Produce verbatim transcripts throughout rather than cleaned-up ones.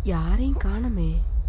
யாரையும் காணமே.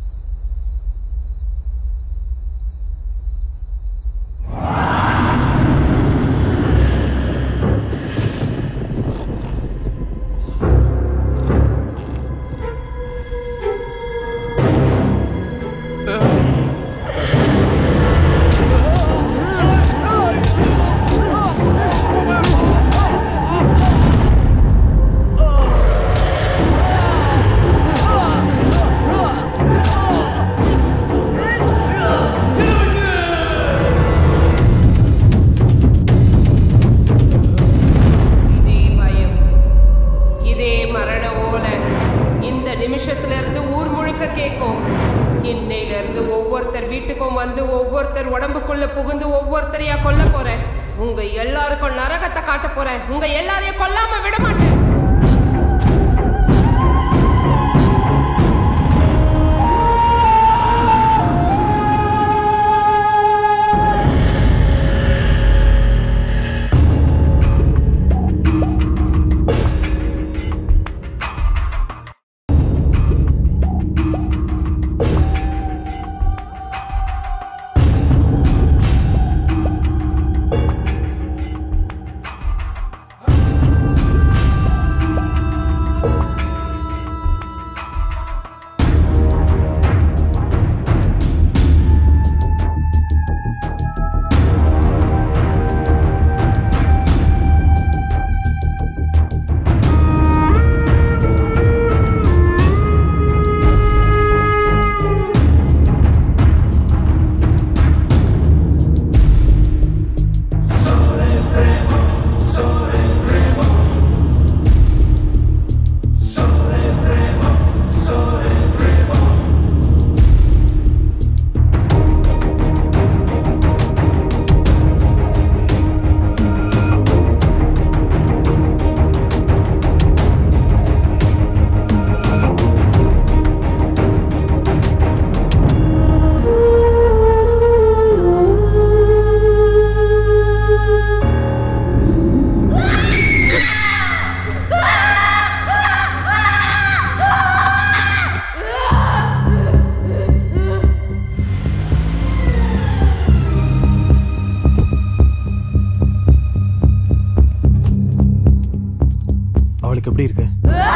எப்படி இருக்கு?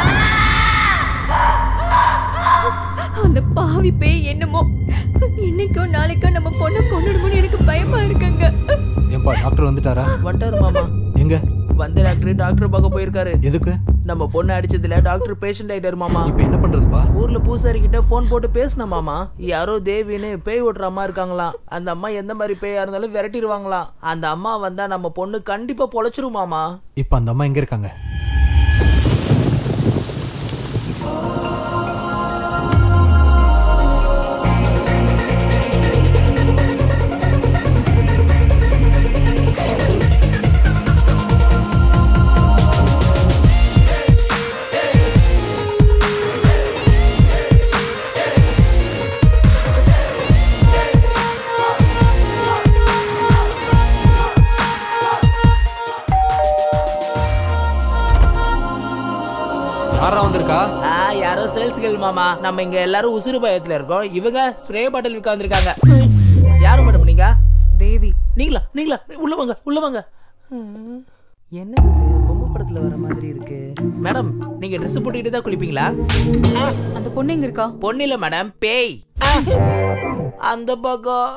அந்த பாவி பேய் என்னமோ இன்னைக்கோ நாளைக்கோ நம்ம பொண்ணு கொன்னுடுமோன்னு எனக்கு பயமா இருக்குங்க. ஏன்பா டாக்டர் வந்துட்டாரா? வந்துட்டாரு மாமா. எங்க? வந்த டாக்டர் டாக்டர் பார்க்க போயிருக்காரு. எதுக்கு? நம்ம பொண்ணு அடிச்சதுல டாக்டர் பேஷண்ட் ஆயிட்டாரு மாமா. இப்போ என்ன பண்றதுப்பா? ஊர்ல பூசாரி கிட்ட போன் போட்டு பேசின மாமா. யாரோ தேவின்னு பேய் ஓட்டுற அம்மா இருக்காங்களாம். அந்த அம்மா எந்த மாதிரி பேயா இருந்தாலும் விரட்டிடுவாங்களாம். அந்த அம்மா வந்தா நம்ம பொண்ணு கண்டிப்பா பொழைச்சிரும் மாமா. இப்போ அந்த அம்மா எங்க இருக்காங்க? யாரோ சேல்ஸ் கேர்ள் மாமா. நம்ம இங்க எல்லாரும் உசுறு பயத்துல இருக்கோம். இவங்க ஸ்ப்ரே பாட்டில் விற்க வந்திருக்காங்க. யாரு மேடம் நீங்க? தேவி. நீங்களா? நீங்களா? உள்ள வாங்க உள்ள வாங்க. என்னது பொம்மை படத்துல வர மாதிரி இருக்கு. மேடம் நீங்க ட்ரெஸ் போட்டுக்கிட்டு தான் குளிப்பீங்களா? அந்த பொண்ணு எங்க இருக்கா? பொண்ணு இல்ல மேடம், பேய். அந்த பக்கம்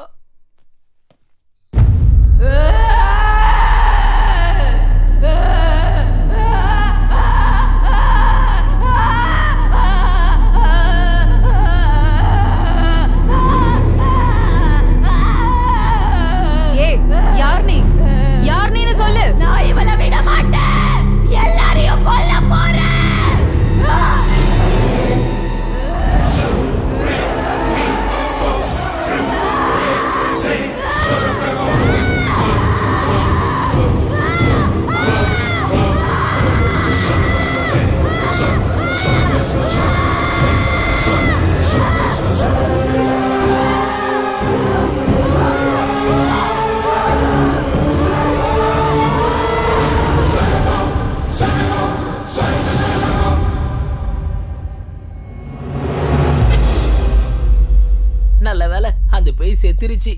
திருச்சி.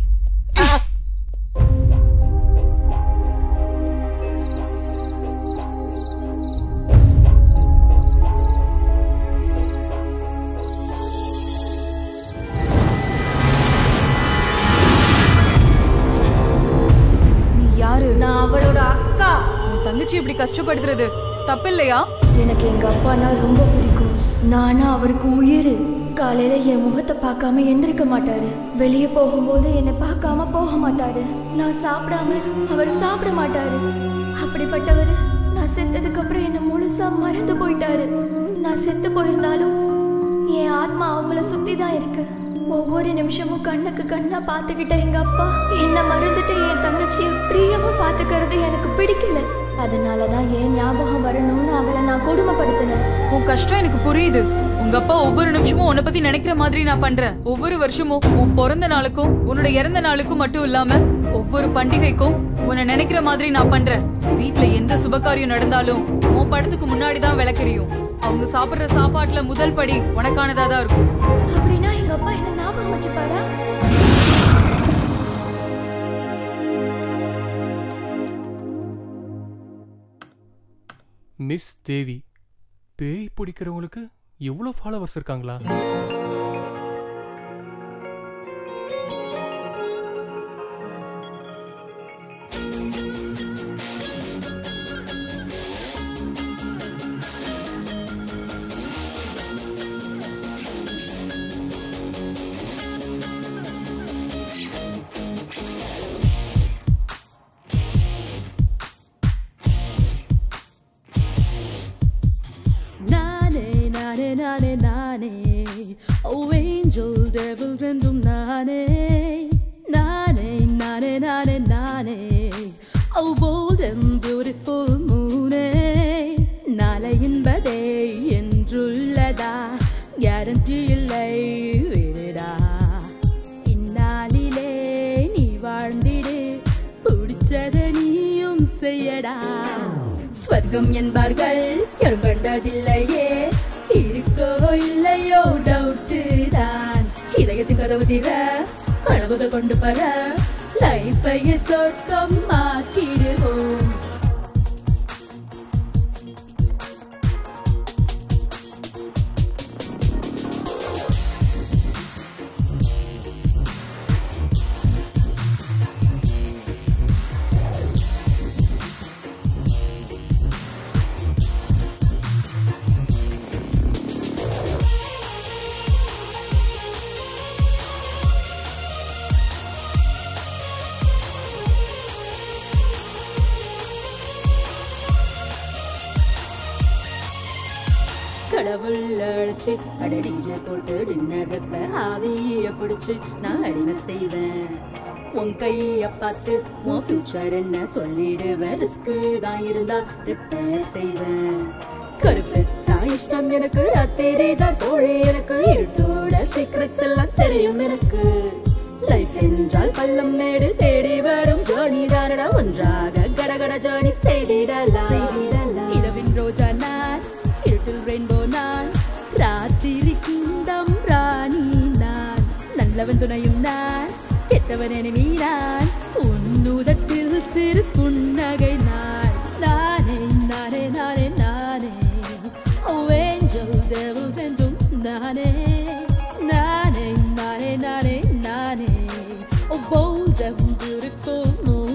நான் அவளோட அக்கா. உன் தங்கச்சி இப்படி கஷ்டப்படுத்துறது தப்பில்லையா? எனக்கு எங்க அப்பானா ரொம்ப பிடிக்கும். நானா அவருக்கு உயிர். காலையில என் முகத்தை பார்க்காம எந்திரிக்க மாட்டாரு. வெளியே போகும்போது என்னை பார்க்காம போக மாட்டாரு. நான் சாப்பிடாம அவர் சாப்பிட மாட்டாரு. அப்படிப்பட்டவர் நான் செத்ததுக்கு அப்புறம் என்னை முழுசா மறந்து போயிட்டாரு. நான் செத்து போயிருந்தாலும் என் ஆத்மா அவங்கள சுத்தி தான் இருக்கு. ஒவ்வொரு நிமிஷமும் கண்ணுக்கு கண்ணா பாத்துக்கிட்ட எங்க அப்பா என்ன மறந்துட்டு என் தங்கச்சியை பிரியமா பாத்துக்கிறது எனக்கு பிடிக்கல. அதனாலதான் என் ஞாபகம் வரணும்னு அவளை நான் கொடுமைப்படுத்தினேன். உன் கஷ்டம் எனக்கு புரியுது. உங்க அப்பா ஒவ்வொரு நிமிஷமும் உன்னை பத்தி நினைக்கிற மாதிரி நான் பண்றேன். ஒவ்வொரு வருஷமும் உன் பிறந்த நாளுக்கும் உன்னோட இறந்த நாளுக்கும் மட்டும் இல்லாம ஒவ்வொரு பண்டிகைக்கும் உன்னை நினைக்கிற மாதிரி நான் பண்றேன். வீட்டுல எந்த சுபகாரியம் நடந்தாலும் உன் படத்துக்கு முன்னாடிதான் விளக்கறியும். அவங்க சாப்பிடுற சாப்பாட்டுல முதல் படி உனக்கானதா தான் இருக்கும். அப்படின்னா எங்க அப்பா என்ன ஞாபகம் வச்சுப்பாரா? மிஸ் தேவி, பேய் பிடிக்கிறவங்களுக்கு எவ்வளவு ஃபாலோவர்ஸ் இருக்காங்களா? Nane, nane, oh angel, devil, random, nane, nane, nane, nane, nane, oh bold and beautiful moon, nala inbade, endrullada, guarantee illai, vidida, innalile, nee vaazhndide, pudichada neeyum seyyada, swargam என்பார்கள் யாரும் கண்டதில்லையே, இருக்கோ இல்லையோ doubt தான். இதயத்தின் கதவு திற, கனவுகள் கொண்டு பர, லைஃபையே சொர்க்கம் மாற்றிடுவோம். கடவுள் அழைச்சி அட டிஜே போட்டு டின்னர் வைப்ப, ஆவிய பிடிச்சி நான் அடிமை செய்வேன். உன் கைய பார்த்து உன் ஃபியூச்சர் என்ன சொல்லிடுவேன். ரிஸ்க்கு தான் இருந்தா ரிப்பேர் செய்வேன். கருப்பு தான் இஷ்டம் எனக்கு, ராத்திரி தான் தோழி எனக்கு, இருட்டோட சீக்ரெட்ஸ் எல்லாம் தெரியும் எனக்கு. லைஃப் என்றால் பள்ளம் மேடு தேடி வரும் ஜோனி தானடா, ஒன்றாக கடகட ஜோனி செய்திடலாம். இரவின் ரோஜா நான், இருட்டில் ரெயின்போ நான், ராத்திரி கிங்டம் ராணி நான், நல்லவன் துணையும் நான், கெட்டவன் எனிமி நான், உன்னுதட்டில் சிறு புன்னகை நான். நானே நானே நானே நானே, ஓ ஏஞ்சல் டெவில் ரெண்டும் நானே. நானே நானே நானே நானே, ஓ bold and beautiful moon.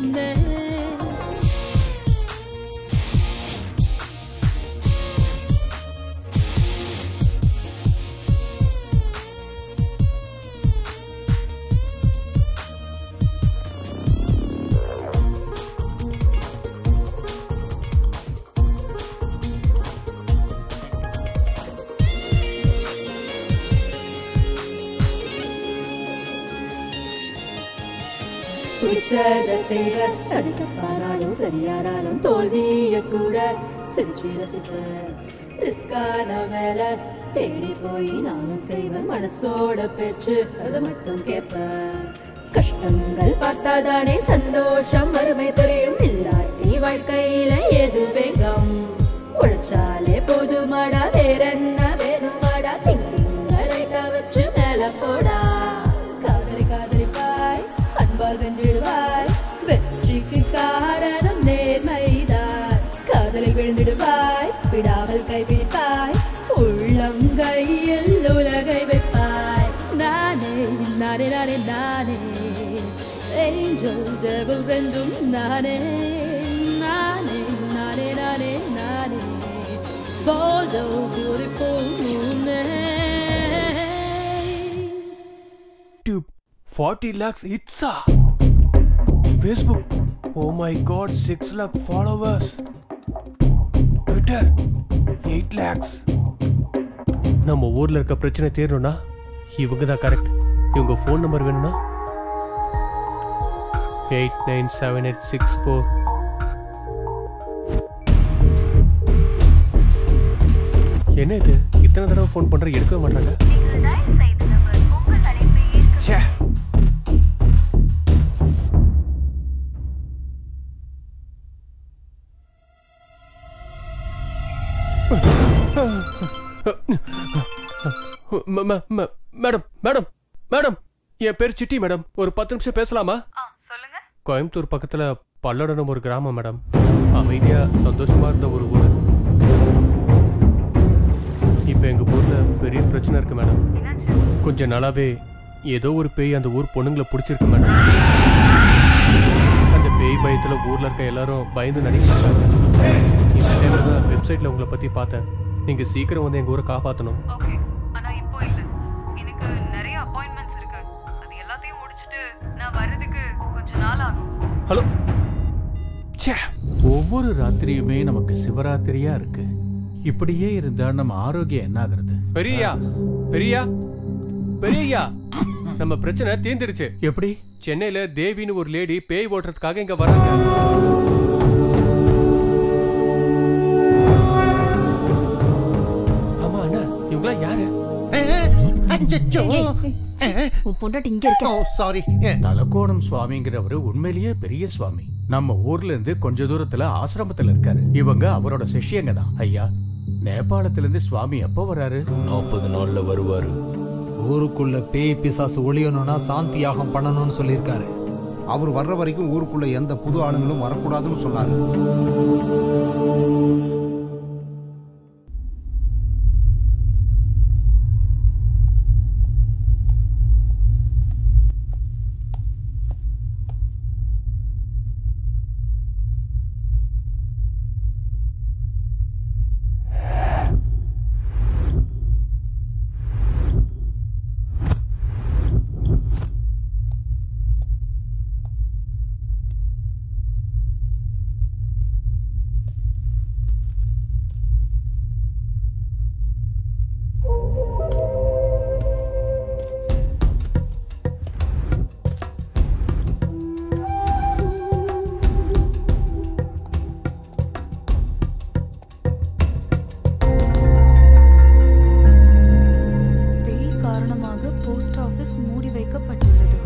பிடிச்சத செய்வ, அது தப்பானாலும் சரியானாலும் தோல்விய கூட சிரிச்சு ரசிப்ப. ரிஸ்கான வேலை தேடி போய் நானும் செய்வேன். மனசோட பேச்சு அதை மட்டும் கேட்பேன். கஷ்டங்கள் பார்த்தாதானே சந்தோஷம் வறுமை தெரியும். இல்லாட்டி வாழ்க்கையில எது வேகம், உழைச்சாலே போதுமாடா, வேற என்ன வேணுமாடா. திங்கிங்க ரைட்டா வச்சு மேல போடா. காதலி காதலிப்பாய் விடாமல் கைப்பிடிப்பாய் உள்ளங்கையில் உலகை வைப்பாய் நானே நானே நானே நானே ஏஞ்சல் டெவில் ரெண்டும் நானே நானே நானே நானே நானே bold beautiful moon Dude, forty lakhs itsa. Facebook. Oh my god, six lakh followers. Twitter. eight lakhs. நம்ம ஊர்ல இருக்க பிரச்சனை தீரணும்னா இவங்க தான் கரெக்ட். இவங்க ஃபோன் நம்பர் வேணும்னா eight nine seven eight six four. என்ன இது இத்தனை தடவை ஃபோன் பண்ற எடுக்கவே மாட்டாங்க. ச்சே. மேடம் மேடம் மேடம் என் பேர் சிட்டி மேடம். ஒரு பத்து நிமிஷம் பேசலாமா? சொல்லுங்க. கோயம்புத்தூர் பக்கத்துல பல்லடனம் ஒரு கிராமம் மேடம். அமைதியா சந்தோஷமா இருந்த ஒரு ஊர். இப்ப எங்க ஊர்ல பெரிய பிரச்சனை இருக்கு மேடம். கொஞ்ச நாளாவே ஏதோ ஒரு பேய் அந்த ஊர் பொண்ணுங்களை பிடிச்சிருக்கு மேடம். அந்த பேய் பயத்துல ஊர்ல இருக்க எல்லாரும் பயந்து நினைக்கிறாங்க. இந்த டைம்ல தான் வெப்சைட்ல உங்களை பத்தி பார்த்தேன். நீங்க சீக்கிரம் வந்து எங்க ஊரை காப்பாத்தணும். ஓகே, ஆனா இப்போ இல்ல. எனக்கு நிறைய அப்பாயின்ட்மெண்ட்ஸ் இருக்கு. அது எல்லாத்தையும் முடிச்சிட்டு நான் வரதுக்கு கொஞ்ச நாள் ஆகும். ஹலோ. ச்சே. ஒவ்வொரு ராத்திரியுமே நமக்கு சிவராத்திரியா இருக்கு. இப்படியே இருந்தா நம்ம ஆரோக்கியம் என்ன ஆகுறது? பெரியா பெரியா பெரியா நம்ம பிரச்சனை தீர்ந்துருச்சு. எப்படி? சென்னையில தேவின்னு ஒரு லேடி பேய் ஓட்டுறதுக்காக இங்க வராங்க. ஆமா அண்ணா, இவங்களா யாரு? தலக்கோணம் சுவாமிங்கிறவரு உண்மையிலேயே பெரிய சுவாமி. நம்ம ஊர்ல இருந்து கொஞ்ச தூரத்துல ஆசிரமத்துல இருக்காரு. இவங்க அவரோட சிஷ்யங்க தான். ஐயா, நேபாளத்துல இருந்து சுவாமி எப்போ வராரு? நாற்பது நாள்ல வருவாரு. ஊருக்குள்ள பேய் பிசாசு ஒளியணும்னா சாந்தி யாகம் பண்ணணும்னு சொல்லியிருக்காரு. அவர் வர்ற வரைக்கும் ஊருக்குள்ள எந்த புது ஆளுங்களும் வரக்கூடாதுன்னு சொன்னாரு. மூடி வைக்கப்பட்டுள்ளது.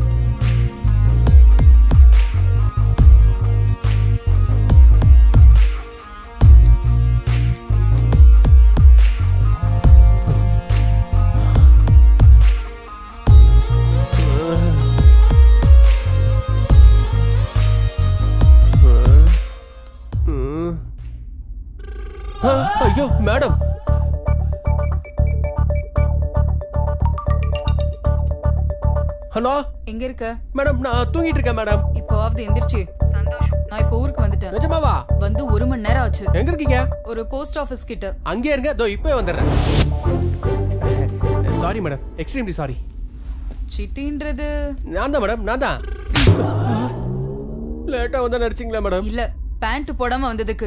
ஐயோ மேடம், ஹலோ, எங்க இருக்க? மேடம் நான் தூங்கிட்டு இருக்கேன் மேடம். இப்போவாவது எந்திரிச்சு. சந்தோஷம். நான் இப்போ ஊருக்கு வந்துட்டேன். நிஜமாவா? வந்து ஒரு மணி நேரம் ஆச்சு. எங்க இருக்கீங்க? ஒரு போஸ்ட் ஆபீஸ் கிட்ட. அங்கே இருங்க, இதோ இப்பவே வந்துடுறேன். Sorry madam, extremely sorry. சிட்டின்றது நான் தான் மேடம், நான் தான். லேட்டா வந்தா நடிச்சிங்களா மேடம்? இல்ல, பேண்ட் போடாம வந்ததுக்கு.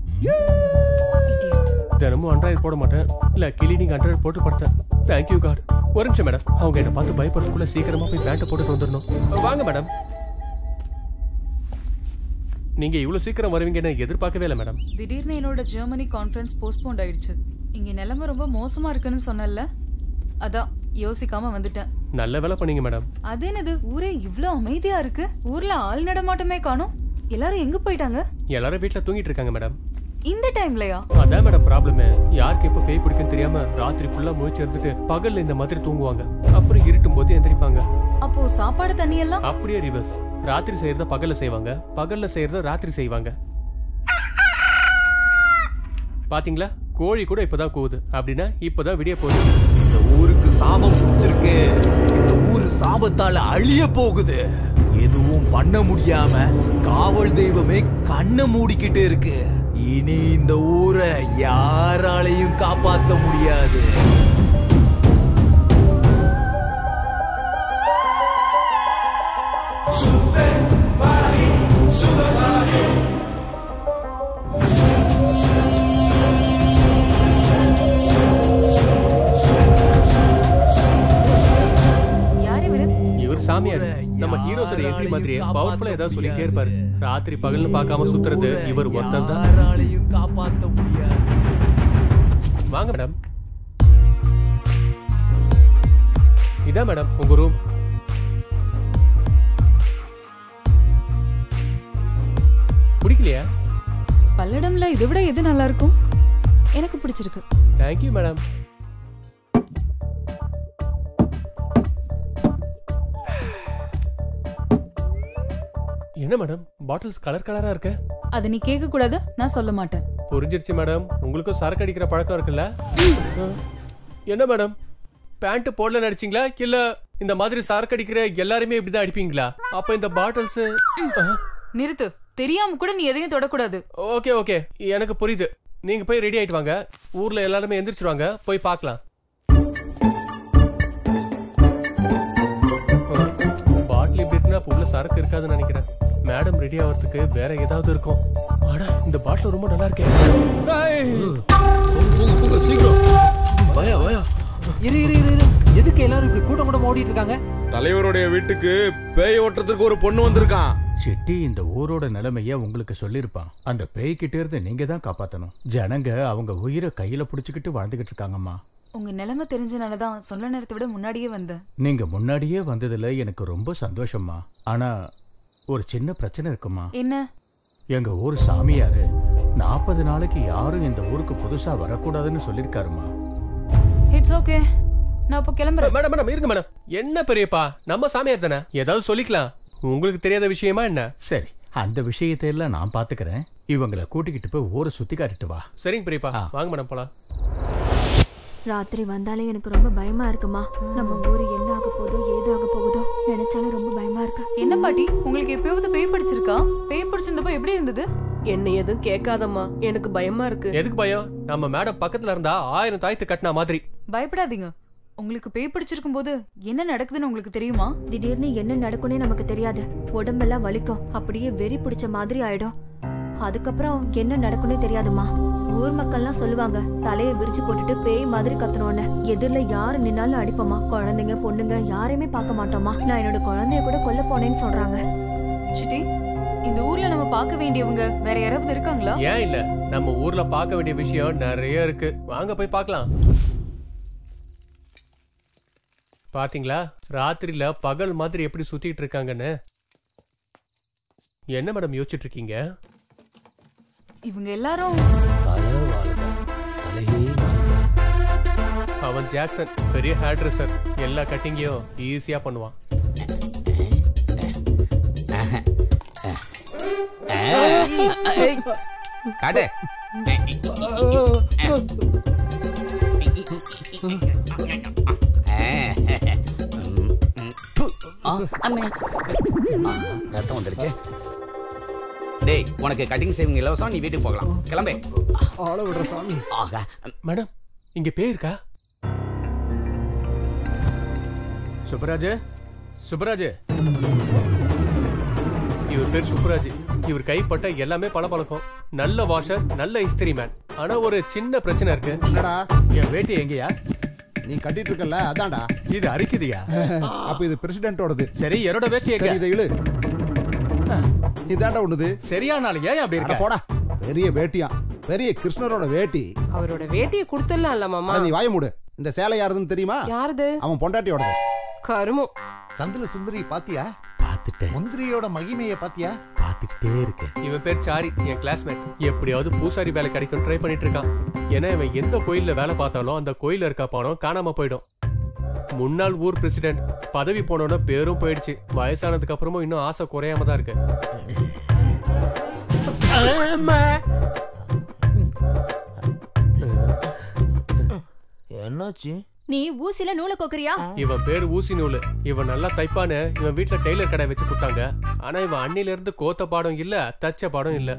தினமும் அண்ட்ராய்டு போட மாட்டேன். இல்ல கிளினிக் அண்ட்ராய்டு போட்டு படுத்தேன். Thank you God. ஒரு நிமிஷம் மேடம், அவங்க என்ன பார்த்து பயப்படுறதுக்குள்ள சீக்கிரமா போய் பேண்ட் போட்டு வந்துடணும். வாங்க மேடம். நீங்க இவ்வளவு சீக்கிரம் வருவீங்கன்னு எதிர்பார்க்கவே இல்லை மேடம். திடீர்னு என்னோட ஜெர்மனி கான்ஃபரன்ஸ் போஸ்ட்போன் ஆயிடுச்சு. இங்க நிலைமை ரொம்ப மோசமா இருக்குன்னு சொன்னல, அதான் யோசிக்காம வந்துட்டேன். நல்ல வேலை பண்ணீங்க மேடம். அது என்னது, ஊரே இவ்ளோ அமைதியா இருக்கு? ஊர்ல ஆள் நடமாட்டமே காணோம். எல்லாரும் எங்க போயிட்டாங்க? எல்லாரும் வீட்டுல தூங்கிட்டு இருக்காங்க மேடம். இந்த டைம்லயா? அதான் மேடம் ப்ராப்ளம். யாருக்கு எப்ப பேய் பிடிக்குன்னு தெரியாம ராத்திரி ஃபுல்லா முழிச்சு இருந்துட்டு பகல்ல இந்த மாதிரி தூங்குவாங்க. அப்புறம் இருட்டும் போது எந்திரிப்பாங்க. அப்போ சாப்பாடு தண்ணி எல்லாம் அப்படியே ரிவர்ஸ். ராத்திரி செய்யறத பகல்ல செய்வாங்க, பகல்ல செய்யறத ராத்திரி செய்வாங்க. பாத்தீங்களா, கோழி கூட இப்பதான் கூவுது. அப்படின்னா இப்பதான் விடிய போகுது. இந்த ஊருக்கு சாபம் பிடிச்சிருக்கு. இந்த ஊரு சாபத்தால அழிய போகுது. எதுவும் பண்ண முடியாம காவல் தெய்வமே கண்ணை மூடிக்கிட்டு இருக்கு. இனி இந்த ஊரை யாராலையும் காப்பாற்ற முடியாது. சாமியார் நம்ம ஹீரோஸோட என்ட்ரி மாதிரியே பவர்ஃபுல்லா ஏதாவது சொல்லிட்டே இருப்பாரு. ராத்திரி பகல்னு பார்க்காம சுத்துறது இவர் ஒருத்தர் தான். யாராலையும் காப்பாற்ற முடியாது. வாங்க மேடம். இதான் மேடம் உங்க ரூம். பிடிக்கலையா? பல்லடம்ல இதை விட எது நல்லா இருக்கும்? எனக்கு பிடிச்சிருக்கு. Thank you madam. என்ன மேடம் பாட்டில்ஸ் கலர் கலரா இருக்கு? அத நீ கேட்க கூடாது, நான் சொல்ல மாட்டேன். புரிஞ்சிருச்சு மேடம், உங்களுக்கும் சரக்கு அடிக்கிற பழக்கம் இருக்குல்ல? என்ன மேடம் பேண்ட் போடல நடிச்சீங்களா இல்ல இந்த மாதிரி சரக்கு அடிக்கிற எல்லாருமே இப்படிதான் அடிப்பீங்களா? அப்ப இந்த பாட்டில்ஸ் நிறுத்து. தெரியாம கூட நீ எதையும் தொடக்கூடாது. ஓகே ஓகே எனக்கு புரியுது. நீங்க போய் ரெடி ஆயிட்டு வாங்க. ஊர்ல எல்லாருமே எந்திரிச்சிருவாங்க, போய் பார்க்கலாம். பாட்டில் இப்படி இருக்குன்னா உள்ள சரக்கு இருக்காதுன்னு நினைக்கிறேன். மேடம் ரெடி ஆகிறதுக்கு வேற ஏதாவது இருக்கும். ஆனா இந்த பாட்டில் ரொம்ப நல்லா இருக்கே. சீக்கிரம் வயா வயா. இரு இரு இரு இரு. எதுக்கு எல்லாரும் இப்படி கூட்டம் கூட்டம் ஓடிட்டு இருக்காங்க? தலைவருடைய வீட்டுக்கு பேய் ஓட்டுறதுக்கு ஒரு பொண்ணு வந்திருக்கான். சிட்டி இந்த ஊரோட நிலைமைய உங்களுக்கு சொல்லிருப்பான். அந்த பேய்கிட்ட இருந்து நீங்க தான் காப்பாத்தணும். ஜனங்க அவங்க உயிரை கையில புடிச்சுக்கிட்டு வாழ்ந்துகிட்டு இருக்காங்கம்மா. உங்க நிலைமை தெரிஞ்சனாலதான் சொல்ல நேரத்தை விட முன்னாடியே வந்தேன். நீங்க முன்னாடியே வந்ததுல எனக்கு ரொம்ப சந்தோஷம்மா. ஆனா ஒரு சின்ன பிரச்சனை இருக்குமா. என்ன? எங்க ஊர் சாமியாரு நாற்பது நாளைக்கு யாரும் இந்த ஊருக்கு புதுசா வரக்கூடாதுன்னு சொல்லிருக்காருமா. இட்ஸ் ஓகே, நான் இப்ப கிளம்புறேன். மேடம் மேடம் இருங்க மேடம். என்ன பெரியப்பா, நம்ம சாமியார் தானே, ஏதாவது சொல்லிக்கலாம். உங்களுக்கு தெரியாத விஷயமா என்ன? சரி, அந்த விஷயத்தை எல்லாம் நான் பாத்துக்கிறேன். இவங்களை கூட்டிக்கிட்டு போய் ஊரை சுத்தி காட்டிட்டு வா. சரிங்க பெரியப்பா, வாங்க மேடம் போலாம். ராத்திரி வந்தாலே எனக்கு ரொம்ப பயமா இருக்குமா. நம்ம ஊரு என்ன ஆக போதோ ஏதாக போகுதோ நினைச்சாலே ரொம்ப பயமா இருக்கு. என்ன பாட்டி, உங்களுக்கு எப்பயாவது பேய் பிடிச்சிருக்கா? பேய் பிடிச்சிருந்தப்போ எப்படி இருந்தது? என்ன எதுவும் கேட்காதம்மா, எனக்கு பயமா இருக்கு. எதுக்கு பயம்? நம்ம மேடம் பக்கத்துல இருந்தா ஆயிரம் தாயத்து கட்டினா மாதிரி. பயப்படாதீங்க. உங்களுக்கு பேய் பிடிச்சிருக்கும் போது என்ன நடக்குதுன்னு உங்களுக்கு தெரியுமா? திடீர்னு என்ன நடக்கும்னே நமக்கு தெரியாது. உடம்பெல்லாம் வலிக்கும், அப்படியே வெறி பிடிச்ச மாதிரி ஆயிடும். அதுக்கப்புறம் என்ன நடக்கும்னே தெரியாதுமா. ஊர் மக்கள்லாம் சொல்லுவாங்க தலையை விரிச்சு போட்டுட்டு பேய் மாதிரி கத்தணும்னு. எதிரில யாரு நின்னாலும் அடிப்போமா. குழந்தைங்க பொண்ணுங்க யாரையுமே பார்க்க மாட்டோமா. நான் என்னோட குழந்தைய கூட கொல்ல போனேன்னு சொல்றாங்க. சிட்டி, இந்த ஊர்ல நம்ம பார்க்க வேண்டியவங்க வேற யாராவது இருக்காங்களா? ஏன் இல்ல, நம்ம ஊர்ல பார்க்க வேண்டிய விஷயம் நிறைய இருக்கு. வாங்க போய் பார்க்கலாம். பாத்தீங்களா ராத்திரில பகல் மாதிரி எப்படி சுத்திட்டு இருக்காங்கன்னு? என்ன மேடம் யோசிச்சுட்டு இருக்கீங்க? இவங்க எல்லாரும் அவன் ஜாக்சன், பெரிய ஹேர் ட்ரெஸ்ஸர். எல்லா கட்டிங்கையும் ஈஸியா பண்ணுவான். காடு ரத்தம் வந்துருச்சு. டேய், உனக்கு கட்டிங் சேவிங் இலவசம். நீ வீட்டுக்கு போகலாம். கிளம்பே. ஆள விடுற சாமி. ஆகா மேடம், இங்க பேய் இருக்கா? சுப்பராஜ், சுப்பராஜ். இவர் பேர் சுப்பராஜ். இவர் கைப்பட்ட எல்லாமே பல பழக்கம். நல்ல வாஷர், நல்ல இஸ்திரி மேன். ஆனா ஒரு சின்ன பிரச்சனை இருக்கு. என்னடா? என் வேட்டி எங்கயா? நீ கட்டிட்டு இருக்கல, அதான்டா. இது அரிக்குதியா? அப்ப இது பிரசிடென்ட்டோடது. சரி, என்னோட வேட்டி எங்க? இதை இழு. இதாண்டா ஒண்ணுது. சரியானால ஏன் அப்படி இருக்க? போடா. பெரிய வேட்டியா, பெரிய கிருஷ்ணரோட வேட்டி. அவரோட வேட்டியை கொடுத்துடலாம்ல மாமா. நீ வாய மூடு. இந்த சேலை யாருதுன்னு தெரியுமா? யாருது? அவன் பொண்டாட்டியோடது. கருமம். சந்திர சுந்தரி பாத்தியா? பாத்துட்டேன். முந்திரியோட மகிமைய பாத்தியா? பாத்துக்கிட்டே இருக்கேன். இவன் பேர் சாரி, என் கிளாஸ்மேட். எப்படியாவது பூசாரி வேலை கிடைக்கும் ட்ரை பண்ணிட்டு இருக்கான். ஏன்னா இவன் எந்த கோயில்ல வேலை பார்த்தாலும் அந்த கோயில்ல இருக்க பணம் காணாம போயிடும். முன்னாள் ஊர் பிரசிடென்ட், பதவி போனோட பேரும் போயிடுச்சு. வயசானதுக்கு அப்புறமும் இன்னும் ஆசை குறையாம தான் இருக்கு. என்னாச்சு? நீ ஊசில நூலை கோக்குறியா? இவன் பேர் ஊசி நூலு. இவன் நல்லா தைப்பானு இவன் வீட்டுல டெய்லர் கடை வச்சு கொடுத்தாங்க. ஆனா இவன் அண்ணில இருந்து கோத்த பாடம் இல்ல, தச்ச பாடம் இல்ல.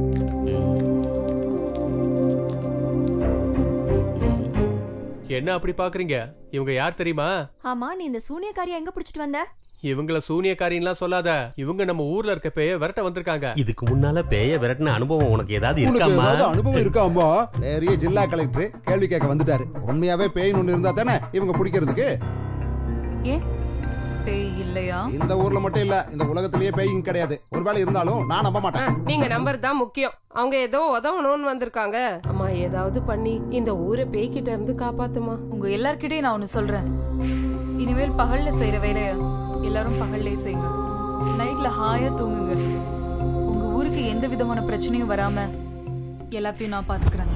என்ன அப்படி பாக்குறீங்க? இவங்க யார் தெரியுமா? ஆமா, நீ இந்த சூனியக்காரியா எங்க புடிச்சிட்டு வந்த? இவங்கள சூனியக்காரின்லாம் சொல்லாத. இவங்க நம்ம ஊர்ல இருக்க பேய விரட்ட வந்திருக்காங்க. இதுக்கு முன்னால பேய விரட்டின அனுபவம் உனக்கு ஏதாவது இருக்காமா? அனுபவம் இருக்காமா? நிறைய ஜில்லா கலெக்டர் கேள்வி கேட்க வந்துட்டாரு. உண்மையாவே பேய் ஒண்ணு இருந்தா தானே இவங்க பிடிக்கிறதுக்கு. ஏ பேய் இல்லையா? இந்த ஊர்ல மட்டும் இல்ல, இந்த உலகத்திலேயே பேயும் கிடையாது. ஒருவேளை இருந்தாலும் நான் நம்ப மாட்டேன். நீங்க நம்பர் தான் முக்கியம். அவங்க ஏதோ உதவணும்னு வந்திருக்காங்க. அம்மா ஏதாவது பண்ணி இந்த ஊரை பேய்கிட்ட இருந்து காப்பாத்துமா. உங்க எல்லார்கிட்டயும் நான் ஒண்ணு சொல்றேன். இனிமேல் பகல்ல செய்யற வேலைய எல்லாரும் பகல்லே செய்யுங்க. நைட்ல ஹாயா தூங்குங்க. உங்க ஊருக்கு எந்த விதமான பிரச்சனையும் வராம எல்லாத்தையும் நான் பாத்துக்கிறேன்.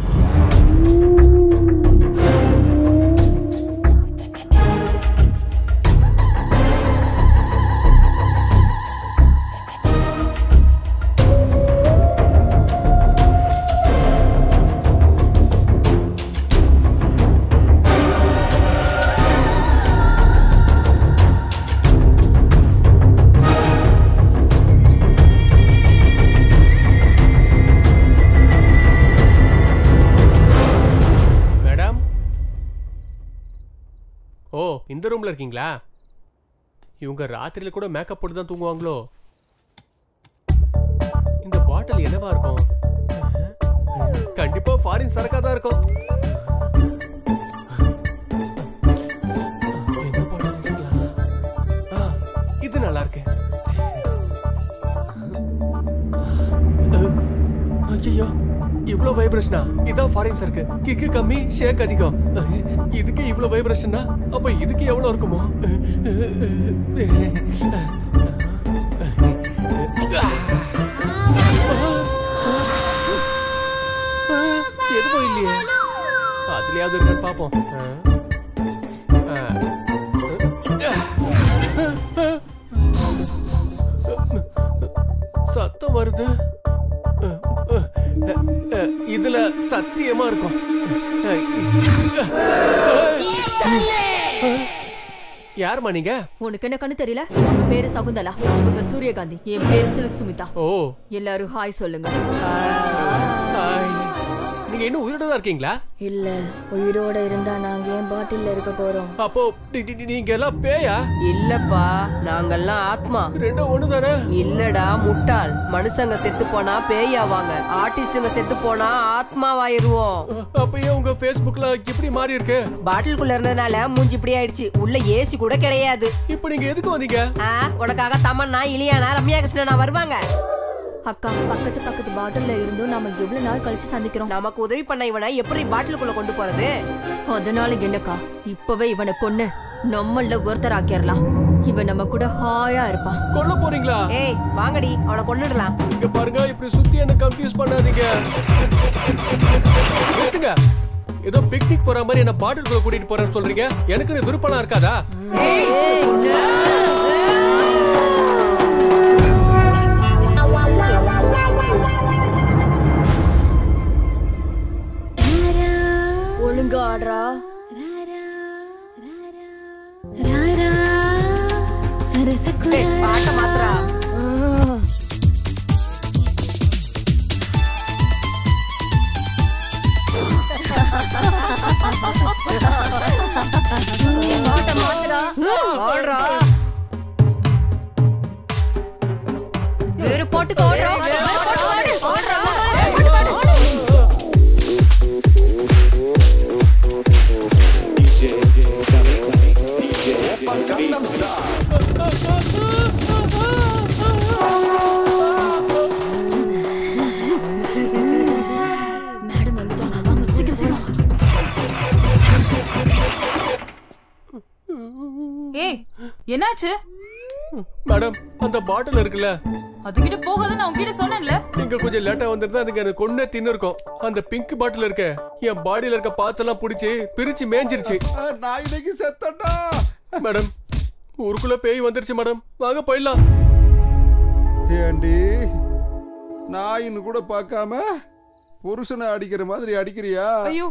இந்த ரூம்ல இருக்கீங்களா? இவங்க ராத்திரியில கூட மேக்கப் போட்டு தான் தூங்குவாங்களோ? இந்த பாட்டில் என்னவா இருக்கும்? கண்டிப்பா ஃபாரின் சரக்கா தான் இருக்கும். இது நல்லா இருக்கு. ஐயோ, இவ்ளோ வைப்ரேஷனா? இதான் ஃபாரின் சரக்கு. கிக்கு கம்மி, ஷேக் அதிகம். இதுக்கு இவ்ளோ வைப்ரேஷனா? அப்ப இதுக்கு எவ்வளவு இருக்குமோ? எதுவும் இல்லையே. அதுலயாவது இருக்கான்னு பாப்போம். சத்தம் வருது. இதுல சத்தியமா இருக்கும். யாருமா நீங்க? உனக்கு என்ன கண்ணு தெரியல? இவங்க பேரு சகுந்தலா, இவங்க சூரியகாந்தி, என் பேரு சிலுக் சுமிதா. ஓ, எல்லாரும் ஹாய் சொல்லுங்க. நீங்க இன்னும் உயிரோட தான் இருக்கீங்களா? இல்ல, உயிரோட இருந்தா நாங்க ஏன் பாட்டில்ல இருக்க போறோம்? அப்போ நீங்க எல்லாம் பேயா? இல்லப்பா, நாங்கெல்லாம் ஆத்மா. ரெண்டும் ஒண்ணுதானே? இல்லடா முட்டாள். மனுஷங்க செத்து போனா பேயாவாங்க, ஆர்டிஸ்டுங்க செத்து போனா ஆத்மாவாயிருவோம். அப்ப ஏன் உங்க Facebookல இப்படி மாறி இருக்கு? பாட்டிலுக்குள்ள இருந்தனால மூஞ்சி இப்படி ஆயிடுச்சு. உள்ள ஏசி கூட கிடையாது. இப்போ நீங்க எதுக்கு வந்தீங்க? உனக்காக தமன்னா, இலியானா, ரம்யா கிருஷ்ணனா வருவாங்க. அக்கா, பக்கத்து பக்கத்து பாட்டில்ல இருந்தும் நாம எவ்வளவு நாள் கழிச்சு சந்திக்கிறோம். நமக்கு உதவி பண்ண இவனை எப்படி பாட்டிலுக்குள்ள கொண்டு போறது? அதனால என்னக்கா, இப்பவே இவனை கொன்னு நம்மள ஒருத்தர் ஆக்கிரலாம். இவன் நம்ம கூட ஹாயா இருப்பான். கொல்ல போறீங்களா? ஏய் வாங்கடி, அவனை கொன்னுடலாம். இங்க பாருங்க, இப்படி சுத்தி என்ன கன்ஃபியூஸ் பண்ணாதீங்க. நிறுத்துங்க. ஏதோ பிக்னிக் போற மாதிரி என்ன பாட்டிலுக்குள்ள கூட்டிட்டு போறேன்னு சொல்றீங்க. எனக்கு விருப்பம்லாம் இருக்காதா? ஒழுங்கா ஆடுறா. பாட்ட மாத்திரா. பாட்ட மாத்திரா. ஆடுறா. வேற பாட்டுக்கு ஆடுறா. மேடம் வந்துட்டாங்க, வாங்க சீக்கிரம் சீக்கிரம். ஏய், என்னாச்சு? மேடம், அந்த பாட்டில் இருக்குல்ல, அதுகிட்ட போகாத நான் உன்கிட்ட சொன்னேன்ல. நீங்க கொஞ்சம் லேட்டா வந்திருந்தா அதுங்க எனக்கு கொன்னே தின்னு இருக்கும். அந்த பிங்க் பாட்டில் இருக்க என் பாடியில இருக்க பார்ட்ஸ் எல்லாம் பிடிச்சி பிரிச்சு மேஞ்சிருச்சு. நான் இன்னைக்கு செத்தடா. மேடம், ஊருக்குள்ள பேய் வந்துருச்சு மேடம், வாங்க போயிடலாம். ஏண்டி, நாயின்னு கூட பார்க்காம புருஷனை அடிக்கிற மாதிரி அடிக்கிறியா? ஐயோ,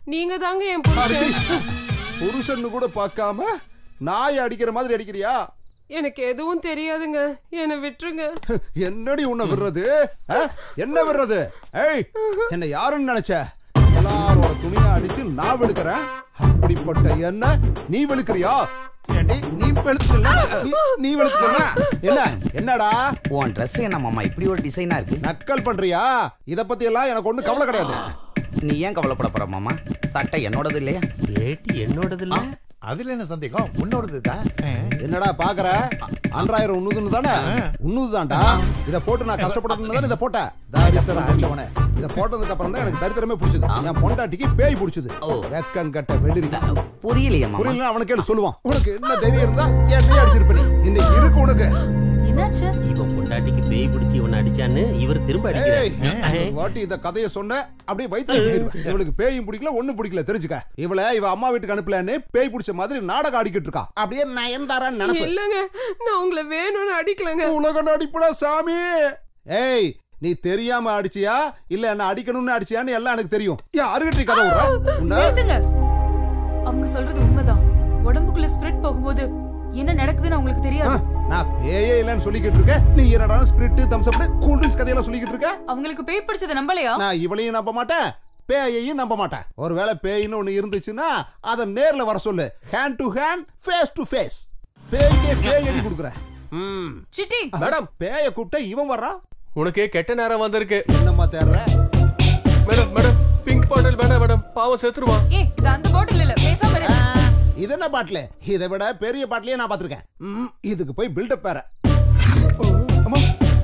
நீங்க தாங்க என் புருஷன். புருஷன்னு கூட பார்க்காம நாய் அடிக்கிற மாதிரி அடிக்கிறியா? எனக்கு எதுவும் தெரியாதுங்க, என்னை விட்டுருங்க. என்னடி உன்னை விடுறது? என்ன விடுறது? ஏய், என்ன யாருன்னு நினைச்ச? எல்லாரோட துணியா அடிச்சு நான் வெளுக்கிறேன். அப்படிப்பட்ட என்ன நீ வெளுக்கிறியா? நீ வெளுக்கல, நீ வெளுக்கல. என்ன என்னடா உன் ட்ரெஸ் என்ன மாமா இப்படி ஒரு டிசைனா இருக்கு? நக்கல் பண்றியா? இத பத்தி எல்லாம் எனக்கு ஒண்ணு கவலை கிடையாது. நீ ஏன் கவலைப்பட போற மாமா? சட்டை என்னோடது இல்லையா? ஏட்டி என்னோடது இல்ல. அதுல என்ன சந்தேகம்? உன்னோடதுதான். என்னடா பாக்குற? அன்றாயிரம் உண்ணுதுன்னு தானே? உண்ணுதுதான்டா. இத போட்டு நான் கஷ்டப்படணும்னு தானே இத போட்டேன். தாரித்திரம் அடிச்சவனே. இத போட்டதுக்கு அப்புறம் தான் எனக்கு தரித்திரமே பிடிச்சது. என் பொண்டாட்டிக்கு பேய் பிடிச்சது. வெக்கங்கட்ட வெள்ளரி. புரியலையே மாமா. புரியல அவனுக்கு கேளு சொல்லுவான். உனக்கு என்ன தைரியம் இருந்தா என்னைய அடிச்சிருப்ப நீ. இன்னைக்கு இருக்கு உனக்கு. என்னாச்சு? இவன் பொண்டாட்டிக்கு பேய் பிடிச்சி இவனை அடிச்சான்னு இவர் திரும்ப அடிக்கிறார். வாட்டி இந்த கதையை சொன்ன அப்படியே வயித்துல ஏறிடுவேன். இவளுக்கு பேயும் பிடிக்கல ஒண்ணும் பிடிக்கல தெரிஞ்சுக்க. இவள இவ அம்மா வீட்டுக்கு அனுப்பலன்னு பேய் பிடிச்ச மாதிரி நாடகம் ஆடிக்கிட்டு இருக்கா. அப்படியே நயன்தாரான்னு நினைப்பு. இல்லங்க, நான் உங்களை வேணும்னு அடிக்கலங்க. உலக நடிப்புடா சாமி. ஏய், நீ தெரியாம அடிச்சியா இல்ல என்ன அடிக்கணும்னு அடிச்சியான்னு எல்லாம் எனக்கு தெரியும். யாருகிட்ட கதை விடுறா? நிறுத்துங்க. அவங்க சொல்றது உண்மைதான். உடம்புக்குள்ள ஸ்பிரிட் போகும்போது என்ன நடக்குதுன்னு உங்களுக்கு தெரியாது. நான் பேயே இல்லன்னு சொல்லிக்கிட்டு இருக்கேன். நீ என்னடா Sprite thums up cool drinks கதையெல்லாம் சொல்லிக்கிட்டு இருக்க? அவங்களுக்கு பேய் பிடிச்சத நம்பலையா? நான் இவளையும் நம்ப மாட்டேன், பேயையும் நம்ப மாட்டேன். ஒருவேளை பேயின்னு ஒண்ணு இருந்துச்சுன்னா அத நேர்ல வர சொல்லு. Hand to hand, face to face. பேய்க்கே பேய் அடி கொடுக்குறேன். ம் சிட்டி மேடம், பேயை கூப்பிட்டா இவன் வர்றான். உனக்கு கெட்ட நேரம் வந்திருக்கு. என்னம்மா தேடுற? மேடம் மேடம் பிங்க் பாட்டில் வேணாம் மேடம், பாவம் செத்துருவான். ஏய், இது அந்த பாட்டில் இல்ல, பேசாம இரு. இது என்ன பாட்டில்? இதை விட பெரிய பாட்டிலே நான் பாத்திருக்கேன். இதுக்கு போய் பில்டப் வேற. அம்மா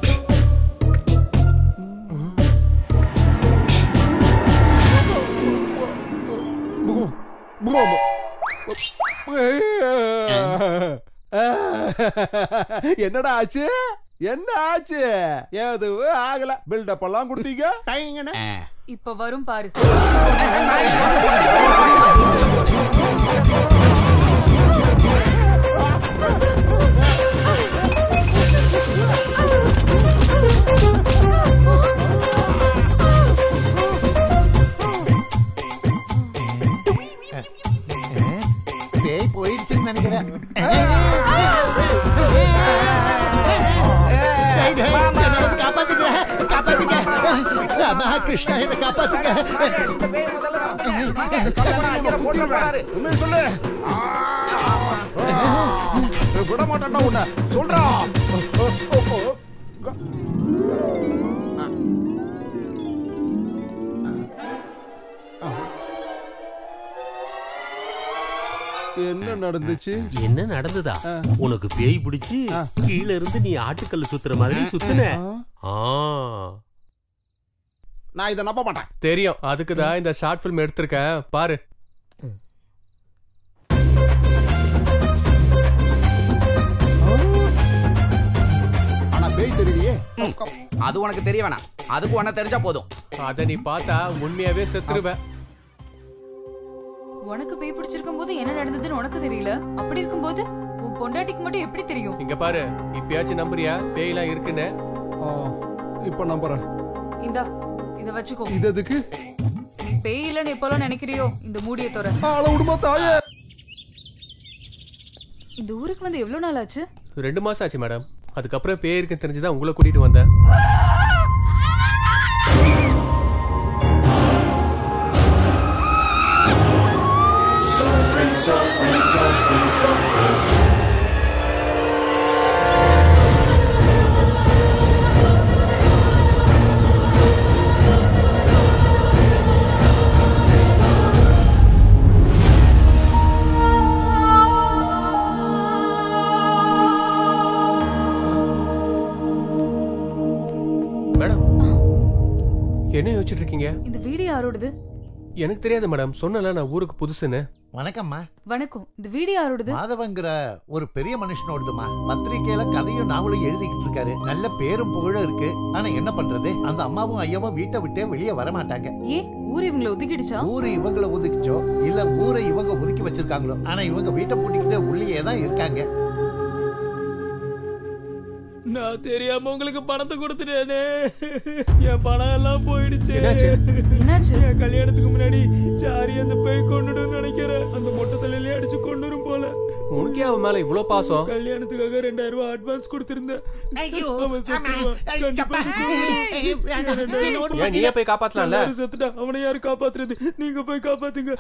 என்னடா ஆச்சு? என்ன ஆச்சு? எதுவும் ஆகல. பில்டப் எல்லாம் கொடுத்தீங்க. இப்ப வரும் பாரு. பேய் போயிடுச்சுன்னு நினைக்கிறேன். காப்பாத்துக்க, காப்பாத்துக்க. ராமா கிருஷ்ணா, என்ன காப்பாத்துக்க. உண்மையை சொல்லு. விட மாட்டேன்டா உன்னை. சொல்றா. என்ன நடந்துச்சு? என்ன நடந்ததா? உனக்கு பேய் பிடிச்சு கீழ இருந்து நீ ஆட்டுக்கல்ல சுத்துற மாதிரி சுத்துன. நான் இதை நம்ப மாட்டேன். தெரியும், அதுக்கு தான் இந்த ஷார்ட் பிலிம் எடுத்திருக்கேன் பாரு. ஆனா பேய் தெரியலையே. அது உனக்கு தெரிய வேணாம், அதுக்கு உனக்கு தெரிஞ்சா போதும். அத நீ பார்த்தா உண்மையாவே செத்துருவ. உனக்கு பேய் பிடிச்சிருக்கும் போது என்ன நடந்ததுன்னு உனக்கு தெரியல. அப்படி இருக்கும்போது உன் பொண்டாட்டிக்கு மட்டும் எப்படி தெரியும்? இங்க பாரு, இப்பயாச்சும் நம்புறியா பேய்லாம் இருக்குன்னு? இப்ப நம்புறேன். இந்தா இத வச்சுக்கோ. இது எதுக்கு? பேய் இல்லன்னு எப்பலாம் நினைக்கிறியோ இந்த மூடிய தோற. ஆள விடுமா தாயே. இந்த ஊருக்கு வந்து எவ்வளவு நாள் ஆச்சு? ரெண்டு மாசம் ஆச்சு மேடம். அதுக்கப்புறம் பேய் இருக்குன்னு தெரிஞ்சுதான் உங்களை கூட்டிட்டு வந்தேன். மேடம், என்ன யோசிச்சுட்டு இருக்கீங்க? இந்த வீடியோ யாரோடது? எனக்கு தெரியாது மேடம், சொன்னல நான் ஊருக்கு புதுசுன்னு. வணக்கம்மா. வணக்கம். இந்த வீடியோ யாரோடது? மாதவங்கிற ஒரு பெரிய மனுஷனோடதுமா. பத்திரிக்கையில கதையும் நாவலும் எழுதிக்கிட்டு இருக்காரு. நல்ல பேரும் புகழும் இருக்கு. ஆனா என்ன பண்றது, அந்த அம்மாவும் ஐயாவும் வீட்டை விட்டே வெளியே வர மாட்டாங்க. ஏ, ஊர் இவங்களை ஒதுக்கிடுச்சா? ஊரு இவங்களை ஒதுக்கிச்சோ இல்ல ஊரை இவங்க ஒதுக்கி வச்சிருக்காங்களோ, ஆனா இவங்க வீட்டை பூட்டிக்கிட்டு உள்ளே தான் இருக்காங்க. நான் தெரியாம உங்களுக்கு பணத்தை கொடுத்துட்டேனே. என் பணம் எல்லாம் போயிடுச்சு. என்னாச்சு? என் கல்யாணத்துக்கு முன்னாடி சாரி அந்த பேய் கொண்டுடும் நினைக்கிறேன். அந்த மொட்டை தலையிலே அடிச்சு கொண்டுரும் போல. உனக்கே அவன் மேல இவ்வளவு பாசம்? கல்யாணத்துக்காக ரெண்டாயிரம் ரூபாய் அட்வான்ஸ் கொடுத்திருந்தேன். அவன் செத்துருவான். ஏன் நீயே போய் காப்பாத்தலாம்ல? செத்துட்டா அவனை யாரு காப்பாத்துறது? நீங்க போய் காப்பாத்துங்க.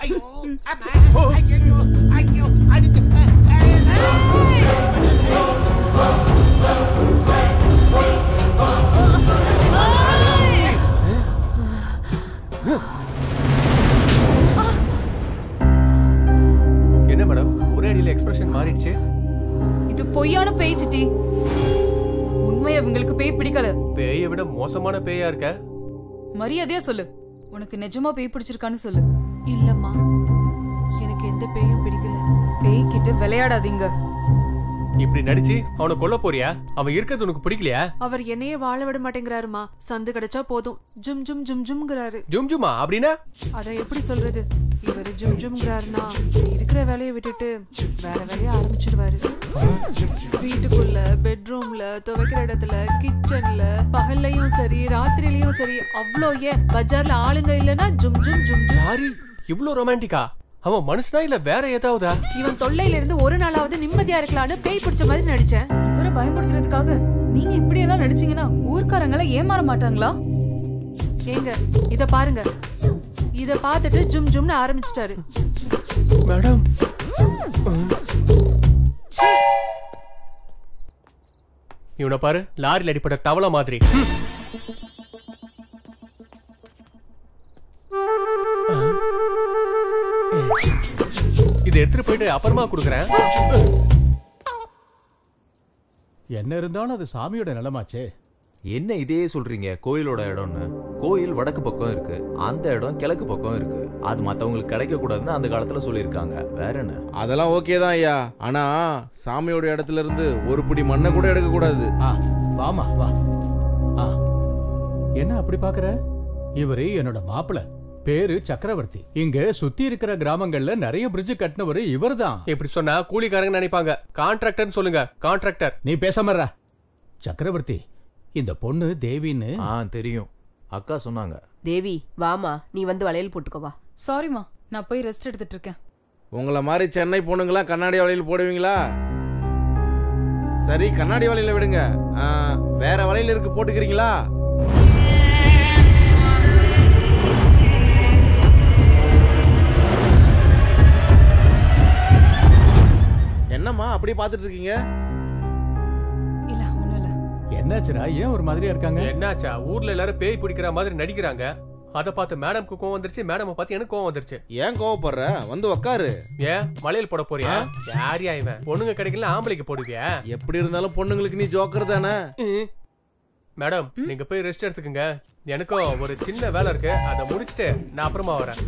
என்ன மேடம் ஒரே அடியில எக்ஸ்பிரஷன் மாறிடுச்சு? இது பொய்யான பேய் சிட்டி. உண்மையா உங்களுக்கு பேய் பிடிக்கல? பேயை விட மோசமான பேயா இருக்க. மரியாதையா சொல்லு, உனக்கு நிஜமா பேய் பிடிச்சிருக்கான்னு சொல்லு. இல்லம்மா, எனக்கு எந்த பேயும் பிடிக்கல. பேய் கிட்ட விளையாடாதீங்க. இப்படி நடிச்சு அவனை கொல்ல போறியா? அவன் இருக்கிறது உனக்கு பிடிக்கலையா? அவர் என்னையே வாழ விட மாட்டேங்கிறாருமா. சந்து கிடைச்சா போதும் ஜும் ஜும் ஜும் ஜும்ங்கிறாரு. ஜும் ஜுமா அப்படின்னா? அத எப்படி சொல்றது? இவரு ஜும் ஜும்ங்கிறாருன்னா இருக்கிற வேலையை விட்டுட்டு வேற வேலையை ஆரம்பிச்சிருவாரு. வீட்டுக்குள்ள, பெட்ரூம்ல, துவைக்கிற இடத்துல, கிச்சன்ல, பகல்லையும் சரி ராத்திரிலயும் சரி. அவ்வளோ ஏன் பஜார்ல ஆளுங்க இல்லைன்னா ஜும் ஜும் ஜும் ஜும். சாரி, இவ்ளோ ரொமான்டிக்கா? அவன் மனுஷனா இல்ல வேற ஏதாவதா? இவன் தொல்லையில இருந்து ஒரு நாளாவது நிம்மதியா இருக்கலாம்னு பேய் பிடிச்ச மாதிரி நடிச்சேன். இவரை பயன்படுத்துறதுக்காக நீங்க இப்படி எல்லாம் நடிச்சீங்கன்னா ஊர்க்காரங்கள ஏமாற மாட்டாங்களா? ஏங்க இத பாருங்க. இத பார்த்துட்டு ஜும் ஜும்னு ஆரம்பிச்சிட்டாரு. மேடம் இவனை பாரு, லாரியில் அடிப்பட்ட தவளை மாதிரி. இதை எடுத்துட்டு போயிட்டு அப்புறமா கொடுக்குறேன். என்ன இருந்தாலும் அது சாமியோட நிலமாச்சே. என்ன இதையே சொல்றீங்க? கோயிலோட இடம்னு. கோயில் வடக்கு பக்கம் இருக்கு, அந்த இடம் கிழக்கு பக்கம் இருக்கு. அது மத்தவங்களுக்கு கிடைக்க கூடாதுன்னு அந்த காலத்துல சொல்லியிருக்காங்க. வேற என்ன? அதெல்லாம் ஓகே தான் ஐயா. ஆனா சாமியோட இடத்துல இருந்து ஒரு பிடி மண்ணை கூட எடுக்க கூடாது. வாமா வா. என்ன அப்படி பாக்குற? இவரு என்னோட மாப்பிள்ள, பேரு சக்கரவர்த்தி. இங்க சுத்தி இருக்கிற கிராமங்கள்ல நிறைய பிரிட்ஜ் கட்டினவரு இவர்தான். இப்படி சொன்னா கூலிக்காரங்க நினைப்பாங்க. கான்ட்ராக்டர் சொல்லுங்க. கான்ட்ராக்டர். நீ பேசாம இருடா. சக்கரவர்த்தி, இந்த பொண்ணு தேவின்னு. ஆ தெரியும், அக்கா சொன்னாங்க. தேவி வாமா, நீ வந்து வளையல் போட்டுக்கோவா. சாரிமா, நான் போய் ரெஸ்ட் எடுத்துட்டு இருக்கேன். உங்களை மாதிரி சென்னை பொண்ணுங்களா கண்ணாடி வளையல் போடுவீங்களா? சரி, கண்ணாடி வளையல விடுங்க. வேற வளையல் இருக்கு, போட்டுக்கிறீங்களா? என்னம்மா அப்படி பாத்துட்டு இருக்கீங்க? இல்ல ஒண்ணும் இல்ல. என்னாச்சுடா, ஏன் ஒரு மாதிரியா இருக்காங்க? என்னாச்சா? ஊர்ல எல்லாரும் பேய் பிடிக்கிற மாதிரி நடிக்கிறாங்க. அத பார்த்து மேடம்க்கு கோவம் வந்துருச்சு, மேடம் பார்த்து எனக்கு கோவம் வந்துருச்சு. ஏன் கோவப்படுற? வந்து உட்காரு. ஏன் வளையல் போட போறியா? யாரியா இவன்? பொண்ணுங்க கிடைக்கல ஆம்பளைக்கு போடுவியா? எப்படி இருந்தாலும் பொண்ணுங்களுக்கு நீ ஜோக்கர் தானே. மேடம் நீங்க போய் ரெஸ்ட் எடுத்துக்கங்க. எனக்கும் ஒரு சின்ன வேலை இருக்கு, அதை முடிச்சுட்டு நான் அப்புறமா வரேன்.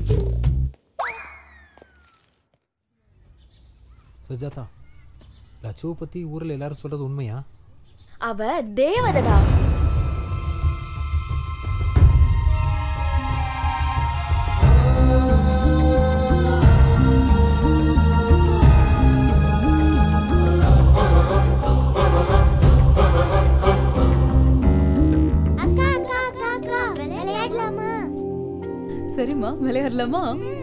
சுஜாதா, லட்சுவை பத்தி ஊர்ல எல்லாரும் சொல்றது உண்மையா? அவ தேவதடா. சரிம்மா, விளையாடலாமா?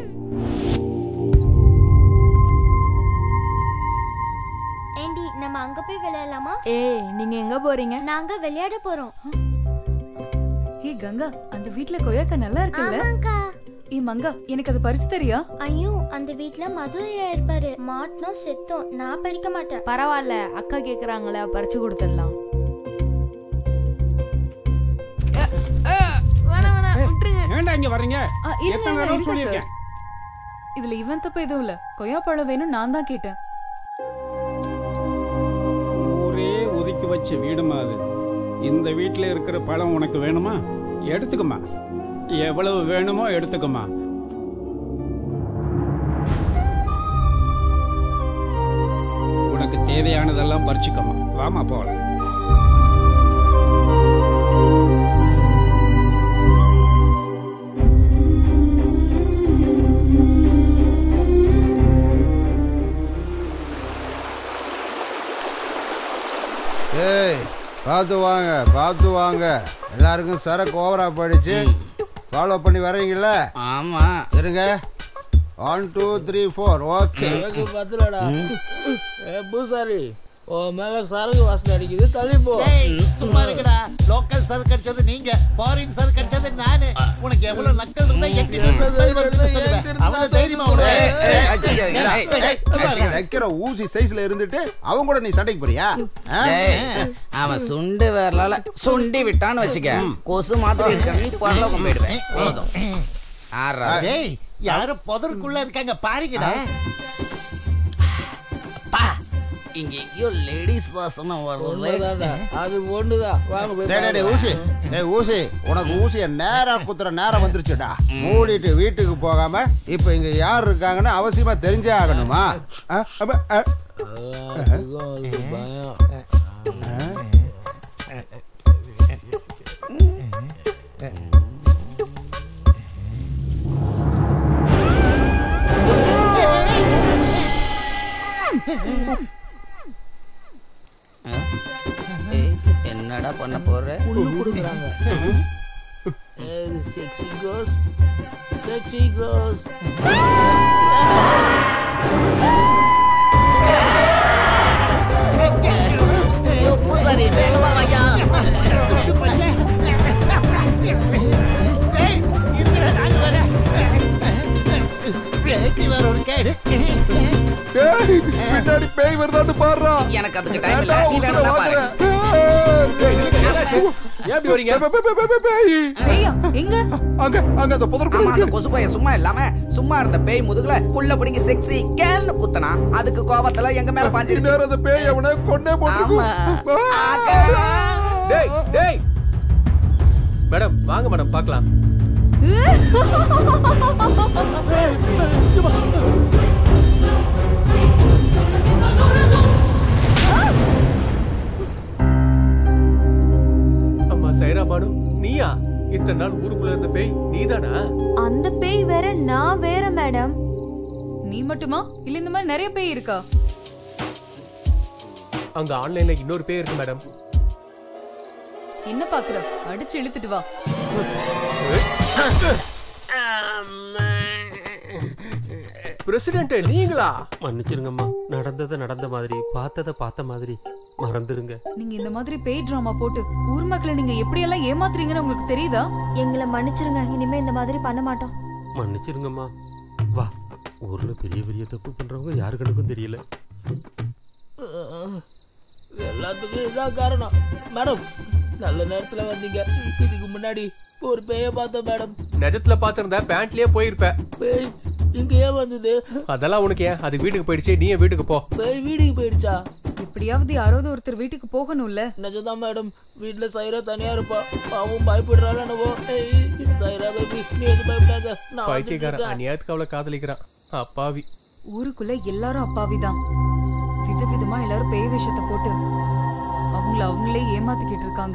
ஏண்டி நம்ம அங்க போய் விளையாடலாமா? ஏய், நீங்க எங்க போறீங்க? நாங்க விளையாட போறோம். ஹே கங்கா, அந்த வீட்ல கொய்யாக்கா நல்லா இருக்குல்ல? ஆமாங்கா. ஏ மங்கா, எனக்கு அது பறிச்சு தரியா? ஐயோ, அந்த வீட்ல மது இருப்பாரு. மாட்டணும் செத்தோம். நான் பறிக்க மாட்டேன். பரவாயில்ல, அக்கா கேக்குறாங்களே, பறிச்சு கொடுத்துடலாம். ஏன்டா இங்க வரீங்க? எத்தனை நேரம் சொல்லிருக்கேன். இதுல இவன் தப்பு எதுவும் இல்ல. கொய்யா பழம் வேணும் நான் தான் கேட்டேன். ஊரே ஒதுக்கி வச்ச வீடுமா அது. இந்த வீட்டுல இருக்கிற பழம் உனக்கு வேணுமா? எடுத்துக்கமா. எவ்வளவு வேணுமோ எடுத்துக்கமா. உனக்கு தேவையானதெல்லாம் பறிச்சுக்கமா. வாமா போலாம். பார்த்து வாங்க பார்த்து வாங்க. எல்லாருக்கும் சரக்கு ஓவரா போயிடுச்சு. ஃபாலோ பண்ணி வரீங்கல்ல? ஆமா. இருங்க. One two three four okay. பத்துலடா. ஏ பூசாரி, ஓ மேல சரக்கு வாசனை அடிக்குது, தள்ளி போ. சும்மா இருக்கடா. லோக்கல் சரக்கு அடிச்சது நீங்க, ஃபாரின் சரக்கு அடிச்சது நானு. உனக்கு எவ்வளவு நக்கல் இருந்தா என்கிட்ட அவன தைரியமா வைக்கிற ஊசி சைஸ்ல இருந்துட்டு அவங்க கூட நீ சண்டைக்கு போறியா? அவன் சுண்டு வரலால சுண்டி விட்டான்னு வச்சுக்க, கொசு மாதிரி இருக்க நீ பரலோகம் போயிடுவேன். போதும். ஏய், யாரோ புதருக்குள்ள இருக்காங்க பாருங்கடா. பா, இங்க எங்கேயோ லேடிஸ் வாசனை வருது. அது ஒண்ணுதான். வாங்க போய். டேய் டேய் ஊசி, டேய் ஊசி, உனக்கு ஊசிய நேரா குத்துற நேரம் வந்துருச்சுடா. மூடிட்டு வீட்டுக்கு போகாம இப்ப இங்க யார் இருக்காங்கன்னு அவசியமா தெரிஞ்சே ஆகணுமா? என்னடா பண்ண போற? புல்லு குடுக்குறாங்க. செக்ஸி கோஸ், செக்ஸி கோஸ். பூசாரி வேகமா வாயா. பின்னாடி பேய் வருதான்னு பாருடா. எனக்கு அதுக்கு டைம் இல்ல. நீ வேணா பாரு. எப்படி வரீங்க? பேயா எங்க? அங்க அங்க அந்த புதருக்குள்ள இருக்கு. அந்த கொசு பைய சும்மா இல்லாம சும்மா இருந்த பேய் முதுகுல புள்ள பிடிங்க செக்ஸி கேல்னு குத்தனா. அதுக்கு கோவத்துல எங்க மேல பாஞ்சிருச்சு. நேரா அந்த பேய் அவனை கொன்னே போட்டுருக்கு. டேய் டேய் மேடம் வாங்க மேடம் பார்க்கலாம். அம்மா சைரா பானு, நீயா? இத்தனை நாள் ஊருக்குள்ள இருந்த பேய் நீதானா? அந்த பேய் வேற, நான் வேற மேடம். நீ மட்டுமா இல்ல இந்த மாதிரி நிறைய பேய் இருக்கா? அங்க ஆன்லைன்ல இன்னொரு பேய் இருக்கு மேடம். என்ன பாக்குற? அடிச்சு இழுத்துட்டு வா. பிரசிடென்ட் நீங்களா? மன்னிச்சிருங்கம்மா, நடந்ததை நடந்த மாதிரி, பார்த்ததை பார்த்த மாதிரி மறந்துருங்க. நீங்க இந்த மாதிரி பேய் டிராமா போட்டு ஊர் மக்களை நீங்க எப்படி எல்லாம் ஏமாத்துறீங்கன்னு உங்களுக்கு தெரியுதா? எங்களை மன்னிச்சிருங்க, இனிமே இந்த மாதிரி பண்ண மாட்டோம். மன்னிச்சிருங்கம்மா. வா, ஊர்ல பெரிய பெரிய தப்பு பண்றவங்க யாரு கணக்கும் தெரியல. எல்லாத்துக்கும் இதான் காரணம். மேடம், நல்ல நேரத்துல வந்தீங்க. இதுக்கு முன்னாடி ஒரு பேய பார்த்தோம் மேடம். நிஜத்துல பாத்திருந்தா பேண்ட்லயே போயிருப்ப. பேய் இங்க ஏன் வந்தது? அதெல்லாம் உனக்கு ஏன்? அது வீட்டுக்கு போயிடுச்சு, நீ வீட்டுக்கு போ. பேய் வீட்டுக்கு போயிடுச்சா? எப்படியாவது யாராவது ஒருத்தர் வீட்டுக்கு போகணும்ல. நிஜம்தான் மேடம். வீட்டுல சைரா தனியா இருப்பா. பாவம் பயப்படுறாள் என்னவோ. சைரா பேபி, நீ எது பயப்படாத. பைத்தியக்காரன் அநியாயத்துக்கு அவளை காதலிக்கிறான். அப்பாவி. ஊருக்குள்ள எல்லாரும் அப்பாவிதான். விதவிதமா எல்லாரும் பேய் வேஷத்தை போட்டு அவங்கள அவங்களே ஏமாத்திக்கிட்டு இருக்காங்க.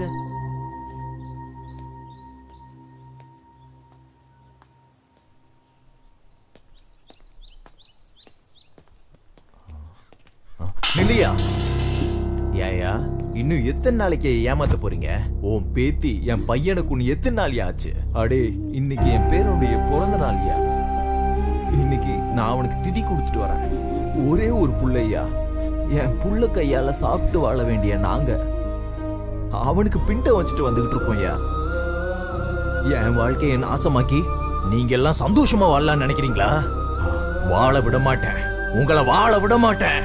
நில்லியா, ஏயா இன்னும் எத்தனை நாளைக்கு ஏமாத்த போறீங்க? உன் பேத்தி என் பையனுக்கு உன் எத்தனை நாள் ஆச்சு? அடே, இன்னைக்கு என் பேருடைய பிறந்த நாள்யா. இன்னைக்கு நான் அவனுக்கு திதி கொடுத்துட்டு வரேன். ஒரே ஒரு புள்ளையா, என் புள்ள கையால சாப்பிட்டு வாழ வேண்டிய நாங்க அவனுக்கு பிண்ட வச்சுட்டு வந்துகிட்டு இருக்கோம்யா. என் வாழ்க்கையை நாசமாக்கி நீங்க எல்லாம் சந்தோஷமா வாழலாம்னு நினைக்கிறீங்களா? வாழ விட மாட்டேன், உங்களை வாழ விட மாட்டேன்.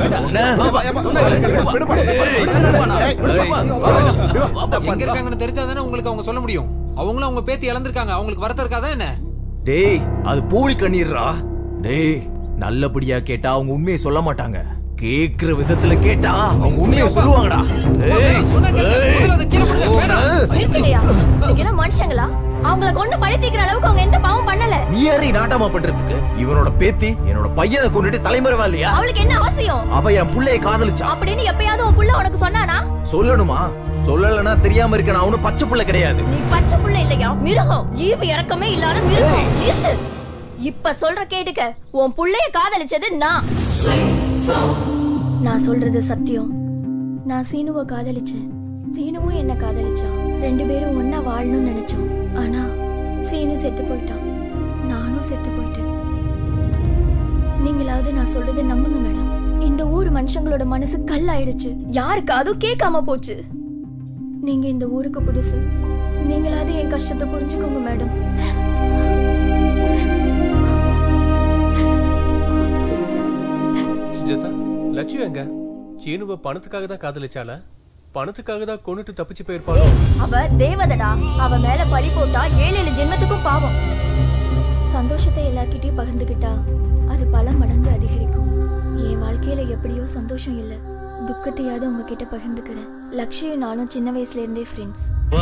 எங்க இருக்காங்கன்னு தெரிஞ்சாதானே உங்களுக்கு அவங்க சொல்ல முடியும். அவங்களும் அவங்க பேத்தி இழந்திருக்காங்க, அவங்களுக்கு வருத்தம் இருக்காதா என்ன? டேய், அது போலி கண்ணீர்ரா. டேய், நல்லபடியா கேட்டா அவங்க உண்மையை சொல்ல மாட்டாங்க. கேக்குற விதத்துல கேட்டா அவங்க உண்மையை சொல்லுவாங்கடா. மனுஷங்களா? அவங்கள கொண்டு பழி தீக்கிற அளவுக்கு அவங்க எந்த பாவம் பண்ணல. நீ யாரி நாட்டமா பண்றதுக்கு? இவனோட பேத்தி என்னோட பையனை கொண்டுட்டு தலைமறைவா இல்லையா? அவளுக்கு என்ன அவசியம்? அவ என் புள்ளைய காதலிச்சா அப்படின்னு எப்பயாவது உன் புள்ள உனக்கு சொன்னானா? சொல்லணுமா? சொல்லலனா தெரியாம இருக்க. நான் அவனு பச்சை புள்ள கிடையாது. நீ பச்சை புள்ள இல்லையா, மிருகம். ஈவு இறக்கமே இல்லாத மிருகம். நிறுத்து. இப்ப சொல்ற கேட்டுக்க. உன் புள்ளைய காதலிச்சது நான். நான் சொல்றது சத்தியம். நான் சீனுவை காதலிச்சேன். சீனுவும் என்ன காதலிச்சான். ரெண்டு பேரும் ஒன்னா வாழணும்னு நினைச்சோம். ஆனா சீனு செத்து போயிட்டான், நானும் செத்து போயிட்டேன். நீங்களாவது நான் சொல்றதை நம்புங்க மேடம். இந்த ஊர் மனுஷங்களோட மனசு கல்லாயிடுச்சு. யாருக்கு அதுவும் கேட்காம போச்சு. நீங்க இந்த ஊருக்கு புதுசு. நீங்களாவது என் கஷ்டத்தை புரிஞ்சுக்கோங்க மேடம். சுஜாதா, லட்சியம் எங்க? சீனுவ பணத்துக்காக தான் காதலிச்சால? பணத்துக்காக தான் கொண்டுட்டு தப்பிச்சு போயிருப்பாளோ? அவ தேவதடா. அவ மேல பழி போட்டா ஏழு ஏழு ஜென்மத்துக்கும் பாவம். சந்தோஷத்தை எல்லார்கிட்டயும் பகிர்ந்துகிட்டா அது பல மடங்கு அதிகரிக்கும். என் வாழ்க்கையில எப்படியோ சந்தோஷம் இல்ல, துக்கத்தையாவது உங்ககிட்ட பகிர்ந்துக்கிறேன். லக்ஷ்மியும் நானும் சின்ன வயசுல இருந்தே ஃப்ரெண்ட்ஸ்.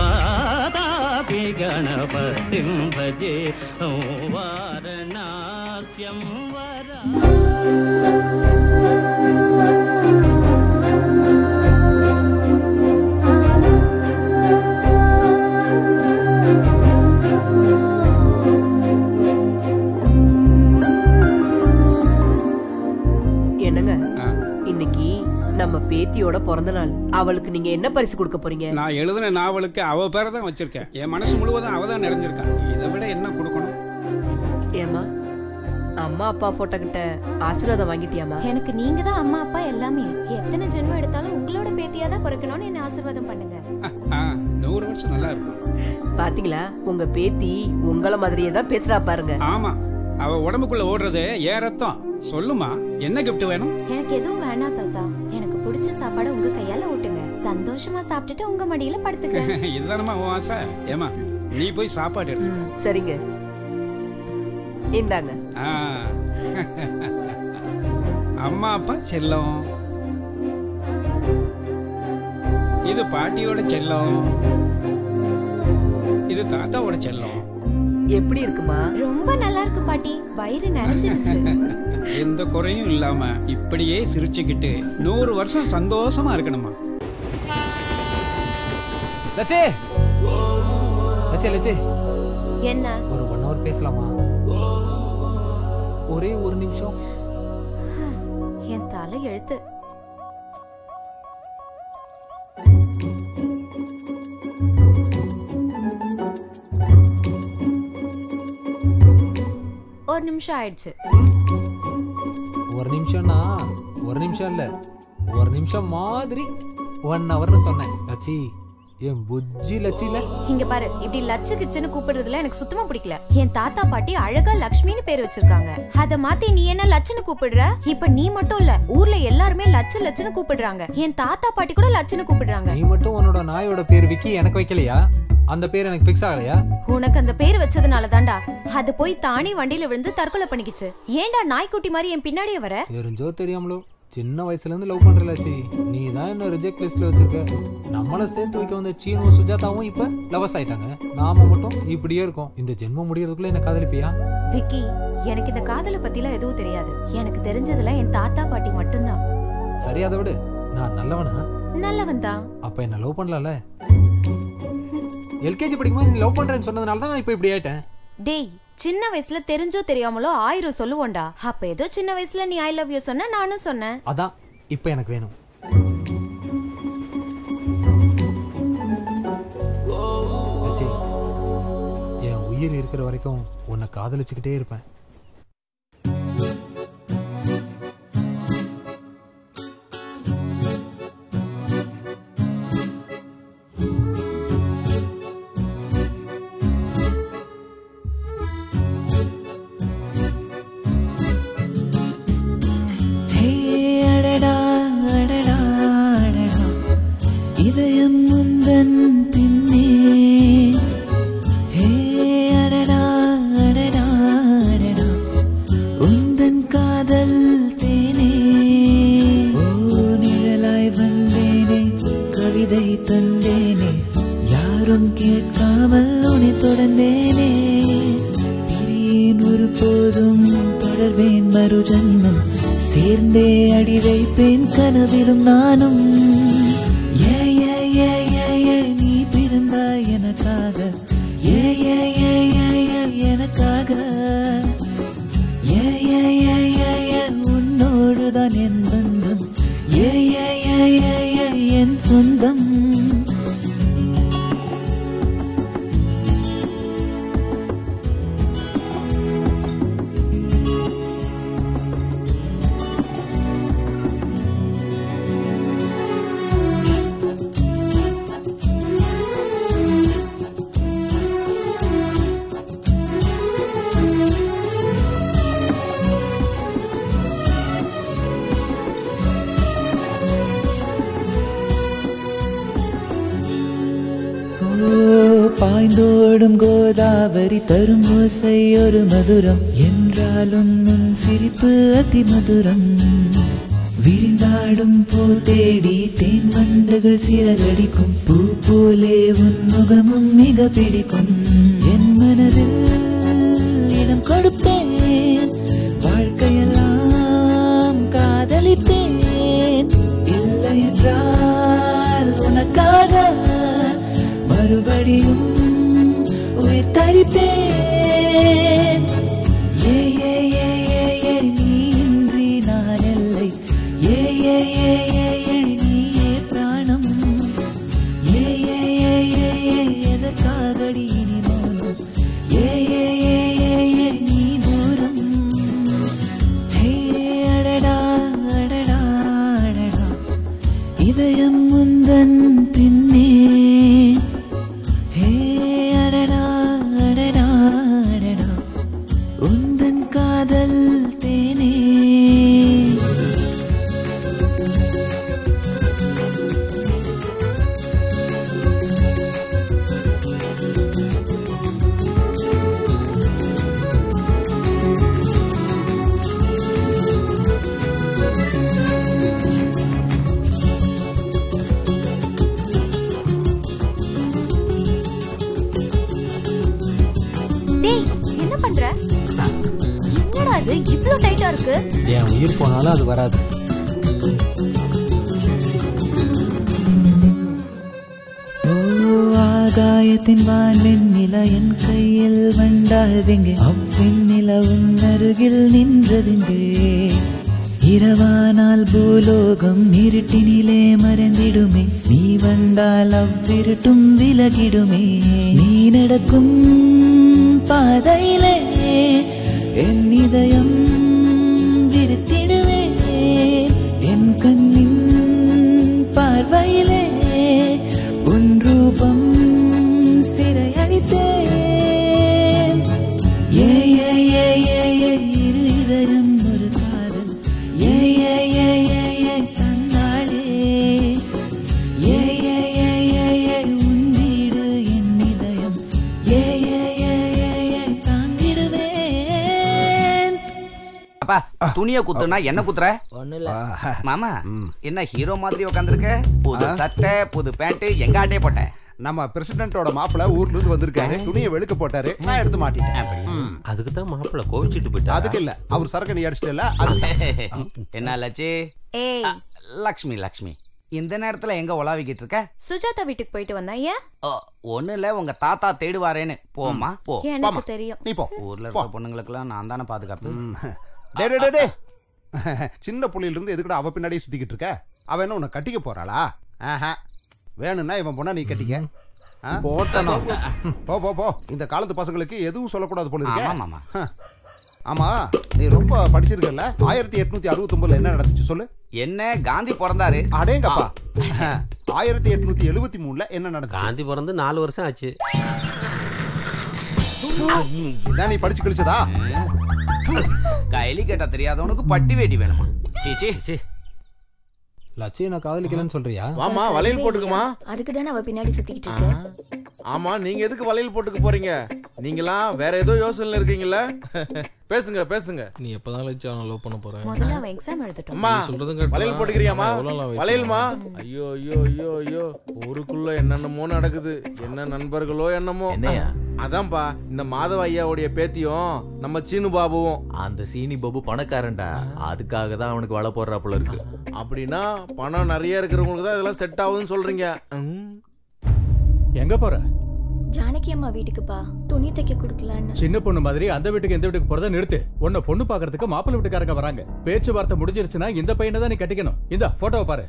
என்னங்க இன்னைக்கு நம்ம பேத்தியோட பிறந்த நாள். அவளுக்கு நீங்க என்ன பரிசு கொடுக்க போறீங்க? நான் எழுதின நாவலுக்கு அவ பேரை தான் வச்சிருக்கேன். என் மனசு முழுவதும் அவ தான் நிறைஞ்சிருக்கா. இதை விட என்ன கொடுக்கணும்? ஏமா அம்மா அப்பா போட்டோ கிட்ட ஆசீர்வாதம் வாங்கிட்டியாமா? எனக்கு நீங்க தான் அம்மா அப்பா எல்லாமே. எத்தனை ஜென்மம் எடுத்தாலும் உங்களோட பேத்தியா தான் பிறக்கணும்னு என்ன ஆசீர்வாதம் பண்ணுங்க. நூறு வருஷம் நல்லா இருக்கும். பாத்தீங்களா, உங்க பேத்தி உங்கள மாதிரியே தான் பேசுறா பாருங்க. ஆமா, அவ உடம்புக்குள்ள ஓடுறது ஏன் ரத்தம். சொல்லுமா, என்ன கிஃப்ட் வேணும்? எனக்கு எதுவும் வேணாம் தாத்தா. எனக்கு பிடிச்ச சாப்பாடு உங்க கையால ஊட்டுங்க. சந்தோஷமா சாப்பிட்டுட்டு உங்க மடியில படுத்துக்கிறேன். இதுதானமா உன் ஆசை? ஏமா நீ போய் சாப்பாடு எடுத்து. சரிங்க, இந்தாங்க. அம்மா அப்பா செல்லம், இது பாட்டியோட செல்லம், இது தாத்தாவோட செல்லம். எப்படி இருக்குமா? ரொம்ப நல்லா இருக்கு பாட்டி, வயிறு நிறைஞ்சிருச்சு. எந்த குறையும் இல்லாம இப்படியே சிரிச்சுக்கிட்டு நூறு வருஷம் சந்தோஷமா இருக்கணுமா? லட்சே லட்சே லட்சே என்ன? ஒரு ஒன் ஹவர் பேசலாமா? ஒரே ஒரு நிமிஷம். என் தலை எழுத்து. ஒரு நிமிஷம் ஆயிடுச்சு. ஒரு நிமிஷம்னா ஒரு நிமிஷம் இல்ல, ஒரு நிமிஷம் மாதிரி ஒன் ஹவர்னு சொன்னேன். லட்சி என் புஜ்ஜி லட்சியில இங்க பாரு, இப்படி லட்சு கிச்சன்னு கூப்பிடுறதுல எனக்கு சுத்தமா பிடிக்கல. என் தாத்தா பாட்டி அழகா லக்ஷ்மின்னு பேர் வச்சிருக்காங்க. அத மாத்தி நீ என்ன லட்சுன்னு கூப்பிடுற? இப்ப நீ மட்டும் இல்ல, ஊர்ல எல்லாருமே லட்சு லட்சுன்னு கூப்பிடுறாங்க. என் தாத்தா பாட்டி கூட லட்சுன்னு கூப்பிடுறாங்க. நீ மட்டும் உன்னோட நாயோட பேர் விக்கி எனக்கு வைக்கலையா? அந்த பேர் எனக்கு பிக்ஸ் ஆகலையா? உனக்கு அந்த பேர் வச்சதுனால தான்டா அது போய் தானே வண்டியில விழுந்து தற்கொலை பண்ணிக்கிச்சு. ஏன்டா நாய்க்குட்டி மாதிரி என் பின்னாடியே வர? தெரிஞ்சோ தெரியாமலோ சின்ன வயசுல இருந்து லவ் பண்ற லட்சி. நீ தான் என்ன ரிஜெக்ட் லிஸ்ட்ல வச்சிருக்க. நம்மள சேர்த்து வைக்க வந்த சீனும் சுஜாதாவும் இப்ப லவர்ஸ் ஆயிட்டாங்க. நாம மட்டும் இப்படியே இருக்கோம். இந்த ஜென்மம் முடியறதுக்குள்ள என்ன காதலிப்பியா? விக்கி, எனக்கு இந்த காதலை பத்திலாம் எதுவும் தெரியாது. எனக்கு தெரிஞ்சதுல என் தாத்தா பாட்டி மட்டும்தான். சரி, அதை விடு. நான் நல்லவனா? நல்லவன் தான். அப்ப என்ன லவ் பண்ணலாம்ல? எல்கேஜி படிக்கும்போது நீ லவ் பண்றேன்னு சொன்னதுனால தான் நான் இப்ப இப்படி ஆயிட்டேன். டேய், சின்ன வயசுல தெரிஞ்சோ தெரியாமலோ ஆயிரம் சொல்லுவோண்டா. அப்ப ஏதோ சின்ன வயசுல நீ ஐ லவ் யூ சொன்ன, நானும் சொன்னேன். அதான் இப்ப எனக்கு வேணும். என் உயிர் இருக்கிற வரைக்கும் உன்னை காதலிச்சுக்கிட்டே இருப்பேன். இதயம் முந்தன் பின்னே ஹே அடடா அடடா அடடா உந்தன் காதல் தேனே ஓ நிழலாய் வந்தேனே கவிதை தந்தேனே யாரும் கேட்காமல் உன்னை தொடர்ந்தேனே பிரியேன் ஒரு போதும் தொடர்வேன் மறு ஜன்மம் சேர்ந்தே அடி வைப்பேன் கனவிலும் நானும் நீ பிறந்தாய் எனக்காக ஏ ஏ ஏ ஏ எனக்காக ஏ ஏ ஏ ஏ உன்னோடுதான் என் பந்தம் ஏ ஏ ஏ ஏ என் சொந்தம் பாய்ந்தோடும் கோதாவரி தரும் ஓசை ஒரு மதுரம் என்றாலும் உன் சிரிப்பு அதிமதுரம் விரிந்தாடும் பூ தேடி தேன் வண்டுகள் சிறகடிக்கும் பூ போலே உன் முகமும் மிக பிடிக்கும் என் மனதில் இடம் கொடுப்பேன் வாழ்க்கையெல்லாம் காதலிப்பேன் இல்லை என்றால் உனக்காக மறுபடியும் உயிர் தரிப்பேன் ஏ ஏ ஏ ஏ ஏ நீ இன்றி நான் இல்லை ஏ ஏ ஏ ஏ ஏ நீயே பிராணம் ஏ ஏ ஏ ஏ ஏ எதற்காகடி இனி மௌனம் ஏ ஏ ஏ ஏ ஏ நீ தூரம் ஹே அடடா அடடா அடடா இதயம் முந்தன் பின்னே ஹே அடடா அடடா அடடா உந்தன் காதல் தேனே டேய் என்ன பண்ற? என்னடா இது இவ்ளோ டைட்டா இருக்கு? என் உயிர் போனாலும் அது வராது. ஓ ஆகாயத்தின் வானின் நில என் கையில் வண்டாதெங்கே அவ்வின் நிலவும் அருகில் நின்றதுங்கே இரவானால் பூலோகம் இருட்டினிலே மறைந்திடுமே நீ வந்தால் அவ்விருட்டும் விலகிடுமே நீ நடக்கும் பாதையிலே என் இதயம் விரித்திடுவே என் கண்ணின் பார்வையிலே உன் ரூபம் சிறையடித்தேன் ஏ ஏ ஏ ஏ ஏ இரு இதயம் ஒரு காதல் ஏ ஏ ஏ ஏ ஏ தந்தாளே ஏ ஏ ஏ ஏ ஏ உன் வீடு என் இதயம் ஏ ஏ ஏ ஏ ஏ தாங்கிடுவேன். அப்பா துணிய குத்துனா என்ன குத்துற? ஒண்ணு இல்ல மாமா என்ன ஹீரோ மாதிரி உட்காந்துருக்க? புது சட்டை புது பேண்ட் எங்க ஆட்டே போட்ட? நம்ம பிரசிடென்ட்டோட மாப்பிள்ள ஊர்ல இருந்து வந்திருக்காரு. துணியை வெளுக்க போட்டாரு, நான் எடுத்து மாட்டிட்டேன். அதுக்கு தான் மாப்பிள்ள கோவிச்சிட்டு போயிட்டா. அதுக்கு இல்ல, அவர் சரக்கு நீ அடிச்சிட்டல. என்ன லட்சி? ஏய் லக்ஷ்மி லக்ஷ்மி இந்த நேரத்துல எங்க உலாவிக்கிட்டு இருக்க? சுஜாதா வீட்டுக்கு போயிட்டு வந்தா ஏன்? ஒண்ணு இல்ல உங்க தாத்தா தேடுவாரேன்னு. போமா போ. எனக்கு தெரியும். நீ போ. ஊர்ல இருக்க பொண்ணுங்களுக்கெல்லாம் நான் தானே பாதுகாப்பு. டே டே டே டே சின்ன புள்ளியில இருந்து எதுக்குடா அவ பின்னாடியே சுத்திக்கிட்டு இருக்க? அவ என்ன உன்னை கட்டிக்க போறாளா? ஆஹா வேணும்னா இவன் பொண்ணா நீ கட்டிக்க. போட்டணும். போ போ போ. இந்த காலத்து பசங்களுக்கு எதுவும் சொல்லக்கூடாது போல ஆமா, இருக்கு. ஆமா. ஆமா நீ ரொம்ப படிச்சிருக்கல. ஆயிரத்தி எட்நூத்தி அறுபத்தி ஒன்பதுல என்ன நடந்துச்சு சொல்லு. என்ன காந்தி பிறந்தாரு? அடேங்கப்பா. ஆயிரத்தி எட்நூத்தி எழுபத்தி மூணுல என்ன நடந்துச்சு? காந்தி பிறந்து நாலு வருஷம் ஆச்சு. இதான் நீ படிச்சு கழிச்சதா? கைலி கேட்டா தெரியாதவனுக்கு பட்டி வேட்டி வேணுமா? சீச்சி சீ லட்சி நான் காதலிக்கலன்னு சொல்றியா? வாமா வளையல் போட்டுக்குமா. அதுக்கு தானே அவ பின்னாடி சுத்திக்கிட்டு இருக்கு. ஆமா நீங்க எதுக்கு வளையல் போட்டுக்க போறீங்க? நீங்களாம் வேற ஏதோ யோசனைல இருக்கீங்கல்ல? பேசுங்க பேசுங்க. நீ எப்பதான் லட்சி அவனை லவ் பண்ண போற? முதல்ல அவன் எக்ஸாம் எழுதட்டும். அம்மா சொல்றதும் கேட்டா வளையல் போட்டுக்கிறியாமா? எவ்வளவு வளையல்மா. ஐயோ ஐயோ ஐயோ ஐயோ ஊருக்குள்ள என்னென்னமோ நடக்குது. என்ன நண்பர்களோ என்னமோ. என்னையா? அதான்பா இந்த மாதவ ஐயாவுடைய பேத்தியும் நம்ம சீனு பாபுவும். அந்த சீனி பாபு பணக்காரன்டா, அதுக்காக தான் அவனுக்கு வலை போடுறாப்புல இருக்கு. அப்படின்னா பணம் நிறைய இருக்கிறவங்களுக்கு தான் இதெல்லாம் செட் ஆகுதுன்னு சொல்றீங்க. எங்க போற? ஜானகி அம்மா வீட்டுக்குப்பா துணி தைக்க கொடுக்கலான்னு. சின்ன பொண்ணு மாதிரி அந்த வீட்டுக்கு இந்த வீட்டுக்கு போறத நிறுத்து. உன்னை பொண்ணு பாக்குறதுக்கு மாப்பிள்ளை வீட்டுக்காரங்க வராங்க. பேச்சுவார்த்தை முடிஞ்சிருச்சுன்னா இந்த பையனை தான் நீ கட்டிக்கணும். இந்த போட்டோவை பாரு.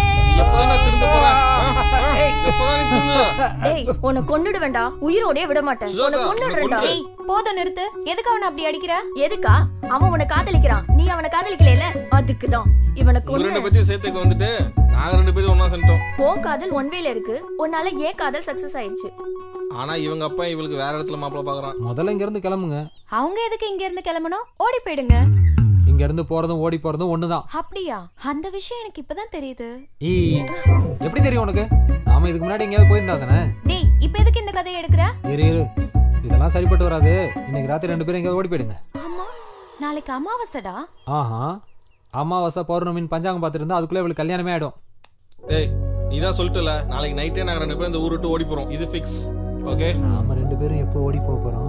டேய் உன்னை கொன்னுடுவேன்டா. உயிரோடே விட மாட்டேன். உன்னை கொன்னுடுறேன்டா. ஏய் போதும் நிறுத்து. எதுக்கு அவனை அப்படி அடிக்கிற? எதுக்கா? அவன் உன்னை காதலிக்கிறான், நீ அவனை காதலிக்கல. அதுக்கு தான் இவனை கொன்னு. ரெண்டு பேத்தையும் சேர்த்துக்க வந்துட்டு நாங்க ரெண்டு பேரும் ஒண்ணா சென்றோம். உன் காதல் ஒன் வேல இருக்கு, உன்னால ஏன் காதல் சக்சஸ் ஆயிடுச்சு. ஆனா இவங்க அப்பா இவளுக்கு வேற இடத்துல மாப்பிள்ள பாக்குறான். முதல்ல இங்க இருந்து கிளம்புங்க. அவங்க எதுக்கு இங்க இருந்து கிளம்பணும்? ஓடி போயிடுங்க. இங்க இருந்து போறதும் ஓடி போறதும் ஒண்ணுதான். அப்படியா? அந்த விஷயம் எனக்கு இப்பதான் தெரியுது. ஏய் எப்படி தெரியும் உனக்கு? நாம இதுக்கு முன்னாடி எங்கயாவது போயிருந்தா தானே? டேய் இப்ப எதுக்கு இந்த கதையை எடுக்கிற? இரு இரு இதெல்லாம் சரிப்பட்டு வராது. இன்னைக்கு ராத்திரி ரெண்டு பேரும் எங்க ஓடி போயிடுங்க. ஆமா நாளைக்கு அமாவாசைடா. ஆஹா அமாவாசை பௌர்ணமின்னு பஞ்சாங்கம் பார்த்துட்டு இருந்தா அதுக்குள்ள இவளுக்கு கல்யாணமே ஆயிடும். ஏய் நீ தான் சொல்லிட்டல நாளைக்கு நைட்டே நாங்க ரெண்டு பேரும் இந்த ஊர் விட்டு ஓடி போறோம். இது ஃபிக்ஸ். ஓகே நாம ரெண்டு பேரும் எப்போ ஓடி போக போறோம்?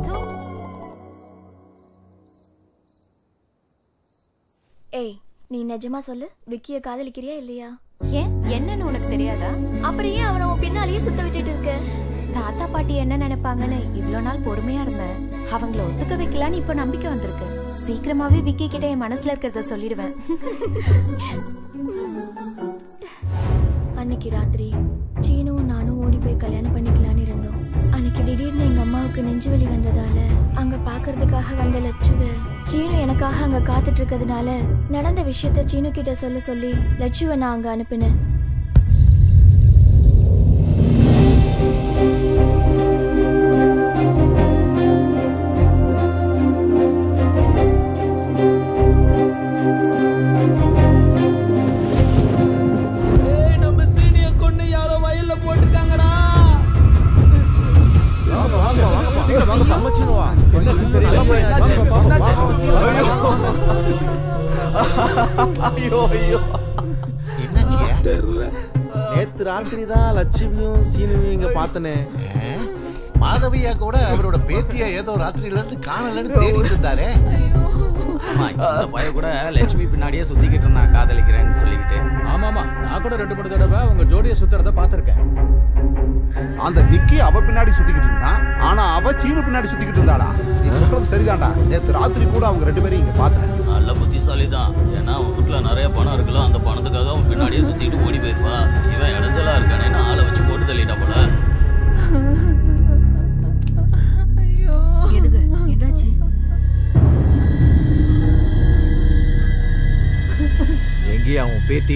ஏய் நீ நிஜமா சொல்லு, விக்கிய காதலிக்கிறியா இல்லையா? ஏன் என்னன்னு உனக்கு தெரியாதா? அப்புறம் ஏன் அவனை உன் பின்னாலேயே சுத்த விட்டுட்டு இருக்க? தாத்தா பாட்டி என்ன நினைப்பாங்கன்னு இவ்வளோ நாள் பொறுமையா இருந்தேன். அவங்கள ஒத்துக்க வைக்கலான்னு இப்போ நம்பிக்கை வந்திருக்கு. சீக்கிரமாவே விக்கி கிட்ட என் மனசுல இருக்கிறத சொல்லிடுவேன். அன்னைக்கு ராத்திரி சீனுவும் நானும் ஓடி போய் கல்யாணம் பண்ணிக்கலான்னு இருந்தோம். அன்னைக்கு திடீர்னு எங்க அம்மாவுக்கு நெஞ்சு வலி வந்ததால அங்க பாக்குறதுக்காக வந்த லட்சுவ சீனு எனக்காக அங்க காத்துட்டு இருக்கிறதுனால நடந்த விஷயத்த சீனு கிட்ட சொல்ல சொல்லி லட்சுவை நான் அங்க அனுப்பினேன். நேத்து ராத்திரி தான் லட்சுமியும் சீனுவையும் இங்க பார்த்தனே. மாதவியா கூட அவரோட பேத்தியா ஏதோ ராத்திரியில இருந்து காணலன்னு தேடிட்டு இருந்தாரே. இந்த பைய கூட லட்சுமி பின்னாடியே சுத்திக்கிட்டு இருந்தான் காதலிக்கிறேன்னு சொல்லிக்கிட்டு. ஆமாமா நான் கூட ரெண்டு மூணு தடவை உங்க ஜோடியை சுத்துறத பாத்திருக்கேன். அந்த விக்கி அவ பின்னாடி சுத்திக்கிட்டு இருந்தான், ஆனா அவ சீனு பின்னாடி சுத்திக்கிட்டு இருந்தாளா? நீ சொல்றது சரிதான்டா. நேத்து ராத்திரி கூட அவங்க ரெண்டு பேரும் இங்க பார்த்தேன். நல்ல புத்திசாலி தான். ஏன்னா அவன் வீட்டுல நிறைய பணம் இருக்குல்ல, அந்த பணத்துக்காக அவன் பின்னாடியே சுத்திட்டு ஓடி போயிருப்பா. இவன் இடைஞ்சலா இருக்கானேன்னு ஆளை வச்சு போட்டு தள்ளிட்டா போல. என்னங்க என்னாச்சு? எங்கே அவன் பேத்தி?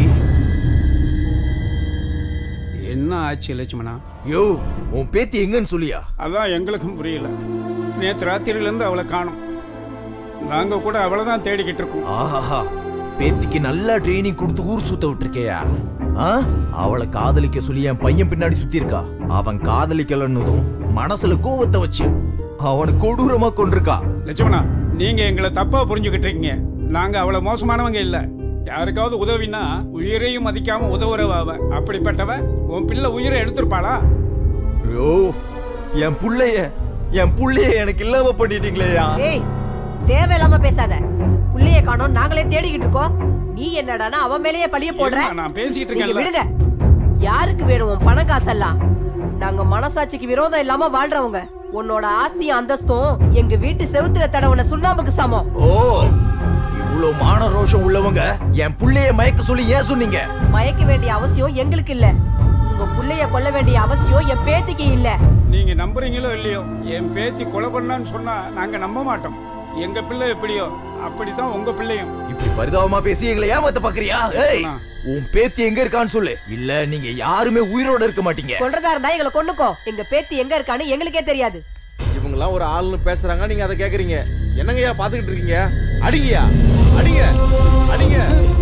என்ன ஆச்சு லட்சுமணா? யோ உன் பேத்தி எங்கன்னு சொல்லியா? அதான் எங்களுக்கும் புரியல. நேற்று ராத்திரியிலேருந்து அவளை காணும். நாங்க கூட அவளை தான் தேடிக்கிட்டு இருக்கோம். ஆஹா பேத்திக்கு நல்லா ட்ரைனிங் கொடுத்து ஊர் சுத்த விட்டுருக்கேயா? அவளை காதலிக்க சொல்லி என் பையன் பின்னாடி சுத்தி இருக்கா. அவன் காதலிக்கலன்னதும் மனசுல கோவத்தை வச்சு அவனை கொடூரமா கொண்டிருக்கா. லட்சுமணா நீங்க எங்களை தப்பா புரிஞ்சுக்கிட்டு இருக்கீங்க. நாங்க அவளை மோசமானவங்க இல்ல. யாருக்காவது உதவினா உயிரையும் மதிக்காம உதவுறவ. அப்படிப்பட்டவ உன் பிள்ளை உயிரை எடுத்திருப்பாளா? ஐயோ என் புள்ளைய என் புள்ளைய எனக்கு இல்லாம பண்ணிட்டீங்களேயா. ஏய் தேவையில்லாம பேசாத. புள்ளைய காணோம் நாங்களே தேடிக்கிட்டு இருக்கோம். நீ என்னடானா அவன் மேலேயே பழிய போடுற. நான் பேசிட்டு நீங்க இருக்கேன். விடுங்க. யாருக்கு வேணும் உன் பணம் காசெல்லாம்? நாங்க மனசாட்சிக்கு விரோதம் இல்லாம வாழ்றவங்க. உன்னோட ஆஸ்தியும் அந்தஸ்தும் எங்க வீட்டு செவுத்துல தடவன சுண்ணாம்புக்கு சமம். ஓ இவ்வளவு மான ரோஷம் உள்ளவங்க என் புள்ளைய மயக்க சொல்லி ஏன் சொன்னீங்க? மயக்க வேண்டிய அவசியம் எங்களுக்கு இல்ல. உங்க புள்ளைய கொல்ல வேண்டிய அவசியம் என் பேத்திக்கு இல்ல. நீங்க நம்புறீங்களோ இல்லையோ, என் பேத்தி கொலை பண்ணான்னு சொன்னா நாங்க நம்ப மாட்டோம். எங்க பிள்ளை எப்படியோ அப்படிதான் உங்க பிள்ளையும். இப்படி பரிதாபமா பேசி எங்களை ஏமாத்த பாக்குறியா? ஏய் உன் பேத்தி எங்க இருக்கான்னு சொல்லு. இல்ல நீங்க யாருமே உயிரோட இருக்க மாட்டீங்க. கொல்றதா இருந்தா எங்களை கொன்னுக்கோ. எங்க பேத்தி எங்க இருக்கான்னு எங்களுக்கே தெரியாது. இவங்கெல்லாம் ஒரு ஆள்னு பேசுறாங்க, நீங்க அதை கேக்குறீங்க. என்னங்கய்யா பாத்துக்கிட்டு இருக்கீங்க? அடிங்கயா அடிங்க அடிங்க.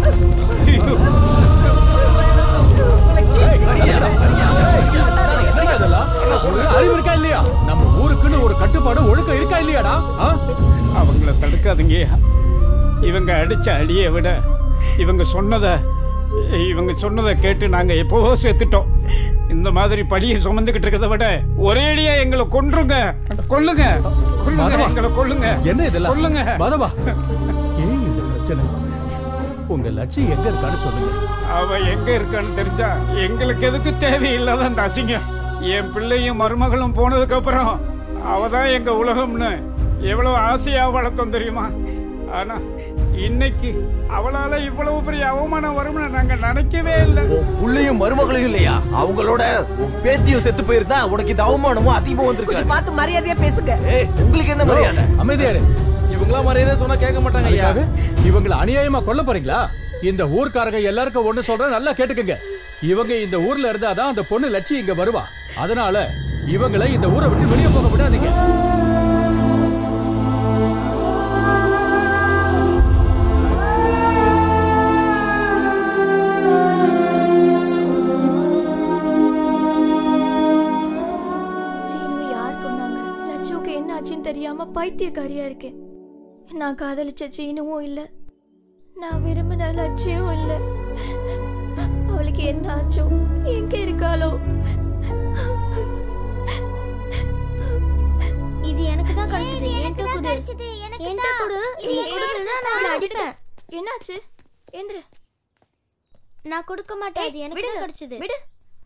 அறிவு இருக்கா இல்லையா? நம்ம ஊருக்குன்னு ஒரு கட்டுப்பாடு ஒழுக்கம் இருக்கா இல்லையாடா? அவங்கள தடுக்காதீங்கய்யா. இவங்க அடிச்ச அடியை விட இவங்க சொன்னதை இவங்க சொன்னதை கேட்டு நாங்க எப்பவோ சேர்த்துட்டோம். இந்த மாதிரி படியை சுமந்துகிட்டு இருக்கிறத விட ஒரே அடியா எங்களை கொன்றுங்க. கொல்லுங்க கொல்லுங்க எங்களை கொல்லுங்க. என்ன இதெல்லாம்? கொல்லுங்க மாதவா. ஏன் இந்த பிரச்சனை? உங்க லட்சியம் எங்க இருக்கான்னு சொல்லுங்க. அவ எங்க இருக்கான்னு தெரிஞ்சா எங்களுக்கு எதுக்கு தேவையில்லாத அந்த அசிங்கம். என் பிள்ளையும் மருமகளும் போனதுக்கு அப்புறம் அவதான் எங்க உலகம்னு எவ்வளவு ஆசையா வளர்த்தோம் தெரியுமா? ஆனா இன்னைக்கு அவளால இவ்வளவு பெரிய அவமானம் வரும்னு நாங்க நினைக்கவே இல்லை. புள்ளையும் மருமகளும் இல்லையா? அவங்களோட பேத்தியும் செத்து போயிருந்தா உனக்கு இந்த அவமானமும் அசிங்கமும் வந்திருக்கு. பார்த்து மரியாதையா பேசுங்க. ஏய் உங்களுக்கு என்ன மரியாதை? அமைதியாரு. இவங்களா மரியாதை சொன்னா கேட்க மாட்டாங்க ஐயா. இவங்களை அநியாயமா கொல்ல போறீங்களா? இந்த ஊர்க்காரங்க எல்லாருக்கும் ஒண்ணு சொல்ற நல்லா கேட்டுக்கங்க. இவங்க இந்த ஊர்ல இருந்தாதான் அந்த பொண்ணு லட்சி இங்க வருவா. அதனால இவங்களை இந்த ஊரை விட்டு வெளியே போக விடாதீங்க. பைத்தியக்காரியா இருக்கேன். நான் காதலிச்ச சீனுவும் இல்ல, நான் விரும்பின லட்சியம் இல்ல. அவளுக்கு என்ன ஆச்சோ, எங்க இருக்காளோ? இது எனக்கு தான் கிடைச்சது. என்கிட்ட கொடு. என்கிட்ட கொடு. இது கொடுக்கலனா நான் அவளை அடிப்பேன். என்னாச்சு? எந்திர. நான் கொடுக்க மாட்டேன். இது எனக்கு தான் கிடைச்சது. விடு.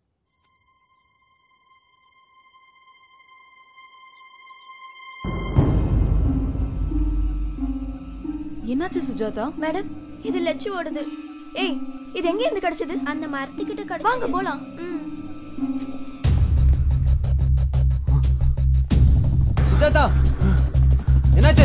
என்னாச்சு சுஜாதா? மேடம், இது லட்சு ஓடுது. ஏய், இது எங்க இருந்து கிடைச்சது? அந்த மரத்துக்கிட்ட கிடைச்சது. வாங்க போலாம். சுஜாதா, என்னாச்சு?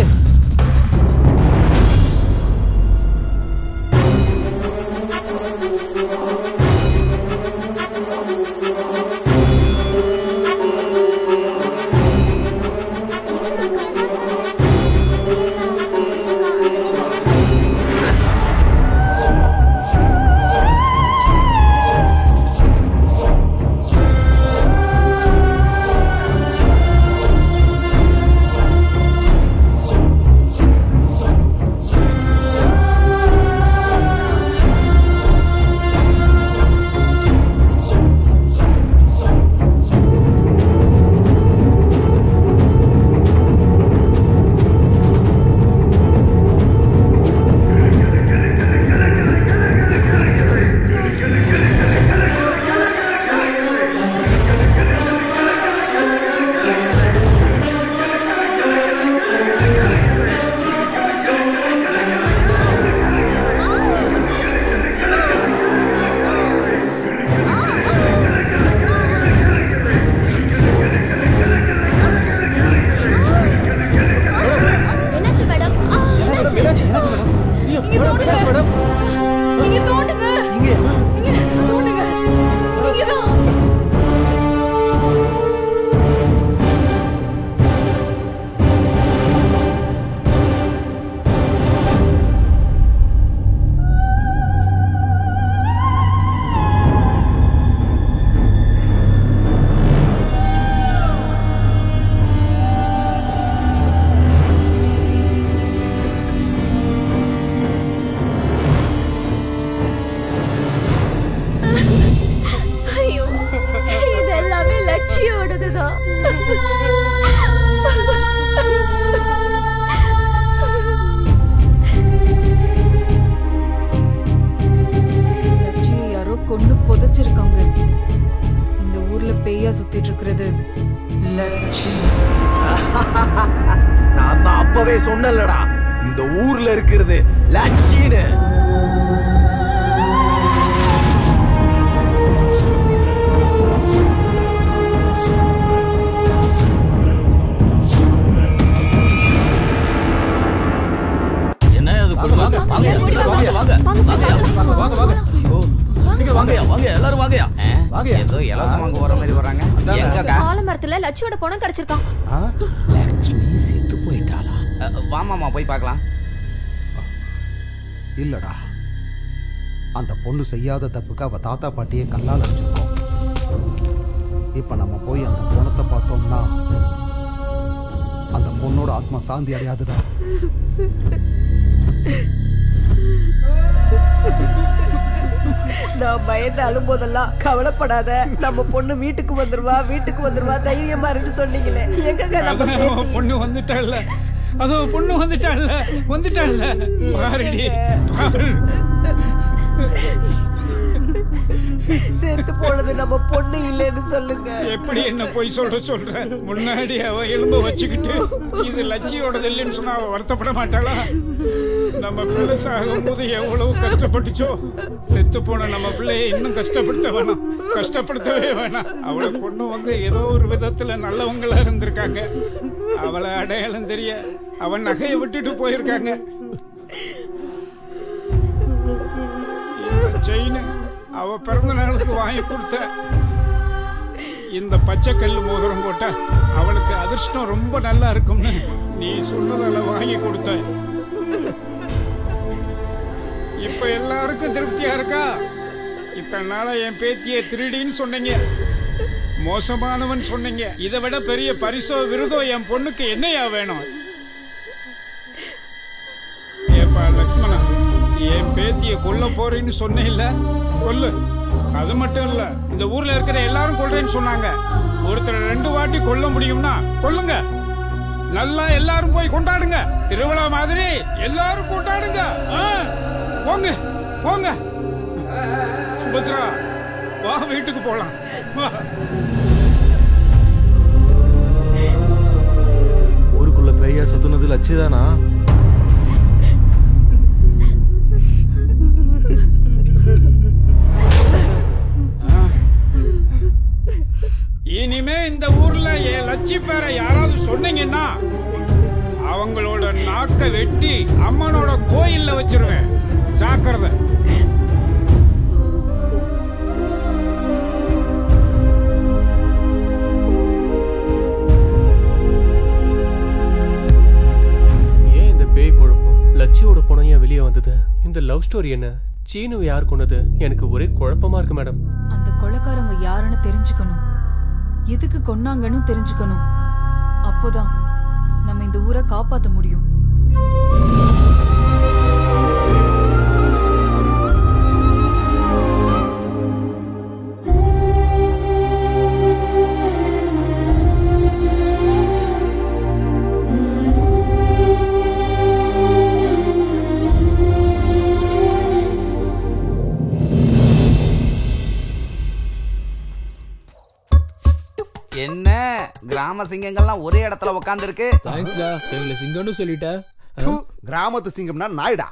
நான் அப்பவே சொன்னலடா, இந்த ஊர்ல இருக்கிறது லட்சின்னு. என்ன அது? வாங்க வாங்க வாங்க வாங்க வாங்க. சீக்கிரம் வாங்கயா, வாங்க எல்லாரும் வாங்கயா. ஏதோ இலசம் வாங்க வர மாதிரி வராங்க. எங்கக்கா? ஆலமரத்துல லட்சுவோட பணம் கிடைச்சிருக்கான். லட்சுமி செத்து போயிட்டாளா? வாமாமா போய் பார்க்கலாம். இல்லடா, அந்த பொண்ணு செய்யாத தப்புக்கு அவ தாத்தா பாட்டியை கல்லால் அடிச்சிருக்கோம். இப்ப நம்ம போய் அந்த பொணத்தை பார்த்தோம்னா அந்த பொண்ணோட ஆத்மா சாந்தி அடையாதுடா. நான் பயந்து அழும்போதெல்லாம் கவலைப்படாத, நம்ம பொண்ணு வீட்டுக்கு வந்துருவா வீட்டுக்கு வந்துருவா தைரியமா இருக்கு சொன்னீங்களே. எங்க நம்ம பொண்ணு வந்துட்டாள்ல, அதோ பொண்ணு வந்துட்டாள்ல வந்துட்டாள்ல பாருடி பாரு. செத்து போனது நம்ம பொண்ணு இல்லைன்னு சொல்லுங்க. எப்படி என்ன போய் சொல்ற சொல்ற? முன்னாடி அவ எலும்ப வச்சுக்கிட்டு இது லட்சியோடது இல்லைன்னு சொன்னா அவ வருத்தப்பட மாட்டாளா? நம்ம பிள்ளை சாகும் போது எவ்வளவு கஷ்டப்பட்டுச்சோ, செத்து போன நம்ம பிள்ளைய இன்னும் கஷ்டப்படுத்த வேணாம், கஷ்டப்படுத்தவே வேணாம். அவளை பொண்ணு வந்து ஏதோ ஒரு விதத்துல நல்லவங்களா இருந்திருக்காங்க. அவளை அடையாளம் தெரிய அவன் நகையை விட்டுட்டு போயிருக்காங்க. இந்த செயின் அவ பிறந்த நாளுக்கு வாங்கி கொடுத்த இந்த பச்சை கல் மோதிரம் போட்டா அவளுக்கு அதிர்ஷ்டம் ரொம்ப நல்லா இருக்கும்னு நீ சொன்னதால வாங்கி கொடுத்த. இப்ப எல்லாருக்கும் திருப்தியா இருக்கா? இத்தனை நாளா என் பேத்தியை திருடின்னு சொன்னீங்க, மோசமானவன் சொன்னீங்க. இதை விட பெரிய பரிசோ விருதோ என் பொண்ணுக்கு என்னையா வேணும்? பேத்திய கொல்ல போறேன்னு சொன்னே இல்ல, கொல்லு. அது மட்டும் இல்ல, இந்த ஊர்ல இருக்கிற எல்லாரும் கொல்றேன்னு சொன்னாங்க. ஒருத்தர் ரெண்டு வாட்டி கொல்ல முடியும்னா கொல்லுங்க. நல்லா எல்லாரும் போய் கொண்டாடுங்க. திருவிழா மாதிரி எல்லாரும் கொண்டாடுங்க. போங்க போங்க. சுபத்ரா வா, வீட்டுக்கு போலாம். ஊருக்குள்ள பேயா சுத்துனது லட்சுதானா? இனிமே இந்த ஊர்ல என் லட்சி பேரை யாராவது சொன்னீங்கன்னா அவங்களோட நாக்க வெட்டி அம்மனோட கோயில்ல வச்சிருவேன். ஜாக்கிரதை. ஏன் இந்த பேய் குழப்பம்? லட்சியோட பணம் ஏன் வெளியே வந்தது? இந்த லவ் ஸ்டோரி என்ன? சீனு யார் கொண்டது? எனக்கு ஒரே குழப்பமா இருக்கு மேடம். அந்த கொலைக்காரங்க யாருன்னு தெரிஞ்சுக்கணும், எதுக்கு கொன்னாங்கன்னு தெரிஞ்சுக்கணும். அப்போதான் நம்ம இந்த ஊரை காப்பாத்த முடியும். என்ன கிராம சிங்கங்கள்லாம் ஒரே இடத்துல உட்கார்ந்து இருக்கு? தேங்க்ஸ்டா, எங்களை சிங்கம்னு சொல்லிட்ட. கிராமத்து சிங்கம்னா நாயுடா.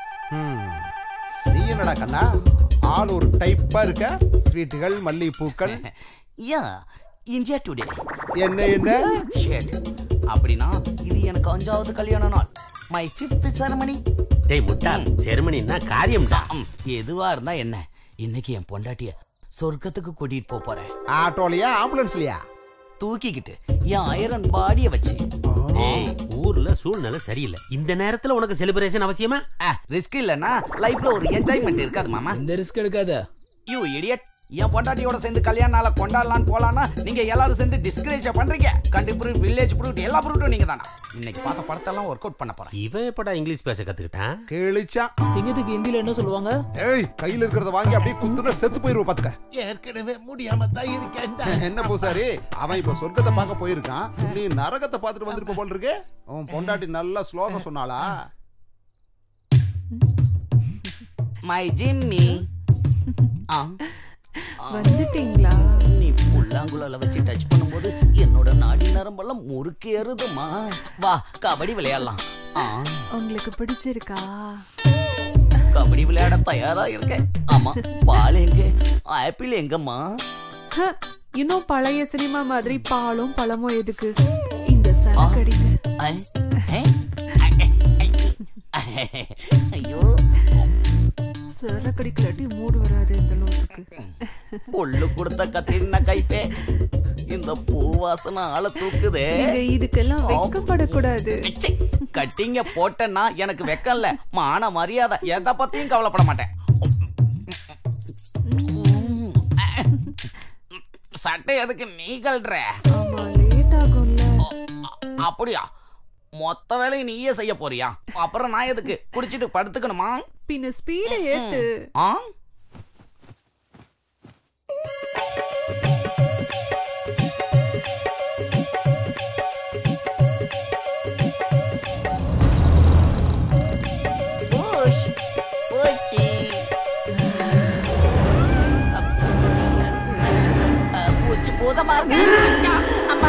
நீ என்னடா கண்ணா ஆள் ஒரு டைப்பா இருக்க? ஸ்வீட்டுகள், மல்லிகைப்பூக்கள். Yeah India today. என்ன என்ன ஷேட். அப்படின்னா இது எனக்கு அஞ்சாவது கல்யாண நாள். My fifth ceremony. டேய் முட்டாள், செரமனின்னா காரியம்டா. எதுவா இருந்தா என்ன, இன்னைக்கு என் பொண்டாட்டிய சொர்க்கத்துக்கு கூட்டிட்டு போக போறேன். ஆட்டோலயா ஆம்புலன்ஸ்லயா? தூக்கிக்கிட்டு என் ஐரன் பாடிய வச்சு. ஏய், ஊர்ல சூழ்நிலை சரியில்லை. இந்த நேரத்துல உனக்கு செலிப்ரேஷன் அவசியமா? ரிஸ்க் இல்லனா லைஃப்ல ஒரு என்ஜாய்மெண்ட் இருக்காது மாமா. இந்த ரிஸ்க் எடுக்காத. You idiot. என் பொண்டாட்டியோட சேர்ந்து கல்யாண நாள கொண்டாடலான்னு போலான்னா நீங்க எல்லாரும் சேர்ந்து டிஸ்கரேஜ் பண்றீங்க. கண்ட்ரி ப்ரூட், வில்லேஜ் ப்ரூட், எல்லா ப்ரூட்டும் நீங்க தானா? இன்னைக்கு பார்த்த படத்தெல்லாம் ஒர்க் அவுட் பண்ண போறேன். இவன் எப்படா இங்கிலீஷ் பேச கத்துக்கிட்டான்? கேளிச்சா. சிங்கத்துக்கு ஹிந்தில என்ன சொல்லுவாங்க? ஏய், கையில இருக்கிறத வாங்கி அப்படியே குத்துன செத்து போயிருவ பாத்துக்க. ஏற்கனவே முடியாம தான் இருக்கேன். என்ன பூசாரி, அவன் இப்ப சொர்க்கத்தை பார்க்க போயிருக்கான், நீ நரகத்தை பார்த்துட்டு வந்திருப்ப போல இருக்கு. உன் பொண்டாட்டி நல்லா ஸ்லோகம் சொன்னாளா? My Jimmy. வந்துட்டீங்களா? நீ புல்லாங்குழல வச்சு டச் பண்ணும்போது என்னோட நாடி நரம்பெல்லாம் முறுக்கேறுதுமா. வா கபடி விளையாடலாம். உங்களுக்கு பிடிச்சிருக்கா? கபடி விளையாட தயாரா இருக்கேன். ஆமா, பால் எங்க, ஆப்பிள் எங்கம்மா? இன்னும் பழைய சினிமா மாதிரி பாலும் பழமும் எதுக்கு? இந்த சரக்கடிங்க. ஐயோ, சரக்கடிக்கலாட்டி மூடு வராது இந்த லூசுக்கு. பொல்லு கொடுத்த கத்திரின கைத்தே, இந்த பூவாசனை ஆள தூக்குதே. நீங்க இதுக்கெல்லாம் வெட்கப்படக்கூடாது. கட்டிங்க போட்டேன்னா எனக்கு வெக்கம் இல்ல, மான மரியாதை. எதை பத்தியும் கவலைப்பட மாட்டேன். சட்டை எதுக்கு நீ கல்ற? அப்படியா? மொத்த வேலையை நீயே செய்ய போறியா? அப்புறம் நான் எதுக்கு குடிச்சிட்டு படுத்துக்கணுமா? பின்ன ஸ்பீட ஏத்து. ஆ புஷ் புச்சி புச்சி பூதமா இருக்கு. அம்மா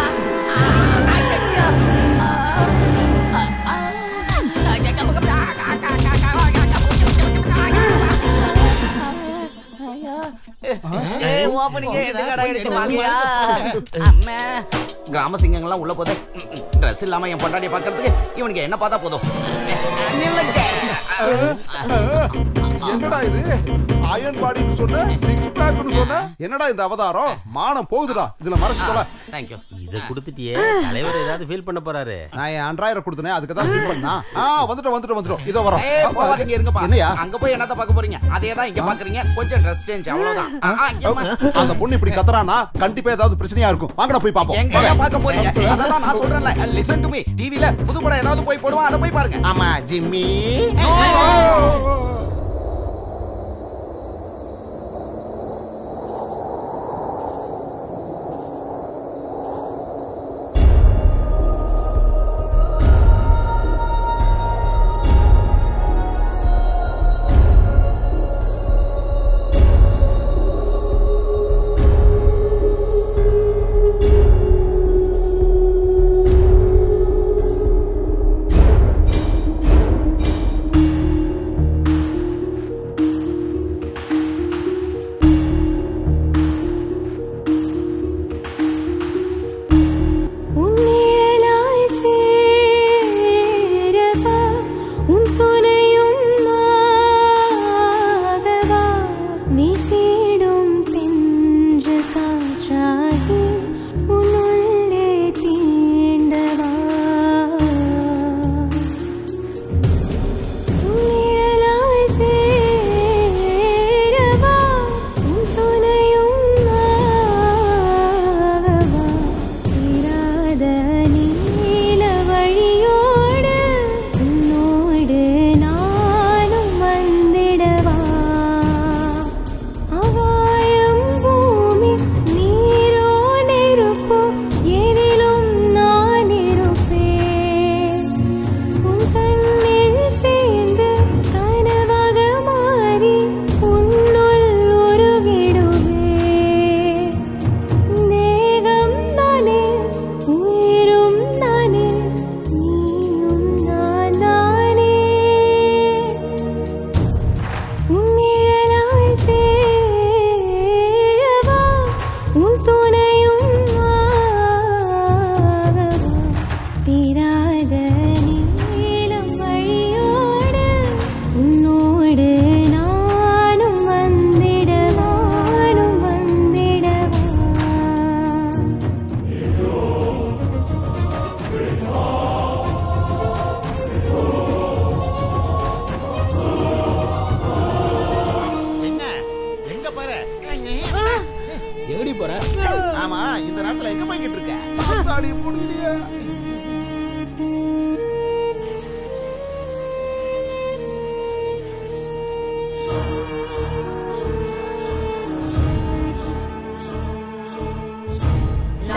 கிராம சிங்கங்கள்லாம் உள்ள போது ட்ரெஸ் இல்லாம என் பொண்டாடியை பாக்குறதுக்கு இவனுக்கு என்ன பார்த்தா போதும். என்னடா இது? அயன் பாடின்னு சொன்ன, சிக்ஸ் பேக்னு சொன்ன, என்னடா இந்த அவதாரம்? மானம் போகுதுடா. இதுல மறைச்சு தொலை. Thank you. இத கொடுத்துட்டியே, தலைவர் ஏதாவது ஃபீல் பண்ண போறாரு. நான் என் ஆண்ட்ராய்டை கொடுத்தனே, அதுக்கு தான் ஃபீல் பண்ணா. ஆ வந்துட்டு வந்துட்டு வந்துட்டு இதோ வரோம். ஏய் போவாதீங்க, இருங்கப்பா. என்னையா? அங்க போய் என்னத்த பார்க்க போறீங்க? அதே தான் இங்க பாக்குறீங்க. கொஞ்சம் ட்ரெஸ் சேஞ்ச் அவ்வளவுதான். அந்த பொண்ணு இப்படி கத்துறானா கண்டிப்பா ஏதாவது பிரச்சனையா இருக்கும். வாங்கடா போய் பாப்போம். எங்க பார்க்க போறீங்க? அதான் நான் சொல்றேன்ல, லிசன் டு மீ. டிவில புது படம் ஏதாவது போய் போடுவான், அத போய் பாருங்க. ஆமா ஜிம்மி.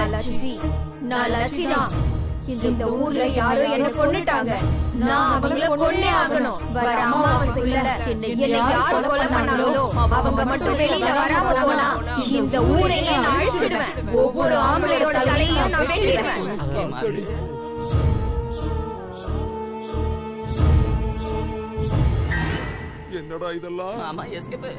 நான் லட்சி நான் லட்சி தான். இந்த ஊர்ல யாரோ என்ன கொன்னுட்டாங்க. நான் அவங்கள கொன்னே ஆகணும். வர அமாவாசையில என்னை யார் கொலை பண்ணாங்களோ அவங்க மட்டும் வெளியில வராம போனா இந்த ஊரையே நான் அழிச்சிடுவேன். ஒவ்வொரு ஆம்பளையோட தலையையும் நான் வெட்டிடுவேன். என்னடா இதெல்லாம்? ஆமா எஸ்கேப்.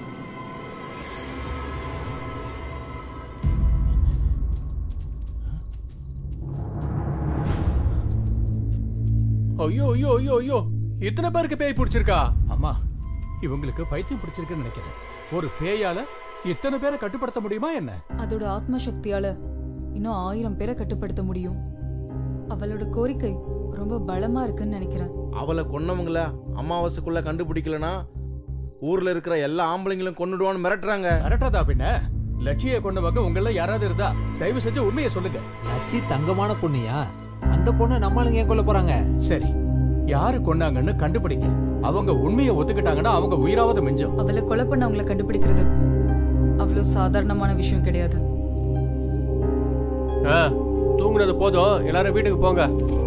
ஐயோ ஐயோ ஐயோ ஐயோ இத்தனை பேருக்கு பேய் பிடிச்சிருக்கா? அம்மா இவங்களுக்கு பைத்தியம் பிடிச்சிருக்குன்னு நினைக்கிறேன். ஒரு பேயால இத்தனை பேரை கட்டுப்படுத்த முடியுமா என்ன? அதோட ஆத்ம சக்தியால இன்னும் ஆயிரம் பேரை கட்டுப்படுத்த முடியும். அவளோட கோரிக்கை ரொம்ப பலமா இருக்குன்னு நினைக்கிறேன். அவளை கொன்னவங்கள அமாவாசைக்குள்ள கண்டுபிடிக்கலனா ஊர்ல இருக்கிற எல்லா ஆம்பளைங்களும் கொன்னுடுவான்னு மிரட்டுறாங்க. மிரட்டதா பின்ன? லட்சியை கொண்டவங்க உங்கள யாராவது இருந்தா தயவு செஞ்சு உண்மையை சொல்லுங்க. லட்சி தங்கமான பொண்ணியா? அந்த பொண்ணு நம்மளுங்க ஏன் கொல்ல போறாங்க? சரி, யாரு கொண்டாங்கன்னு கண்டுபிடிங்க. அவங்க உண்மையை ஒத்துக்கிட்டாங்கன்னா அவங்க உயிராவது மிஞ்சும். அவளை கொலை பண்ண அவங்களை கண்டுபிடிக்கிறது அவ்வளவு சாதாரணமான விஷயம் கிடையாது. தூங்குனது போதும், எல்லாரும் வீட்டுக்கு போங்க.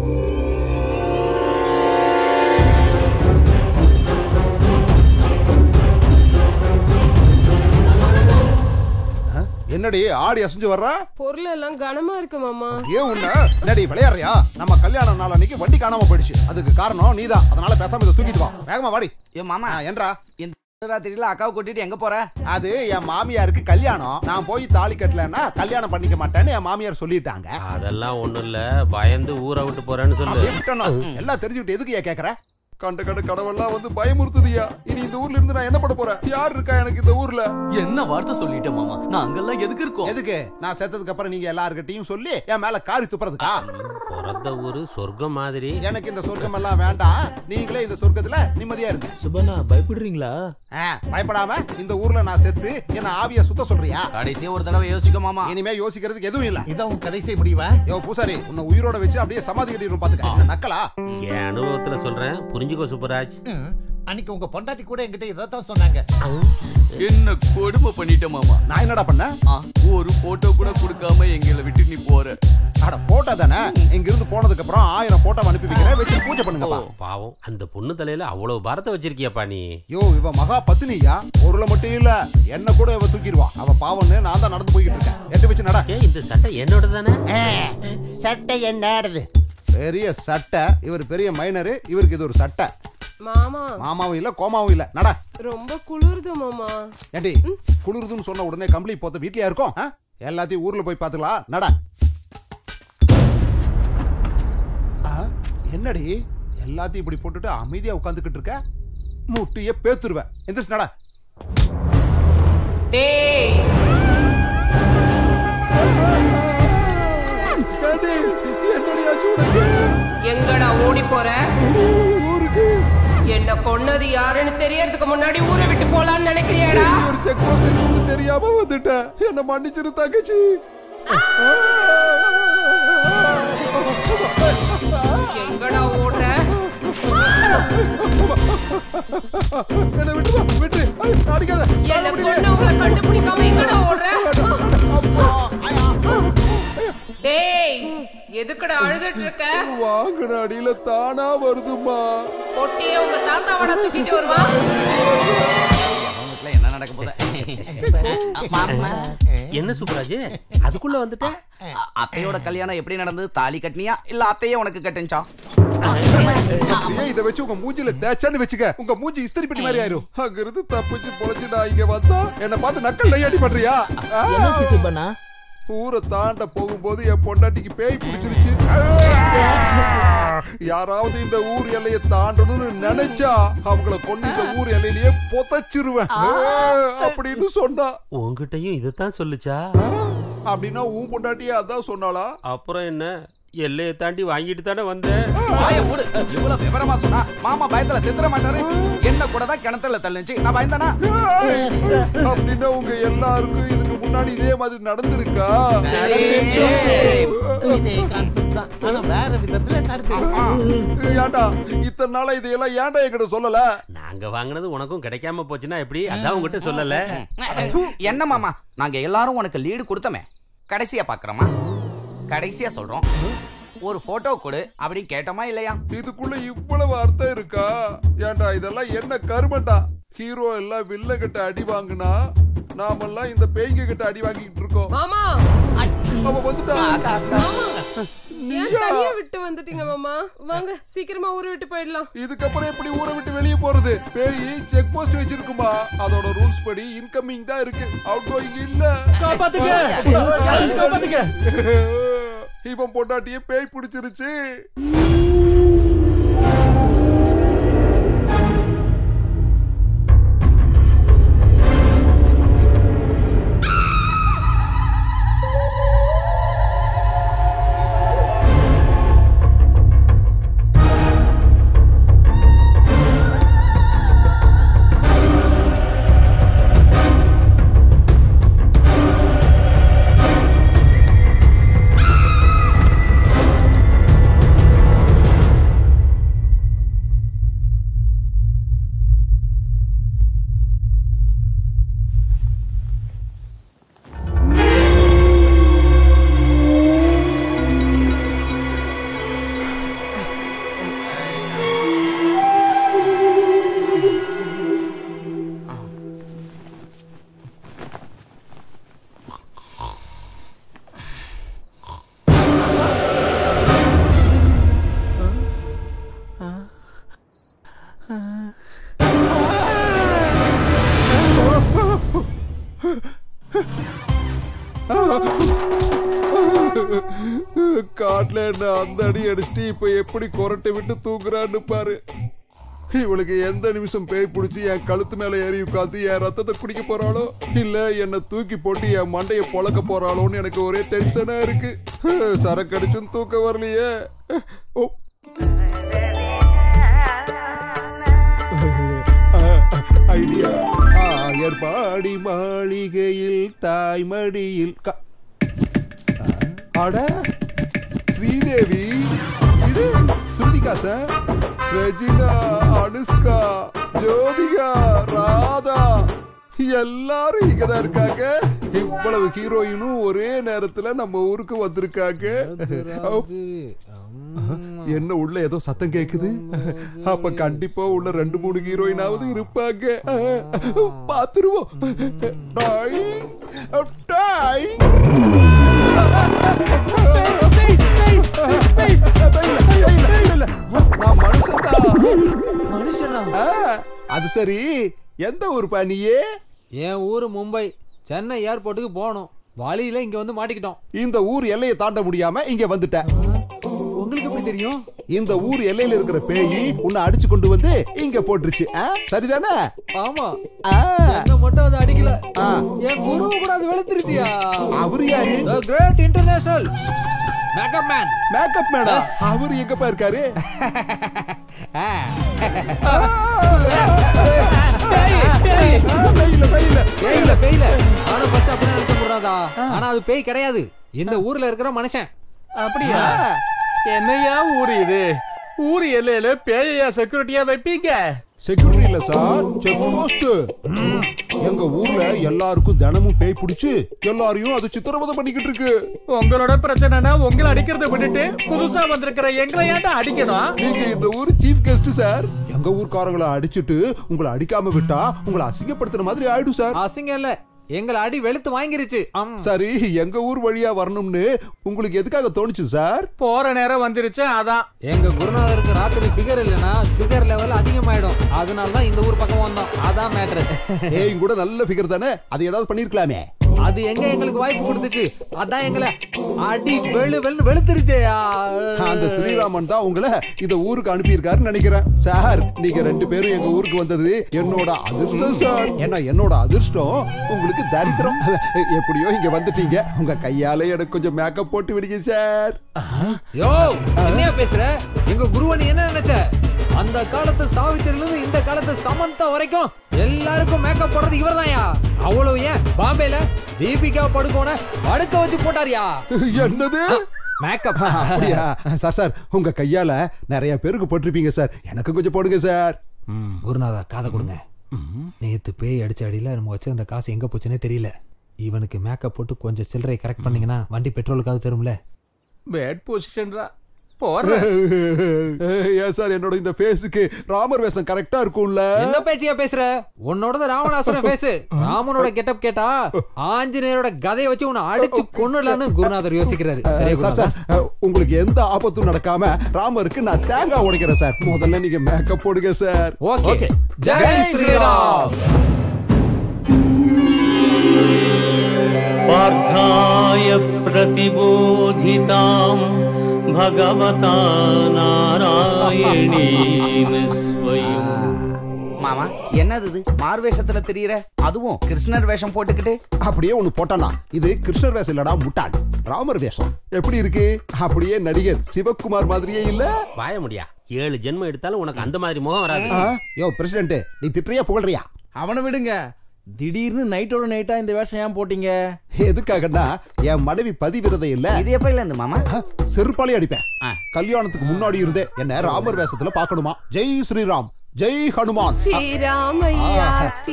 என்னடி ஆடி அசைஞ்சு வர்ற? பொருள் எல்லாம் கனமா இருக்கு மாமா. ஏன் உன்ன என்னடி விளையாடுறியா? நம்ம கல்யாண நாள் அன்னைக்கு வண்டி காணாம போயிடுச்சு. அதுக்கு காரணம் நீதான். அதனால பேசாம இதை தூக்கிட்டு வா. வேகமா வாடி. ஏ மாமா என்றா இந்த ராத்திரியில அக்காவை கூட்டிட்டு எங்க போற? அது என் மாமியாருக்கு கல்யாணம். நான் போய் தாலி கட்டலன்னா கல்யாணம் பண்ணிக்க மாட்டேன்னு என் மாமியார் சொல்லிட்டாங்க. அதெல்லாம் ஒண்ணும் இல்ல, பயந்து ஊரை விட்டு போறேன்னு சொல்லு. எல்லாம் தெரிஞ்சுக்கிட்டு எதுக்கு ஏன் கேக்குற? கண்ட கண்ட கடவுள்லாம் வந்து பயமுறுத்துதியா? இனி இந்த ஊர்ல இருந்து நான் என்ன பண்ண போறேன்? யார் இருக்கா எனக்கு இந்த ஊர்ல? என்ன வார்த்தை சொல்லிட்ட மாமா? நான் அங்கெல்லாம் எதுக்கு இருக்கோம்? எதுக்கு? நான் செத்ததுக்கு அப்புறம் நீங்க எல்லார்கிட்டையும் சொல்லி என் மேல காரி துப்புறதுக்கா? பிறந்த ஊரு சொர்க்கம் மாதிரி. எனக்கு இந்த சொர்க்கம் எல்லாம் வேண்டாம். நீங்களே இந்த சொர்க்கத்துல நிம்மதியா இருங்க. சுபனா பயப்படுறீங்களா? பயப்படாம இந்த ஊர்ல நான் செத்து என்ன ஆவிய சுத்த சொல்றியா? கடைசியா ஒரு தடவை யோசிக்க மாமா. இனிமே யோசிக்கிறதுக்கு எதுவும் இல்ல. இதான் கடைசி முடிவா? யோ பூசாரி, உன்னை உயிரோட வச்சு அப்படியே சமாதி கட்டிடும் பாத்துக்க. நக்கலா? என் அனுபவத்துல சொல்றேன், புரிஞ்சுக்கோ சுப்பராஜ். அன்னைக்கு உங்க பொண்டாட்டி கூட என்கிட்ட இதான் சொன்னாங்க. என்ன கொடுமை பண்ணிட்ட மாமா. நான் என்னடா பண்ண? ஒரு போட்டோ கூட கொடுக்காம எங்களை விட்டு நீ போற. அட போட்டோ தானே. இங்க இருந்து போனதுக்கு அப்புறம் ஆயிரம் போட்டோ அனுப்பி வைக்கிறேன், வச்சு பூஜை பண்ணுங்கப்பா. பாவம், அந்த பொண்ணு தலையில அவ்வளவு பாரத்தை வச்சிருக்கியாப்பா நீ. யோ இவ மகா பத்தினியா? பொருளை மட்டும் இல்ல என்ன கூட இவ தூக்கிடுவா. அவ பாவம்னு நான் தான் நடந்து போய்கிட்டு இருக்கேன். எட்டு வச்சு நட. ஏய் இந்த சட்டை என்னோட தானே? சட்டை என்னது? பெரிய சட்டை. இவர் பெரிய மைனரு, இவருக்கு இது ஒரு சட்டை. மாமா மாமாவும் இல்ல கோமாவும் இல்ல. நட. ரொம்ப குளிருது மாமா. ஏண்டி குளிருதுன்னு சொன்ன உடனே கம்பளி போத்த வீட்லயா இருக்கும்? எல்லாத்தையும் ஊர்ல போய் பாத்துக்கலாம். நட. என்னடி எல்லாத்தையும் இப்படி போட்டுட்டு அமைதியா உட்கார்ந்துகிட்டு இருக்க? முட்டிய பேத்துருவேன். எந்திரிச்சு நட. டேய் என்னடி ஆச்சு உனக்கு? எங்கடா ஓடி போற? ஊருக்கு. என்ன கொன்னது யாருன்னு தெரியறதுக்கு முன்னாடி ஊரை விட்டு போலான்னு நினைக்கிறியாடா? ஒரு செக் போஸ்ட் இருக்குன்னு தெரியாம வந்துட்டேன். என்ன மன்னிச்சிரு தங்கச்சி. எங்கடா ஓடுற? என்ன விட்டு விட்டு அடிக்காத. என்ன கொன்னவங்கள கண்டுபிடிக்காம எங்கடா ஓடுற? டேய் எதுக்குடா அழுதுட்டு இருக்க? வாங்குன அடியில தானா வருதுமா. பொட்டியே உங்க தாத்தாவோட தூக்கிட்டு வருவா. என்ன நடக்க போகுது? என்ன சுப்பராஜ் அதுக்குள்ள வந்துட்ட? அத்தையோட கல்யாணம் எப்படி நடந்தது? தாலி கட்டினியா இல்ல அத்தையே உனக்கு கட்டுச்சா? இதை வச்சு உங்க மூஞ்சில தேய்ச்சான்னு வச்சுக்க, உங்க மூஞ்சி இஸ்திரி பெட்டி மாதிரி ஆயிரும். அங்க இருந்து தப்பிச்சு பொழைச்சு நான் இங்க வந்தா என்ன பார்த்து நக்கல் நையாடி பண்றியா? சுபனா ஊரை தாண்ட போகும்போது என் பொண்டாட்டிக்கு பேய் பிடிச்சிருச்சு. யாராவது இந்த ஊர் எல்லையை தாண்டணும்னு நினைச்சா அவங்கள கொண்டு இந்த ஊர் எல்லையிலேயே புதைச்சிருவேன் அப்படின்னு சொன்னா. உங்ககிட்டயும் இதைத்தான் சொல்லுச்சா? அப்படின்னா உன் பொண்டாட்டியே அதான் சொன்னாளா? அப்புறம் என்ன, எல்லையை தாண்டி வாங்கிட்டு தானே வந்தேன். இவ்வளவு விவரமா சொன்னா மாமா பயத்துல செத்துற மாட்டாரு. என்ன கூட தான் கிணத்துல தள்ளுச்சு, நான் பயந்தானா? அப்படின்னா உங்க எல்லாருக்கும் இதுக்கு முன்னாடி இதே மாதிரி நடந்திருக்கா? வேற விதத்துல நடந்து. ஏண்டா இத்தனை நாளா இதையெல்லாம் ஏன்டா என்கிட்ட சொல்லல? நாங்க வாங்கினது உனக்கும் கிடைக்காம போச்சுன்னா எப்படி? அதான் உங்ககிட்ட சொல்லல. என்ன மாமா, நாங்க எல்லாரும் உனக்கு லீடு கொடுத்தோமே, கடைசியா பாக்குறோமா? கடைசியா சொல்றோம், ஒரு போட்டோ கொடு அப்படின்னு கேட்டோமா இல்லையா? இதுக்குள்ள இவ்வளவு அர்த்தம் இருக்கா? ஏண்டா இதெல்லாம் என்ன கருமண்டா? ஹீரோ எல்லாம் வில்ல கிட்ட அடி வாங்குனா நாமெல்லாம் இந்த பேய்ங்க கிட்ட அடி வாங்கிட்டு இருக்கோம். மாமா அவ வந்துட்டா. ஏன் தனியா விட்டு வந்துட்டீங்க மாமா? வாங்க சீக்கிரமா ஊரை விட்டு போயிடலாம். இதுக்கப்புறம் எப்படி ஊரை விட்டு வெளியே போறது? பேய் செக் போஸ்ட் வச்சிருக்குமா? அதோட ரூல்ஸ் படி இன்கமிங் தான் இருக்கு, அவுட் கோயிங் இல்ல. காப்பாத்துங்க, காப்பாத்துங்க. இவன் பொண்டாட்டியே பேய் பிடிச்சிருச்சு. காட்டுல என்ன அந்த அடி அடிச்சுட்டு இப்ப எப்படி கொரட்டை விட்டு தூக்குறான்னு பாரு. இவளுக்கு எந்த நிமிஷம் பேய் பிடிச்சி என் கழுத்து மேல ஏறி உட்காந்து என் ரத்தத்தை குடிக்க போறாளோ இல்ல என்ன தூக்கி போட்டு என் மண்டைய பொழக்க போறாளோன்னு எனக்கு ஒரே டென்ஷனா இருக்கு. சரக்கு அடிச்சும் தூக்க வரலையே. ஐடியா. ஏற்பாடி மாளிகையில் தாய்மடியில் அட ஸ்ரீதேவி, இது ஸ்ருதிகா சார், ரெஜினா, அனுஷ்கா, ஜோதிகா, ராதா எல்லாரும் இங்கதான் இருக்காங்க. இவ்வளவு ஹீரோயினும் ஒரே நேரத்துல நம்ம ஊருக்கு வந்திருக்காங்க. என்ன உள்ள ஏதோ சத்தம் கேக்குது? அப்ப கண்டிப்பா உள்ள ரெண்டு மூணு ஹீரோயினாவது இருப்பாங்க. பாத்துருவோம். நான் மனுஷன்தான். அது சரி, எந்த ஊர் பாணியே? என் ஊரு மும்பை. சென்னை ஏர்போர்ட்டுக்கு போகணும், வழியில இங்க வந்து மாட்டிக்கிட்டோம். இந்த ஊர் எல்லையை தாண்ட முடியாம இங்க வந்துட்டேன். உங்களுக்கு எப்படி தெரியும்? இந்த ஊர் எல்லையில இருக்கிற பேய் உன்னை அடிச்சு கொண்டு வந்து இங்க போட்டுருச்சு. சரிதானே? ஆமா. என்ன மட்டும் அது அடிக்கல, என் குரு கூட அது வெளுத்துருச்சியா. அவரு யாரு? The Great International makeup man. Makeup மேனா? அவரு எங்கப்பா இருக்காரு? ஆனா அது பேய் கிடையாது, இந்த ஊர்ல இருக்கிற மனுஷன். அப்படியா? என்னையா ஊரு இது? ஊர் எல்லையில பேயா செக்யூரிட்டியா வைப்பீங்க? செக்யூரிட்டி இல்ல சார், செக் போஸ்ட். எங்க ஊர்ல எல்லாருக்கும் தினமும் பேய் பிடிச்சு எல்லாரையும் அது சித்திரவதை பண்ணிக்கிட்டு இருக்கு. உங்களோட பிரச்சனைனா உங்களை அடிக்கிறத விட்டுட்டு புதுசா வந்திருக்கிற எங்களை ஏன்டா அடிக்கணும்? நீங்க இந்த ஊர் சீஃப் கெஸ்ட் சார். எங்க ஊர்க்காரங்களை அடிச்சிட்டு உங்களை அடிக்காம விட்டா உங்களை அசிங்கப்படுத்துற மாதிரி ஆயிடும் சார். அசிங்கம் இல்ல, எங்களை அடி வெளுத்து வாங்கிருச்சு. சரி, எங்க ஊர் வழியா வரணும்னு உங்களுக்கு எதுக்காக தோணுச்சு சார்? போற நேரம் வந்துருச்சு, அதான். எங்க குருநாதருக்கு ராத்திரி ஃபிகர் இல்லனா சுகர் லெவல் அதிகமாயிடும், அதனால தான் இந்த ஊர் பக்கம் வந்தோம். அதான் மேட்டர். ஏய் கூட நல்ல ஃபிகர் தானே, அது ஏதாவது பண்ணிருக்கலாமே. அது எங்க எங்களுக்கு வாய்ப்பு கொடுத்துச்சு, அதான் எங்களை அடி வெளு வெளு வெளுத்துருச்சேயா. அந்த ஸ்ரீராமன் தான் உங்களை இந்த ஊருக்கு அனுப்பியிருக்காருன்னு நினைக்கிறேன். சார், நீங்க ரெண்டு பேரும் எங்க ஊருக்கு வந்தது என்னோட அதிர்ஷ்டம் சார். ஏன்னா என்னோட அதிர்ஷ்டம் உங்களுக்கு தரித்திரம். எப்படியோ இங்க வந்துட்டீங்க, உங்க கையால எனக்கு கொஞ்சம் மேக்கப் போட்டு விடுங்க சார். யோ, என்ன பேசுற? எங்க குருவன் என்ன நினைச்ச? அந்த காலத்து சாவித்திரில இருந்து இந்த காலத்து சமந்தா வரைக்கும் எல்லாருக்கும் மேக்கப் போடுறது இவர்தான்யா. அவ்வளவு ஏன் பாம்பேல தீபிகா படுகோன படுக்க வச்சு போட்டாரியா. என்னது மேக்கப்? அப்படியா சார்? சார் உங்க கையால நிறைய பேருக்கு போட்டிருப்பீங்க சார், எனக்கு கொஞ்சம் போடுங்க சார். குருநாதா காதை கொடுங்க. நேத்து பேய் அடிச்ச அடியில நம்ம வச்சிருந்த காசு எங்க போச்சுன்னே தெரியல. இவனுக்கு மேக்கப் போட்டு கொஞ்சம் சில்லறை கரெக்ட் பண்ணீங்கன்னா வண்டி பெட்ரோலுக்காவது தரும்ல. பேட் பொசிஷன்ரா ஏன் சார் என்னோட இந்த ஃபேஸுக்கு ராமர் வேஷம் கரெக்டா இருக்கும்ல? என்ன பேச்சியா பேசுற? உன்னோட ராவணாசுர ஃபேஸ். ராமனோட கெட்டப் கேட்டா ஆஞ்சநேயரோட கதையை வச்சு உன்னை அடிச்சு கொன்னுடலாம்னு குருநாதர் யோசிக்கிறாரு. சார் சார் உங்களுக்கு எந்த ஆபத்தும் நடக்காம ராமருக்கு நான் தேங்காய் உடைக்கிறேன் சார். முதல்ல நீங்க மேக்கப் போடுங்க சார். ஓகே. ஜெய் ஸ்ரீராம். पार्थाय प्रतिबोधितां भगवता नारायणेन स्वयं. மாமா என்னது இது மார் வேஷத்துல தெரியற? அதுவும் கிருஷ்ணர் வேஷம் போட்டுக்கிட்டு. அப்படியே ஒண்ணு போட்டானா இது கிருஷ்ணர் வேஷம் இல்லடா முட்டாள். ராமர் வேஷம் எப்படி இருக்கு? அப்படியே நடிகர் சிவகுமார் மாதிரியே இல்ல? வாய முடியா ஏழு ஜென்மம் எடுத்தாலும் உனக்கு அந்த மாதிரி முகம் வராது. யோ பிரசிடென்ட் நீ திட்டுறியா புகழ்றியா? அவனை விடுங்க. திடீர்னு நைட்டோட நைட்டா இந்த வேஷம் ஏன் போட்டீங்க? எதுக்காகன்னா என் மனைவி பதிவிரதை இல்ல. இது எப்ப இல்ல இந்த மாமா? செருப்பாளி அடிப்பேன். கல்யாணத்துக்கு முன்னாடி இருந்தே என்ன ராமர் வேஷத்துல பாக்கணுமா? ஜெய் ஸ்ரீராம் ஜெய் ஹனுமான். ஸ்ரீராமையா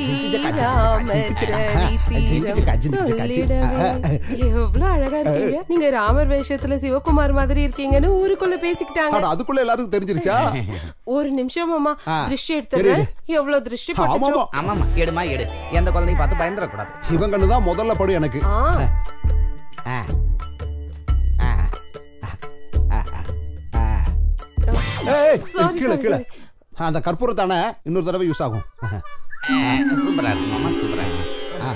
எவ்வளவு அழகா இருக்கீங்க. நீங்க ராமர் வேஷத்துல சிவகுமார் மாதிரி இருக்கீங்கன்னு ஊருக்குள்ள பேசிக்கிட்டாங்க. அதுக்குள்ள எல்லாருக்கும் தெரிஞ்சிருச்சா? ஒரு நிமிஷம் மாமா திருஷ்டி எடுத்துறேன். எவ்வளவு திருஷ்டி பட்டுச்சோ. ஆமாமா எடுமா எடு. எந்த குழந்தையும் பார்த்து பயந்துட கூடாது. இவங்கன்னு தான் முதல்ல படும் எனக்கு. அந்த கற்பூரத்தான இன்னொரு தடவை யூஸ் ஆகும். சூப்பரா இருக்கு மாமா சூப்பரா இருக்கு.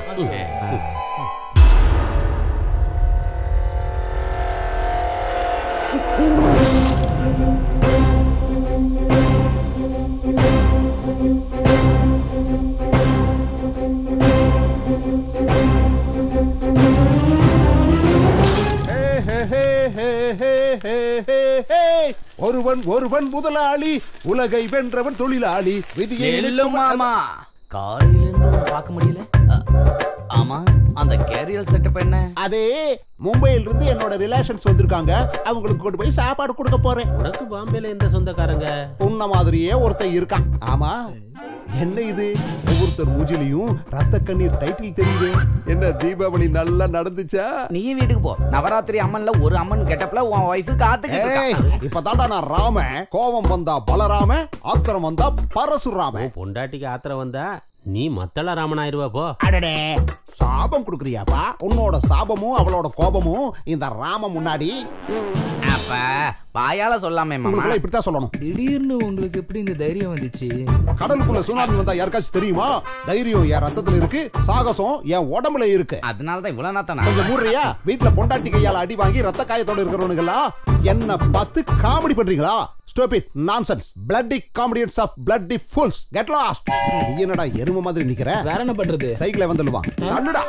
ஒருவன் ஒருவன் முதலாளி உலகை வென்றவன் தொழிலாளி. மாமா காலையிலிருந்து பார்க்க முடியல. ஆமா அந்த கேரியல் செட்டப் என்ன? அதே மும்பையில இருந்து என்னோட ரிலேஷன்ஸ் வந்திருக்காங்க. அவங்களுக்கு கொண்டு போய் சாப்பாடு கொடுக்க போறேன். உனக்கு பாம்பேல எந்த சொந்தக்காரங்க? உன்ன மாதிரியே ஒருத்தன் இருக்கான். ஆமா என்ன இது ஒவ்வொருத்தர் மூஞ்சிலையும் ரத்த கண்ணீர் டைட்டில் தெரியுது. என்ன தீபாவளி நல்லா நடந்துச்சா? நீ வீட்டுக்கு போ. நவராத்திரி அம்மன்ல ஒரு அம்மன் கெட்டப்ல உன் வைஃப் காத்துக்கிட்டு இருக்கா. இப்பதான்டா நான் ராம. கோபம் வந்தா பலராம, ஆத்திரம் வந்தா பரசுராம. பொண்டாட்டிக்கு ஆத்திரம் வந்தா நீ மத்தள ராமன் ஆயிருவா போ. அடடே சாபம் குடுக்குறியாப்பா? உன்னோட சாபமும் அவளோட கோபமும் இந்த ராம முன்னாடி. அப்ப வாயால சொல்லாமே மாமா. இப்படித்தான் சொல்லணும். திடீர்னு உங்களுக்கு எப்படி இந்த தைரியம் வந்துச்சு? கடலுக்குள்ள சுனாமி வந்தா யாருக்காச்சும் தெரியுமா? தைரியம் என் ரத்தத்துல இருக்கு, சாகசம் என் உடம்புல இருக்கு. அதனாலதான் இவ்வளவு நாத்தனா. கொஞ்சம் மூடுறியா? வீட்டுல பொண்டாட்டி கையால அடி வாங்கி ரத்த காயத்தோட இருக்கிறவனுங்கெல்லாம் என்ன பார்த்து காமெடி பண்றீங்களா? Stupid nonsense. Bloody comedians of bloody fools. Get lost. என்னடா எருமை மாதிரி நிக்கிற? வேற என்ன பண்றது? சைக்கிளே வந்துடுவா. தள்ளுடா.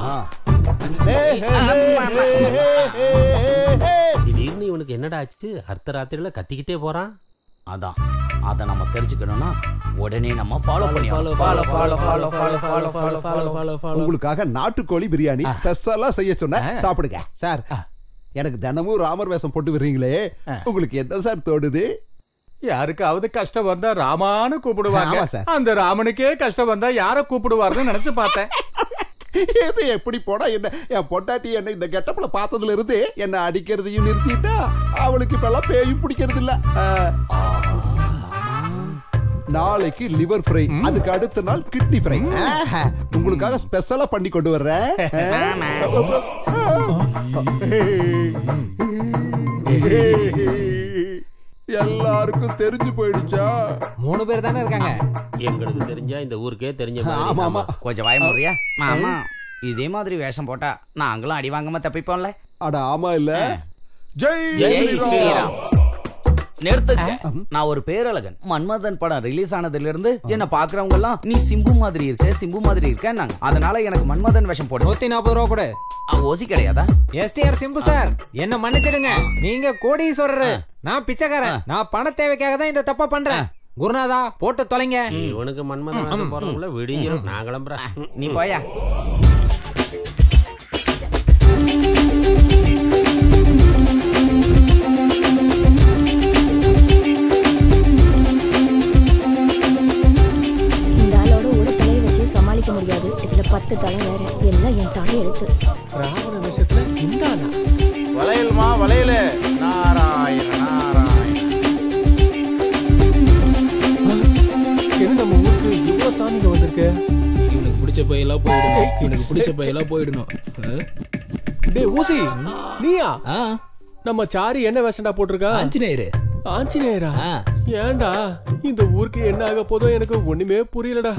திடீர்னு இவனுக்கு என்னடா ஆச்சு? அர்த்த ராத்திரில கத்திக்கிட்டே போறான். அதான் அத நம்ம தெரிஞ்சுக்கணும்னா உடனே நம்ம ஃபாலோ பண்ணி follow follow follow follow follow follow follow follow follow. உங்களுக்காக நாட்டுக்கோழி பிரியாணி ஸ்பெஷலா செய்ய சொன்னேன். சாப்பிடுங்க சார். எனக்கு தினமும் ராமர் வேஷம் போட்டு வர்றீங்களே, உங்களுக்கு என்ன சார் தோடுது? யாருக்காவது கஷ்டம் வந்தா ராமான்னு கூப்பிடுவாங்க. அந்த ராமனுக்கே கஷ்டம் வந்தா யார கூப்பிடுவாருன்னு நினைச்சு பார்த்தேன். எது எப்படி போனா என்ன? என் பொண்டாட்டி என்ன இந்த கெட்டப்ல பார்த்ததுல இருந்து என்ன அடிக்கிறதையும் நிறுத்திட்டா. அவளுக்கு இப்ப எல்லாம் பேயும் பிடிக்கிறது இல்ல. நாளைக்கு லிவர் ஃப்ரை, அதுக்கு அடுத்த நாள் கிட்னி ஃப்ரை. உங்களுக்காக ஸ்பெஷலா பண்ணி கொண்டு வர்றேன். எல்லாருக்கும் தெரிஞ்சு போயிடுச்சா? மூணு பேர் தானே இருக்காங்க. எங்களுக்கு தெரிஞ்சா இந்த ஊருக்கே தெரிஞ்ச ஆமா ஆமா. கொஞ்சம் வாய முறியா மாமா? இதே மாதிரி வேஷம் போட்டா நாங்களும் அடி வாங்காம தப்பிப்போம்ல. அட ஆமா இல்ல. ஜெய் ஸ்ரீராம். நிறுத்துங்க. நான் ஒரு பேரழகன். மன்மதன் படம் ரிலீஸ் ஆனதுல இருந்து என்ன பாக்குறவங்க எல்லாம் நீ சிம்பு மாதிரி இருக்க, சிம்பு மாதிரி இருக்க. அதனால எனக்கு மன்மதன் வேஷம் போடு. நூத்தி நாற்பது ரூபா கூட. ஓசி கிடையாதா? எஸ்டிஆர் சிம்பு சார் என்ன மன்னிச்சிடுங்க. நீங்க கோடீஸ்வரர், நான் பிச்சைக்காரன். நான் பண தேவைக்காக தான் இந்த தப்பா பண்றேன். குருநாதா போட்டு தொலைங்க. இவனுக்கு மன்மதன் வேஷம் போடுறதுல விடிஞ்சிரும். நான் கிளம்புறேன். நீ போயா. முடியாது. இதுல பத்து தலை வேற. எல்லாம் என் தலை எடுத்து. ராவண விஷயத்துல இந்த வளையல்மா வளையல இவனுக்கு பிடிச்ச பையெல்லாம் போயிடணும் இவனுக்கு பிடிச்ச பையெல்லாம் போயிடணும். டேய் ஊசி நீயா? நம்ம சாரி என்ன வேஷன்டா போட்டிருக்கா? ஆஞ்சநேயரு. ஆஞ்சநேயரா? ஏன்டா இந்த ஊருக்கு என்ன ஆக போதோ எனக்கு ஒண்ணுமே புரியலடா.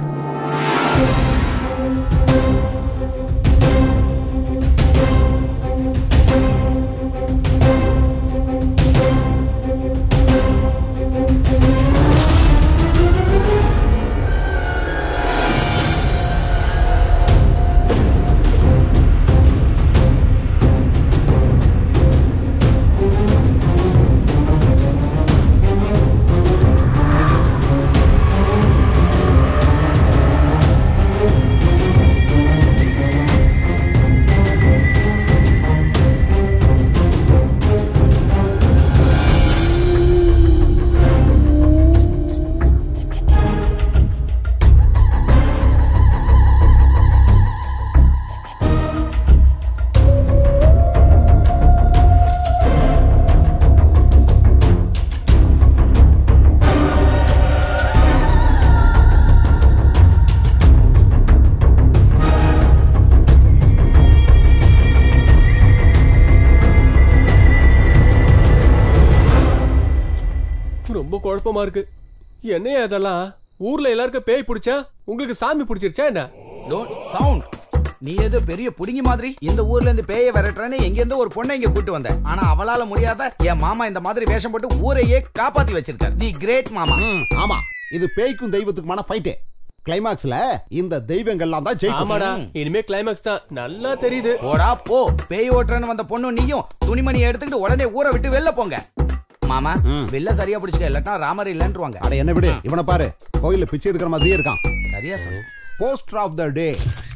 ரொம்ப குழப்பமா இருக்கு. என்னையா இதெல்லாம்? ஊர்ல எல்லாருக்கும் பேய் பிடிச்சா உங்களுக்கு சாமி பிடிச்சிருச்சா என்ன? Don't sound. நீ ஏதோ பெரிய புடிங்கி மாதிரி இந்த ஊர்ல இருந்து பேய விரட்டுறேன்னு எங்க இருந்து ஒரு பொண்ணை இங்க கூட்டு வந்த. ஆனா அவளால முடியாத என் மாமா இந்த மாதிரி வேஷம் போட்டு ஊரையே காப்பாத்தி வச்சிருக்காரு. தி கிரேட் மாமா. ஆமா, இது பேய்க்கும் தெய்வத்துக்குமான ஃபைட். கிளைமாக்ஸ்ல இந்த தெய்வங்கள்லாம் தான் ஜெயிக்கும். ஆமாடா, இனிமே கிளைமாக்ஸ் தான் நல்லா தெரியுது. போடா போ. பேய் ஓட்டுறன்னு வந்த பொண்ணு நீயும் துணிமணியை எடுத்துக்கிட்டு உடனே ஊரை விட்டு வெளில போங்க. மாமா வெளில சரியா பிடிச்சுக்க, இல்லாட்டா ராமர் இல்லன்றுவாங்க. அட என்ன விடு, இவனை பாரு கோயில்ல பிச்சை எடுக்கிற மாதிரியே இருக்கான். சரியா சொல்லு. Poster of the day.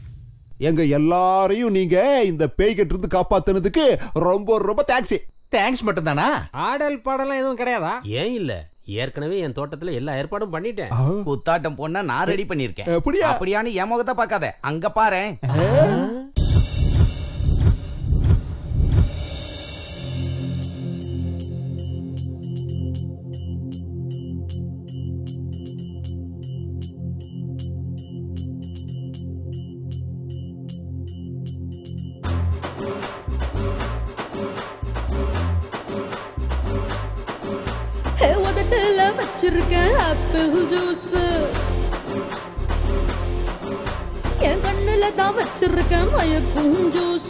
எங்க எல்லாரையும் நீங்க இந்த பேய்கிட்ட இருந்து காப்பாத்துனதுக்கு ரொம்ப ரொம்ப தேங்க்ஸ். தேங்க்ஸ் மட்டும் தானா? ஆடல் பாடலாம் எதுவும் கிடையாதா? ஏன் இல்ல, ஏற்கனவே என் தோட்டத்துல எல்லா ஏற்பாடும் பண்ணிட்டேன். குத்தாட்டம் பொண்ண நான் ரெடி பண்ணிருக்கேன். அப்படியா? அப்படியான்னு என் முகத்தை பார்க்காத, அங்க பாரு. வச்சிருக்கேன் ஆப்பிள் ஜூஸ், என் கண்ணுல தான் வச்சிருக்கேன் மயக்கும் ஜூஸ்,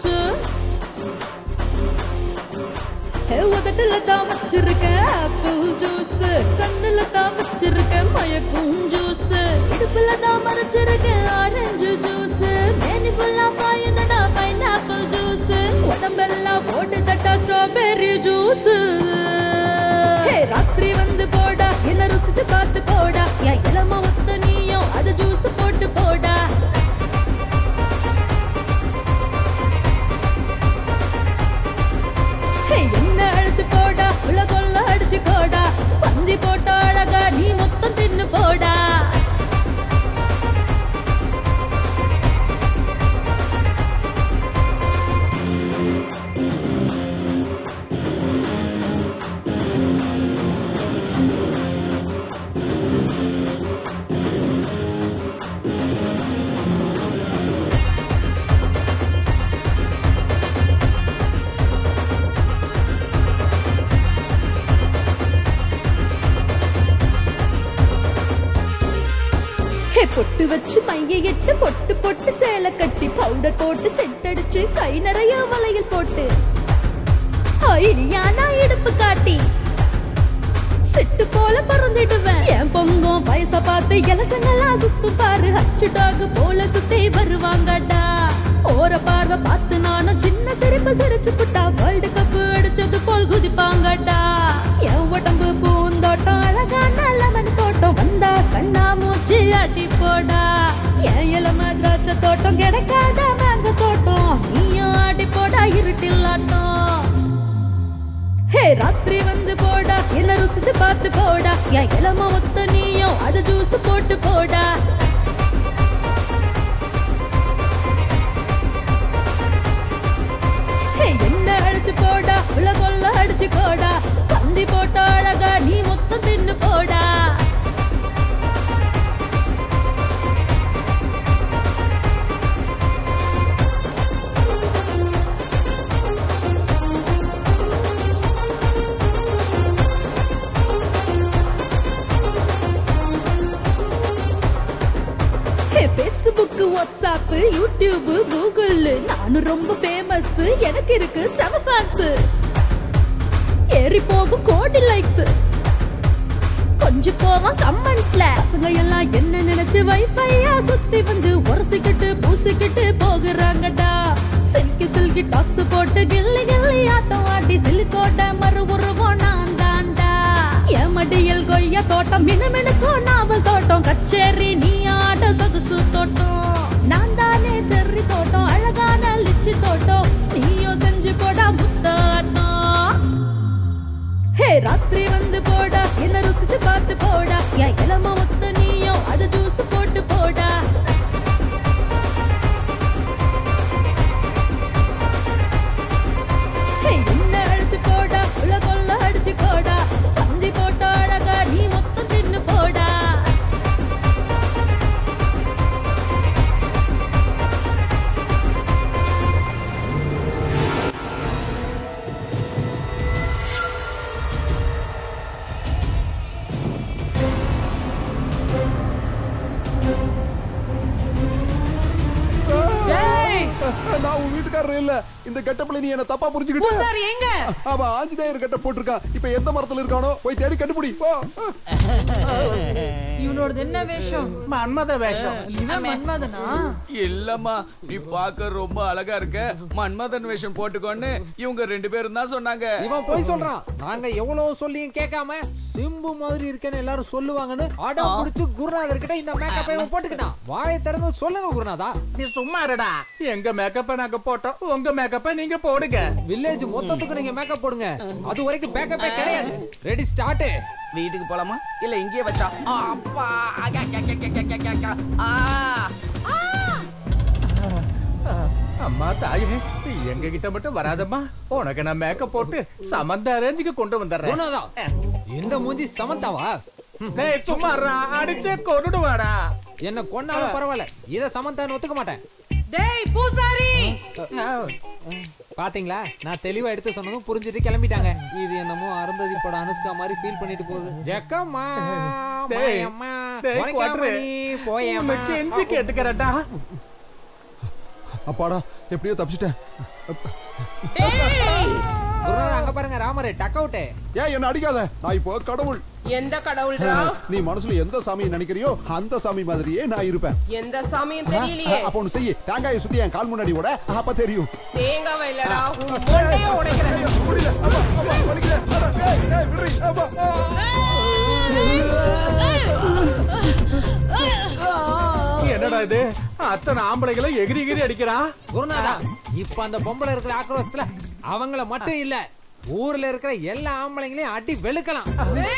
உதட்டுல தான் வச்சிருக்கேன் ஆப்பிள் ஜூஸ், கண்ணுல தான் வச்சிருக்கேன் மயக்கும் ஜூஸ், இடுப்புல தான் மறைச்சிருக்கேன் ஆரஞ்சு ஜூஸ், மேனி ஃபுல்லா பாயுதடா பைனாப்பிள் ஜூஸ், உடம்பெல்லாம் போட்டு தட்டா ஸ்ட்ராபெர்ரி ஜூஸ். ராத்திரி வந்து போடா, என்ன ருசிச்சு பார்த்து போடா, என் இளம ஒத்த நீயும் அது ஜூஸ் போட்டு போடா. என்ன அடிச்சு போடா, உள்ள கொள்ள அடிச்சு கோடா, பந்தி போட்ட அழகா நீ மொத்தம் தின்னு போடா. பொட்டு வச்சு மைய எட்டு பொட்டு பொட்டு சேலை கட்டி பவுடர் போட்டு செட் அடிச்சு கை நிறைய வளையல் போட்டு ஐயானா இடுப்பு காட்டி செட்டு போல பறந்துடுவேன். என் பொங்கும் வயச பார்த்து இலசங்கெல்லாம் சுத்து பாரு, ஹச்சு டாக் போல சுத்தி வருவாங்கடா. ஓர பார்வை பார்த்து நானும் சின்ன சிரிப்பு சிரிச்சு புட்டா வேர்ல்டு கப் அடிச்சது போல் குதிப்பாங்கடா. என் உடம்பு பூந்தோட்டம் அழகான லெமன் தோட்டம், வந்தா கண்ணா மூச்சு அடி போடா. என் இளம திராட்சை தோட்டம் கிடைக்காத மேங்க தோட்டம், நீயும் அடி போடா இருட்டில் ஆட்டம். ஹே ராத்திரி வந்து போடா, என்ன ருசிச்சு பார்த்து போடா, என் இளம ஒத்த நீயும் அது ஜூஸ் போட்டு போடா. என்ன அடிச்சு போடா, உள்ள கொள்ள அடிச்சு கோடா, பந்தி போட்ட அழகா நீ மொத்தம் தின்னு போடா. வாட்ஸ்அப் யூடியூப் கூகுள் நானும் ரொம்ப ஃபேமஸ் எனக்கு இருக்கு செம ஃபேன்ஸ் ஏறி போகும் கோடி லைக்ஸ் கொஞ்சம் போவோம் கமெண்ட்ல பசங்க எல்லாம் என்ன நினைச்சு வைஃபையா சுத்தி வந்து உரசிக்கிட்டு பூசிக்கிட்டு போகுறாங்கடா சில்கி சில்கி டாக்ஸ் போட்டு கில்லி கில்லி ஆட்டம் ஆடி சிலுக்கோட்ட மறு உருவம் நான் தாண்டா எமடியல் கொய்யா தோட்டம் மினுமினுக்கும் நாவல் தோட்டம் கச்சேரி நீ ஆட சொகுசு தோட்டம் நான் தானே செர்ரி தோட்டம் அழகான லிச்சி தோட்டம் நீயும் செஞ்சு போடா முத்தாட்டம் ஹே ராத்திரி வந்து போடா என்ன ருசிச்சு பார்த்து போடா என் இளம ஒத்த நீயும் அது ஜூஸ் போட்டு போடா ஹே என்ன அடிச்சு போடா உள்ள கொள்ள அடிச்சு போடா பந்தி போட்ட அழகா நீ மொத்தம் தின்னு போடா நான் உன் வீட்டுக்காரர் இல்ல இந்த கெட்டப்ல நீ என்ன தப்பா புரிஞ்சுக்கிட்ட பூசாரி எங்க அவன் ஆஞ்சநேயர் கெட்ட போட்டிருக்கான் இப்ப எந்த மரத்துல இருக்கானோ போய் தேடி கண்டுபிடி போ இவனோட என்ன வேஷம் மன்மத வேஷம் இவன் மன்மதனா இல்லம்மா நீ பார்க்க ரொம்ப அழகா இருக்க மன்மதன் வேஷம் போட்டுக்கோன்னு இவங்க ரெண்டு பேரும் தான் சொன்னாங்க இவன் போய் சொல்றான் நாங்க எவ்வளவு சொல்லியும் கேட்காம சிம்பு மாதிரி இருக்கேன்னு எல்லாரும் சொல்லுவாங்கன்னு அடம் புடிச்சு குருநாதர் கிட்ட இந்த மேக்கப்பை இவன் போட்டுக்கிட்டான் வாயை திறந்து சொல்லுங்க குருநாதா நீ சும்மா இருடா எங்க மேக்கப்பை நாங்க போட்டோம் உங்க மேக்கப்பை நீங்க போடுங்க வில்லேஜ் மொத்தத்துக்கு நீங்க மேக்கப் போடுங்க அது வரைக்கும் பேக்கப்பே கிடையாது ரெடி ஸ்டார்ட் வீட்டுக்கு போலாமா இல்ல இங்கேயே வச்சா அப்பா அம்மா தாயே எங்க கிட்ட மட்டும் வராதம்மா உனக்கு நான் மேக்கப் போட்டு சமந்தா ரேஞ்சுக்கு கொண்டு வந்துடுறேன் இந்த மூஞ்சி சமந்தாவா டேய் சும்மா அடிச்சே கொன்னுடுவாடா என்ன கொன்னாலும் பரவாயில்ல இத சமந்தான்னு ஒத்துக்க மாட்டேன் டேய் பூசாரி பாத்தீங்களா நான் தெளிவா எடுத்து சொன்னதும் புரிஞ்சிட்டு கிளம்பிட்டாங்க இது என்னமோ அருந்ததி பட அனுஷ்கா மாதிரி ஃபீல் பண்ணிட்டு போகுது ஜக்கம்மா டேய் அம்மா டேய் குவாட்ரே போயேம்மா கெஞ்சி கேட்டுக்கறடா அப்பாடா எப்படியோ தப்பிச்சிட்டேன் குருநாதர் அங்க பாருங்க ராமரே டக் அவுட் ஏன் என்ன அடிக்காத நான் இப்போ கடவுள் எந்த கடவுள்டா நீ மனசுல எந்த சாமியை நினைக்கிறியோ அந்த சாமி மாதிரியே நான் இருப்பேன் எந்த சாமியும் தெரியலையே அப்ப ஒண்ணு செய்ய தேங்காயை சுத்தி என் கால் முன்னாடி ஓட அப்ப தெரியும் தேங்காய் இல்லடா மொட்டையே உடைக்கிறேன் முடியல அப்பா அப்பா வலிக்குது ஏய் ஏய் விடுறி அப்பா என்னடா இது அத்தனை ஆம்பளைகளை எகிரி எகிரி அடிக்கிறா குருநாதா இப்ப அந்த பொம்பளை இருக்கிற ஆக்ரோஷத்துல அவங்கள மட்டும் இல்ல ஊர்ல இருக்கிற எல்லா ஆம்பளைங்களையும் அடி வெளுக்கலாம்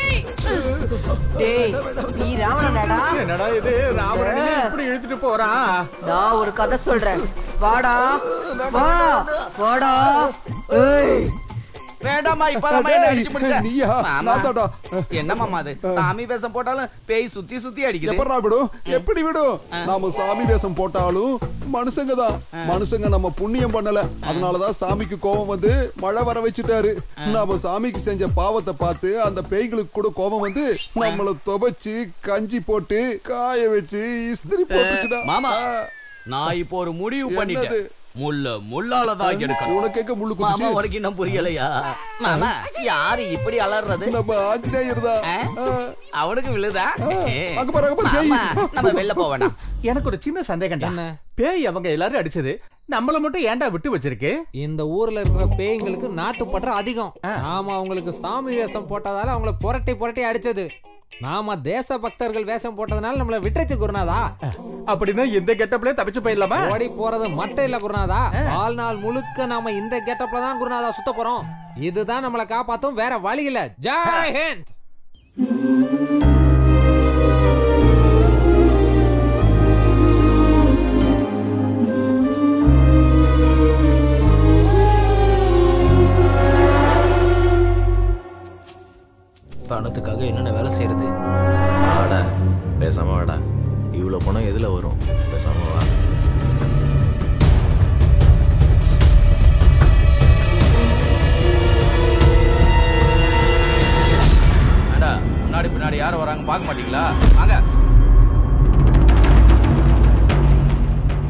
டேய் நீ ராவணனாடா என்னடா இது ராவணனை இப்படி இழுத்துட்டு போறான் நான் ஒரு கதை சொல்றேன் வாடா வா வாடா ஏய் வேண்டாமா இப்பதான் என்ன அடிச்சு பிடிச்ச நீயா நான்டா என்ன மாமா அது சாமி வேஷம் போட்டாலும் பேய் சுத்தி சுத்தி அடிக்குது எப்பறா விடும் எப்படி விடும் நாம சாமி வேஷம் போட்டாலும் மனுஷங்க தான் மனுஷங்க நம்ம புண்ணியம் பண்ணல அதனாலதான் சாமிக்கு கோபம் வந்து மழை வர வச்சுட்டாரு நாம சாமிக்கு செஞ்ச பாவத்தை பார்த்து அந்த பேய்களுக்கு கூட கோபம் வந்து நம்மள துவைச்சு கஞ்சி போட்டு காய வச்சு இஸ்திரி போட்டுச்சுடா மாமா நான் இப்போ ஒரு முடிவு பண்ணிட்டேன் முள்ள முள்ளால தான் எடுக்கணும் உனக்கு எங்க முள்ளு குத்துச்சு மாமா வரைக்கும் இன்னும் புரியலையா மாமா யாரு இப்படி அலறது நம்ம ஆஞ்சநேயர் தான் அவனுக்கு விழுதா அங்க பாரு அங்க பாரு மாமா நம்ம வெளில போவேனா எனக்கு ஒரு சின்ன சந்தேகம்டா பேய் அவங்க எல்லாரும் அடிச்சது நம்மள மட்டும் ஏன்டா விட்டு வச்சிருக்கு இந்த ஊர்ல இருக்கிற பேய்ங்களுக்கு நாட்டுப்பற்று அதிகம் நாம அவங்களுக்கு சாமி வேஷம் போட்டதால அவங்கள புரட்டி புரட்டி அடிச்சது நாம தேச பக்தர்கள் வேஷம் போட்டதனால நம்மள விட்டுருச்சு குருநாதா அப்படின்னா இந்த கெட்டப்ல தப்பிச்சு போயிடலாமா ஓடி போறது மட்டும் இல்ல குருநாதா வாழ்நாள் முழுக்க நாம இந்த கெட்டப்ல தான் குருநாதா சுத்த போறோம் இதுதான் நம்மளை காப்பாத்தும் வேற வழி இல்ல ஜெய் ஹிந்த் பணத்துக்காக என்னென்ன வேலை செய்யறது வாடா பேசாம வாடா இவ்வளோ பணம் எதில் வரும் பேசாம வா ஏண்டா முன்னாடி பின்னாடி யாரும் வராங்க பார்க்க மாட்டீங்களா வாங்க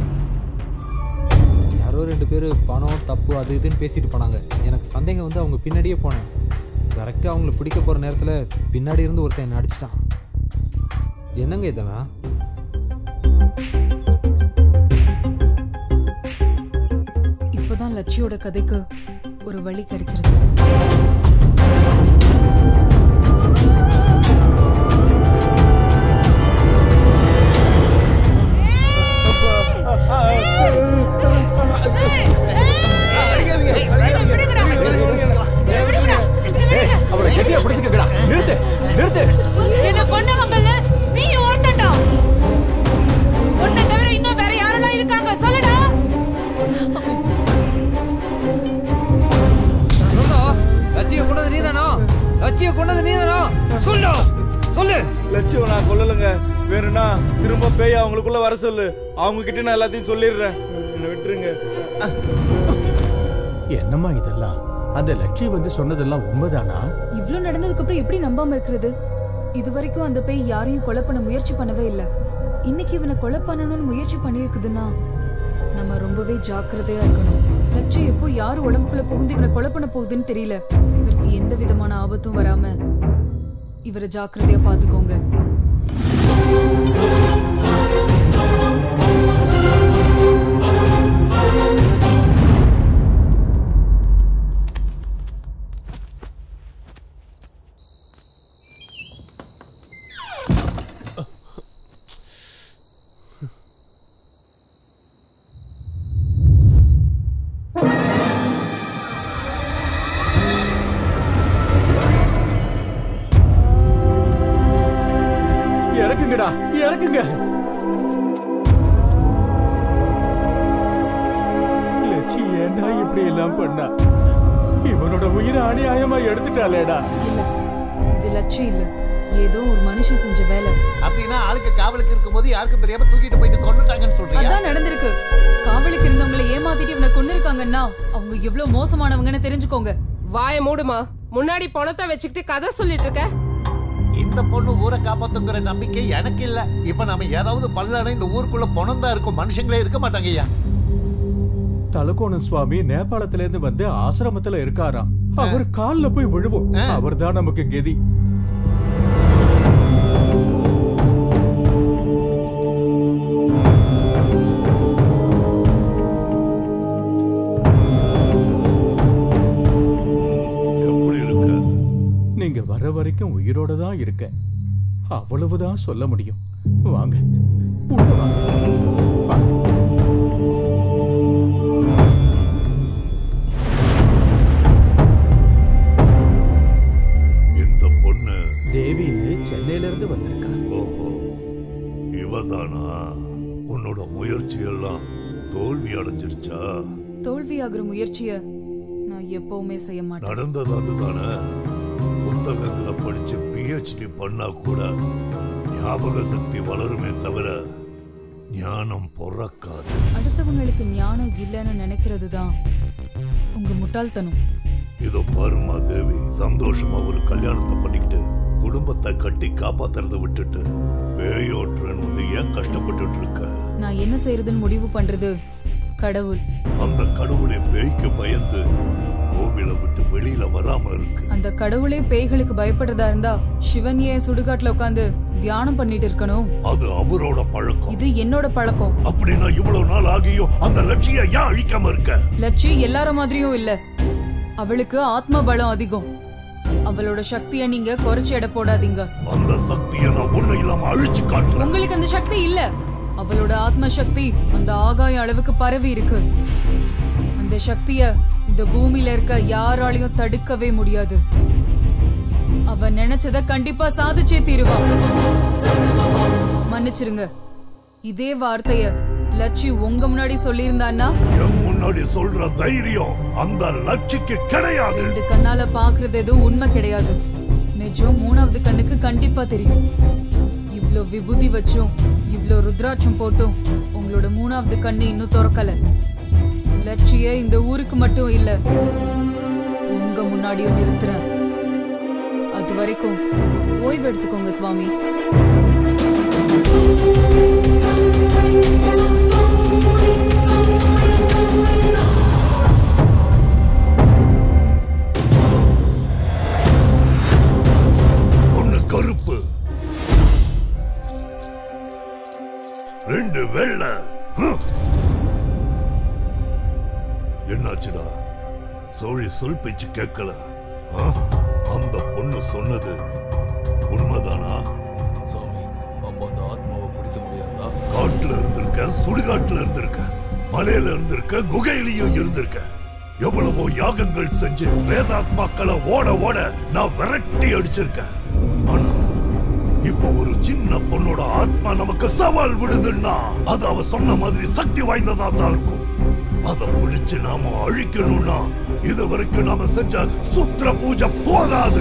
பேர் பணம் தப்பு அது இதுன்னு பேசிட்டு போனாங்க. எனக்கு சந்தேகம் வந்து அவங்க பின்னாடியே போனேன். கரெக்டாக அவங்கள பிடிக்க போகிற நேரத்தில் பின்னாடி இருந்து ஒருத்தன் என்ன அடிச்சிட்டான். என்னங்க இதெல்லாம்? இப்போதான் லட்சியோட கதைக்கு ஒரு வழி கிடைச்சிருக்கு. அவரை கெட்டியா பிடிச்சுக்கடா. நிறுத்து நிறுத்து. என்ன கொண்டவங்கல்ல நீ ஒருத்தன்டா. உன்னை தவிர இன்னும் வேற யாரெல்லாம் இருக்காங்க சொல்லுடா. லட்சிய கொண்டது நீதானா? லட்சிய கொண்டது நீதானா? சொல்லு சொல்லு. லட்சியம் நான் கொல்லலங்க. வேணும்னா திரும்ப பேய் அவங்களுக்குள்ள வர சொல்லு. அவங்க கிட்ட நான் எல்லாத்தையும் சொல்லிடுறேன். என்ன விட்டுருங்க. என்னம்மா இதெல்லாம்? அந்த லட்சியம் வந்து சொன்னதெல்லாம் உண்மைதானா? இவ்ளோ நடந்ததுக்கு அப்புறம் எப்படி நம்பாம இருக்கிறது? இது வரைக்கும் அந்த பேய் யாரையும் கொலை பண்ண முயற்சி பண்ணவே இல்ல. இன்னைக்கு இவனை கொலை பண்ணணும்னு முயற்சி பண்ணியிருக்குதுன்னா நம்ம ரொம்பவே ஜாக்கிரதையா இருக்கணும். லட்சியம் எப்போ யாரு உடம்புக்குள்ள புகுந்து இவனை கொலை பண்ண போகுதுன்னு தெரியல. இவருக்கு எந்த விதமான ஆபத்தும் வராம இவரை ஜாக்கிரதையா பாத்துக்கோங்க. இறக்குங்கடா, இறக்குங்க. லட்சி ஏண்டா இப்படி எல்லாம் பண்ணா? இவனோட உயிரை அநியாயமா எடுத்துட்டாலேடா. இது லட்சியம் இல்ல, ஏதோ ஒரு மனுஷன் செஞ்ச வேலை. அப்படின்னா ஆளுக்கு காவலுக்கு இருக்கும்போது யாருக்கும் தெரியாம தூக்கிட்டு போயிட்டு கொன்னுட்டாங்கன்னு சொல்றீங்க? அதான் நடந்திருக்கு. காவலுக்கு இருந்தவங்களை ஏமாத்திட்டு இவனை கொன்னு இருக்காங்கன்னா அவங்க எவ்வளவு மோசமானவங்கன்னு தெரிஞ்சுக்கோங்க. வாய மூடுமா. முன்னாடி பணத்தை வச்சுக்கிட்டு கதை சொல்லிட்டு இருக்க. இந்த பொண்ணு ஊரை காப்பாத்துங்கிற நம்பிக்கை எனக்கு இல்ல. இப்ப நாம ஏதாவது பல்லன இந்த ஊருக்குள்ள பணம் தான் இருக்கும், மனுஷங்களே இருக்க மாட்டாங்க ஐயா. தலகோணம் சுவாமி நேபாளத்துல இருந்து வந்து ஆசிரமத்துல இருக்காராம். அவர் கால்ல போய் விழுவோம். அவர் தான் நமக்கு கெதி. நீங்க வர வரைக்கும் உயிரோட தான் இருக்க. அவ்வளவுதான் சொல்ல முடியும். வாங்க உள்ள வாங்க. இந்த பொண்ணு தேவின்னு சென்னையில இருந்து வந்திருக்கா. ஓஹோ, இவதானா? உன்னோட முயற்சி எல்லாம் தோல்வி அடைஞ்சிருச்சா? தோல்வியாகிற முயற்சிய நான் எப்பவுமே செய்ய மாட்டேன். நடந்தது அதுதானே. புத்தகத்துல படிச்சு பிஹெச்டி பண்ணா கூட ஞாபக சக்தி வளருமே தவிர ஞானம் பொறக்காது. அடுத்தவங்களுக்கு ஞானம் இல்லைன்னு நினைக்கிறது தான் உங்க முட்டாள்தனம். இதோ பாருமா தேவி, சந்தோஷமா ஒரு கல்யாணத்தை பண்ணிக்கிட்டு குடும்பத்தை கட்டி காப்பாத்துறத விட்டுட்டு பேயோட்டுறன்னு வந்து ஏன் கஷ்டப்பட்டுட்டு இருக்க? நான் என்ன செய்யறதுன்னு முடிவு பண்றது கடவுள். அந்த கடவுளை பேய்க்கு பயந்து கோவிலை விட்டு வெளியில வராம இருக்கு. அந்த கடவுளே பேய்களுக்கு பயப்படுறதா இருந்தா சிவன் ஏன் சுடுகாட்டுல உட்கார்ந்து தியானம் பண்ணிட்டு இருக்கணும்? அது அவரோட பழக்கம். இது என்னோட பழக்கம். அப்படின்னா இவ்வளவு நாள் ஆகியும் அந்த லட்சிய ஏன் அழிக்காம இருக்க? லட்சி எல்லார மாதிரியும் இல்ல. அவளுக்கு ஆத்ம பலம் அதிகம். அவளோட சக்தியை நீங்க குறைச்சு எடை போடாதீங்க. அந்த சக்தியை நான் ஒண்ணு இல்லாம அழிச்சு காட்டுறேன். உங்களுக்கு அந்த சக்தி இல்ல. அவளோட ஆத்ம சக்தி அந்த ஆகாய அளவுக்கு பரவி இருக்கு. அந்த சக்திய இந்த பூமியில இருக்க யாராலையும் தடுக்கவே முடியாது. அவ நினைச்சத கண்டிப்பா சாதிச்சே தீருவா. மன்னிச்சிருங்க. இதே வார்த்தைய லட்சி உங்க முன்னாடி சொல்லியிருந்தான்னா என் முன்னாடி சொல்ற தைரியம் அந்த லட்சிக்கு கிடையாது. ரெண்டு கண்ணால பாக்குறது எதுவும் உண்மை கிடையாது. நிஜம் மூணாவது கண்ணுக்கு கண்டிப்பா தெரியும். இவ்ளோ விபூதி வச்சும் இவ்ளோ ருத்ராட்சம் போட்டும் உங்களோட மூணாவது கண்ணு இன்னும் திறக்கல. லட்சிய இந்த ஊருக்கு மட்டும் இல்ல, உங்க முன்னாடியும் நிறுத்துறேன். அது வரைக்கும் ஓய்வு எடுத்துக்கோங்க சுவாமி. Thank you. என்னாச்சுடா? சோழி சொல் பேச்சு கேட்கல. அந்த பொண்ணு சொன்னது உண்மைதானா? சாமி, அப்ப அந்த ஆத்மாவை பிடிக்க முடியாதா? காட்டுல இருந்திருக்க, சுடுகாட்டுல இருந்திருக்க, மலையில இருந்திருக்க, குகையிலையும் இருந்திருக்க. எவ்வளவோ யாகங்கள் செஞ்சு வேதாத்மாக்களை ஓட ஓட நான் விரட்டி அடிச்சிருக்கேன். ஆனா இப்ப ஒரு சின்ன பொண்ணோட ஆத்மா நமக்கு சவால் விடுதுன்னா அது அவ சொன்ன மாதிரி சக்தி வாய்ந்ததா தான் இருக்கும். அதை பிடிச்சு நாம அழிக்கணும்னா இது வரைக்கும் நாம செஞ்ச சுத்திர பூஜை போதாது.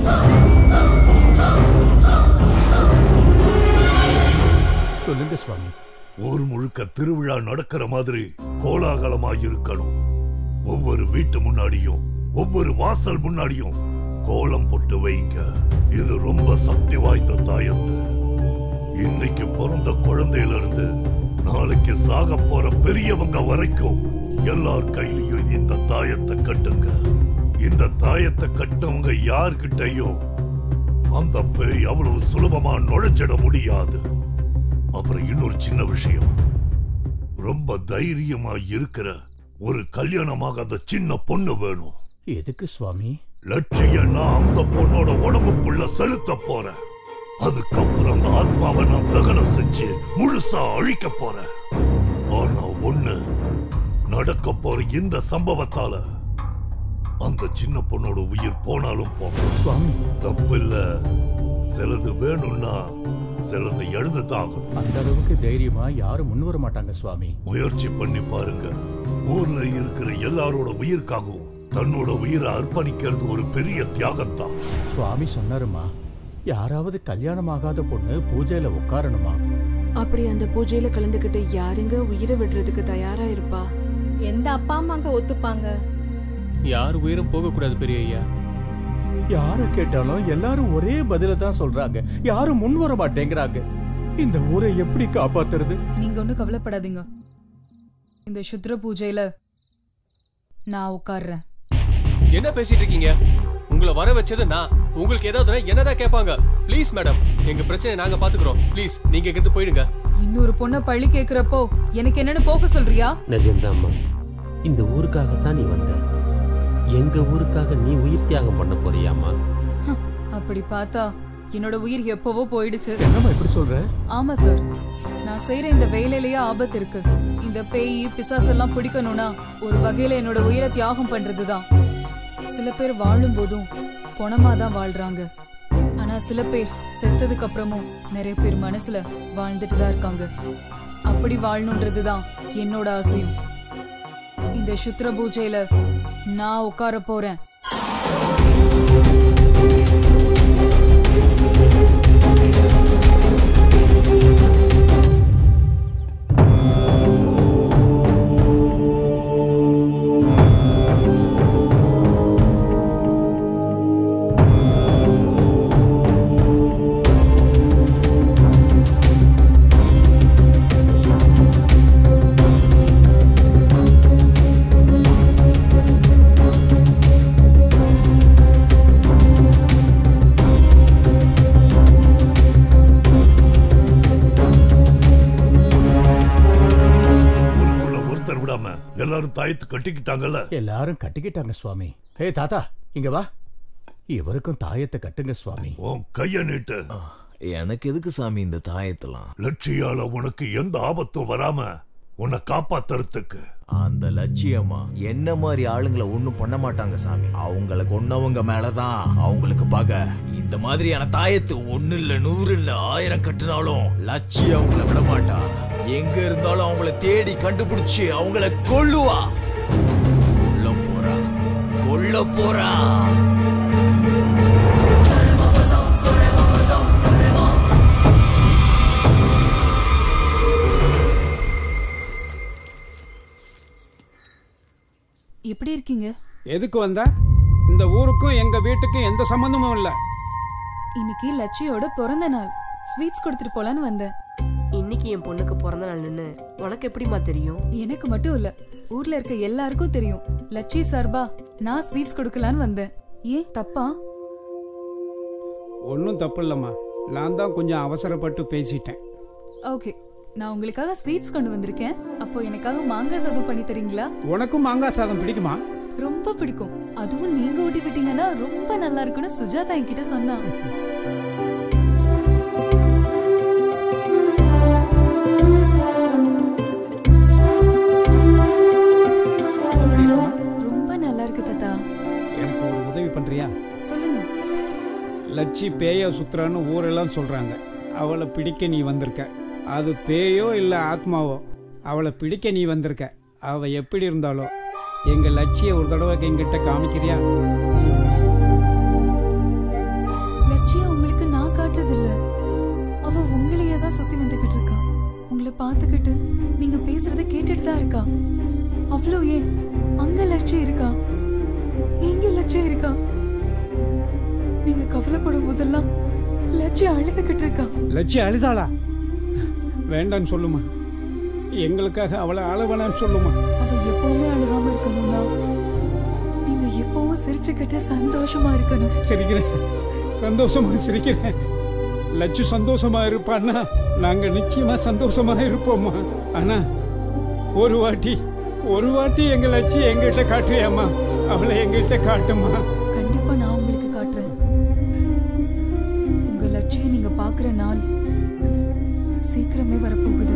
சொல்லுங்க சுவாமி. ஊர் முழுக்க திருவிழா நடக்கிற மாதிரி கோலாகலமா இருக்கணும். ஒவ்வொரு வீட்டு முன்னாடியும் ஒவ்வொரு வாசல் முன்னாடியும் கோலம் போட்டு வைங்க. இது ரொம்ப சக்தி வாய்ந்த தாயத்து. இன்னைக்கு பிறந்த குழந்தையில இருந்து நாளைக்கு சாக போற பெரியவங்க வரைக்கும் எல்லார் கையிலையும் இந்த தாயத்தை கட்டுங்க. இந்த தாயத்தை கட்டவங்க யார்கிட்டையும் அந்த பேய் அவ்வளவு சுலபமா நுழைஞ்சிட முடியாது. அப்புறம் இன்னொரு சின்ன விஷயம், ரொம்ப தைரியமா இருக்கிற ஒரு கல்யாணமாகாத சின்ன பொண்ணு வேணும். எதுக்கு சுவாமி? லட்சியம் நான் அந்த பொண்ணோட உடம்புக்குள்ள செலுத்த போறேன். அதுக்கப்புறம் அந்த ஆத்மாவை நான் தகனம் செஞ்சு முழுசா அழிக்க போறேன். ஆனா ஒண்ணு, நடக்க போற இந்த சம்பவத்தால அந்த சின்ன பொண்ணோட உயிர் போனாலும் போகும். தப்பு இல்ல. சிலது வேணும்னா சிலது எழுதுதான். அந்த அளவுக்கு தைரியமா யாரும் முன் வர மாட்டாங்க சுவாமி. முயற்சி பண்ணி பாருங்க. ஊர்ல இருக்கிற எல்லாரோட உயிர்க்காகவும் தன்னோட உயிரை அர்ப்பணிக்கிறது ஒரு பெரிய தியாகம் தான். சுவாமி சொன்னாருமா, யாராவது கல்யாணம் ஆகாத பொண்ணு பூஜையில உட்காரணுமா? அப்படி அந்த பூஜையில கலந்துக்கிட்டு யாருங்க உயிரை விடுறதுக்கு தயாரா இருப்பா? எந்த அப்பா அம்மாங்க ஒத்துப்பாங்க? யார் உயிரும் போக கூடாது பெரிய ஐயா. யார கேட்டாலும் எல்லாரும் ஒரே பதில தான் சொல்றாங்க. யாரும் முன் வர மாட்டேங்கிறாங்க. இந்த ஊரை எப்படி காப்பாத்துறது? நீங்க ஒண்ணும் கவலைப்படாதீங்க. இந்த சுத்ர பூஜையில நான் உட்கார்றேன். என்ன பேசிட்டு இருக்கீங்க? உங்களை வர வச்சது நான். உங்களுக்கு ஏதாவது என்னதான் கேட்பாங்க? ப்ளீஸ் மேடம், எங்க பிரச்சனை நாங்க பாத்துக்கிறோம். ப்ளீஸ் நீங்க இங்க இருந்து போயிடுங்க. இன்னொரு பொண்ண பள்ளி கேக்குறப்போ எனக்கு என்னன்னு போக சொல்றியா? நிஜம்தாம்மா, இந்த ஊருக்காகத்தான் நீ வந்த. எங்க ஊருக்காக நீ உயிர் தியாகம் பண்ண போறியாமா? அப்படி பார்த்தா என்னோட உயிர் எப்பவோ போயிடுச்சு. என்னம்மா இப்படி சொல்ற? ஆமா சார், நான் செய்யற இந்த வேலையிலேயே ஆபத்து இருக்கு. இந்த பேய் பிசாசெல்லாம் பிடிக்கணும்னா ஒரு வகையில என்னோட உயிரை தியாகம் பண்றதுதான். சில பேர் வாழும் போதும் பொணமா தான் வாழ்றாங்க. ஆனா சில பேர் செத்ததுக்கு அப்புறமும் நிறைய பேர் மனசுல வாழ்ந்துட்டு தான் இருக்காங்க. அப்படி வாழணுன்றதுதான் என்னோட ஆசையும். இந்த சுத்ர பூஜையில நான் உட்கார போறேன். எல்லாரும் தாயத்து கட்டிக்கிட்டாங்கல்ல? எல்லாரும் கட்டிக்கிட்டாங்க சுவாமி. ஹே தாத்தா, இங்க வா. இவருக்கும் தாயத்தை கட்டுங்க சுவாமி. உன் கைய நீட்டு. எனக்கு எதுக்கு சாமி இந்த தாயத்தெல்லாம்? லட்சியால உனக்கு எந்த ஆபத்தும் வராம உன்னை காப்பாத்துறதுக்கு. அந்த லட்சியமா என்ன மாதிரி ஆளுங்களை ஒண்ணும் பண்ண மாட்டாங்க சாமி. அவங்களை கொன்னவங்க மேலதான் அவங்களுக்கு பகை. இந்த மாதிரியான தாயத்து ஒண்ணு இல்ல நூறு இல்ல ஆயிரம் கட்டினாலும் லட்சியம் அவங்கள விட மாட்டா. எங்க இருந்தாலும் அவங்கள தேடி கண்டுபிடிச்சு அவங்கள கொல்லுவா. கொல்ல போறா கொல்ல போறா. எப்படி இருக்கீங்க? எதுக்கு வந்த? இந்த ஊருக்கும் எங்க வீட்டுக்கும் எந்த சம்பந்தமும் இல்ல. இன்னைக்கு லட்சியோட பிறந்த நாள். ஸ்வீட்ஸ் கொடுத்துட்டு போலான்னு வந்தேன். இன்னைக்கு என் பொண்ணுக்கு பிறந்த நாள்னு உனக்கு எப்படிமா தெரியும்? எனக்கு மட்டும் இல்ல, ஊர்ல இருக்க எல்லாருக்கும் தெரியும். லட்சி சார்பா நான் ஸ்வீட்ஸ் கொடுக்கலான்னு வந்தேன். ஏன் தப்பா? ஒன்னும் தப்பு இல்லம்மா. நான் தான் கொஞ்சம் அவசரப்பட்டு பேசிட்டேன். ஓகே, நான் உங்களுக்காக ஸ்வீட்ஸ் கொண்டு வந்திருக்கேன். அப்போ எனக்காக மாங்காய் சாதம் பண்ணி தரீங்களா? உனக்கும் மாங்காய் சாதம் பிடிக்குமா? ரொம்ப பிடிக்கும். அதுவும் நீங்க ஊட்டி விட்டீங்கன்னா ரொம்ப நல்லா இருக்கும்னு சுஜாதா என்கிட்ட சொன்னா. ரொம்ப நல்லா இருக்கு தாத்தா. எனக்கு ஒரு உதவி பண்றியா? சொல்லுங்க. லட்சி பேய சுத்துறான்னு ஊரெல்லாம் சொல்றாங்க. அவளை பிடிக்க நீ வந்திருக்க. அது பேயோ இல்ல ஆத்மாவோ, அவளை பிடிக்க நீ வந்திருக்க. அவ எப்படி இருந்தாலோ எங்க லட்சிய ஒரு தடவை எங்கிட்ட காமிக்கிறியா? லட்சிய உங்களுக்கு நான் காட்டுறது இல்ல, அவ உங்களையே தான் சுத்தி வந்துகிட்டு இருக்கா. உங்களை பார்த்துக்கிட்டு நீங்க பேசுறத கேட்டுட்டு தான் இருக்கா. அவ்வளோ ஏன் அங்க லட்சியம் இருக்கா, இங்க லட்சியம் இருக்கா. நீங்க கவலைப்படும் போதெல்லாம் லட்சியம் அழுதுகிட்டு இருக்கா. லட்சியம் அழுதாளா? வேண்டான்னு சொல்லுமா. எங்களுக்காக அவளை அழுவனான்னு சொல்லுமா. அவ எப்பவுமே அழுகாம இருக்கணும்னா நீங்க எப்பவும் சிரிச்சுக்கிட்டு சந்தோஷமா இருக்கணும். சிரிக்கிறேன், சந்தோஷமா சிரிக்கிறேன். லட்சு சந்தோஷமா இருப்பான்னா நாங்க நிச்சயமா சந்தோஷமா இருப்போம்மா. ஆனா ஒரு வாட்டி ஒரு வாட்டி எங்க லட்சியம் எங்கிட்ட காட்டுறியாமா? அவளை எங்கிட்ட காட்டுமா. கண்டிப்பா நான் உங்களுக்கு காட்டுறேன். உங்க லட்சியம் நீங்க பாக்குற நாள் சீக்கிரமே வரப்போகுது.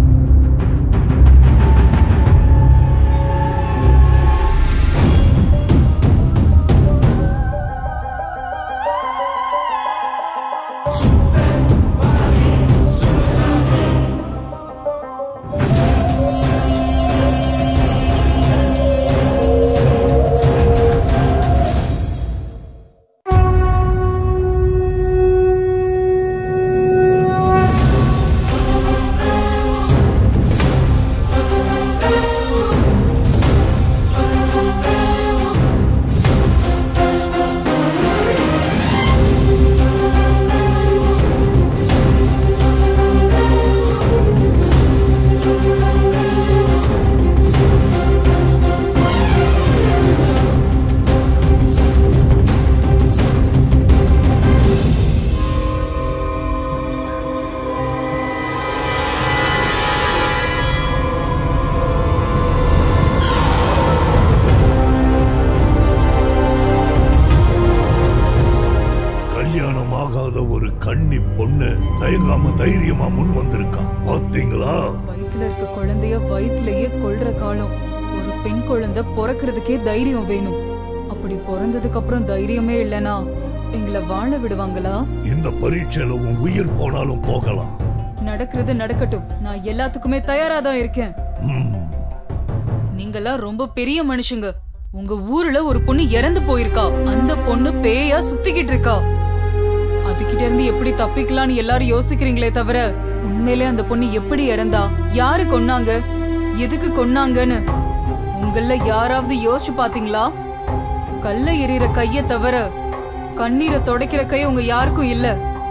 ஒரு கன்னி பொண்ணு தயங்காம தைரியமா முன் வந்திருக்கான். பாத்தீங்களா? வயித்துல இருக்க குழந்தைய வயிற்றுலயே கொல்ற காலம். ஒரு பெண் குழந்தை பிறக்கிறதுக்கே தைரியம் வேணும். அப்படி பிறந்ததுக்கு அப்புறம் தைரியமே இல்லனா எங்களை வாழ விடுவாங்களா? இந்த பரீட்சையில உன் உயிர் போனாலும் போகலாம். நடக்கிறது நடக்கட்டும். நான் எல்லாத்துக்குமே தயாரா தான் இருக்கேன். நீங்கெல்லாம் ரொம்ப பெரிய மனுஷங்க. உங்க ஊர்ல ஒரு பொண்ணு இறந்து போயிருக்கா. அந்த பொண்ணு பேயா சுத்திக்கிட்டு இருக்கா. அதுகிட்ட இருந்து எப்படி தப்பிக்கலாம்னு எல்லாரும் யோசிக்கிறீங்களே தவிர உண்மையிலே அந்த பொண்ணு எப்படி இறந்தா, யாரு கொன்னாங்க, எதுக்கு கொன்னாங்கன்னு உங்கள யாராவது யோசிச்சு பாத்தீங்களா? கல்ல எறிகிற கைய தவிர கண்ணீரை துடைக்கிற கை உங்க யாருக்கும் இல்ல.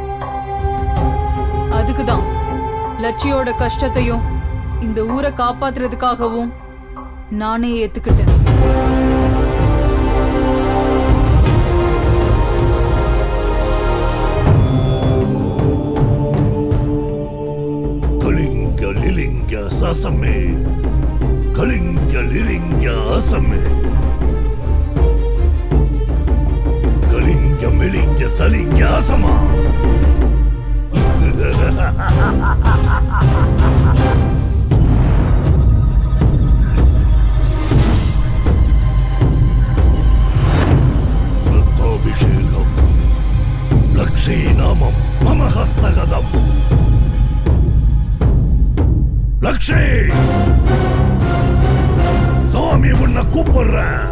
அதுக்குதான் லட்சியோட கஷ்டத்தையும் இந்த ஊரை காப்பாத்துறதுக்காகவும் நானே ஏத்துக்கிட்டேன். கலிங்க லிலிங்க சசமே, கலிங்க லிலிங்க அசமே, கலிங்க மெலிங்க சலிங்க அசமா. ரத்தாபிஷேகம் லக்ஷீ நாமம் மம ஹஸ்தகதம். லக்ஷே, சாமி உன்னை கூப்பிடுறேன்.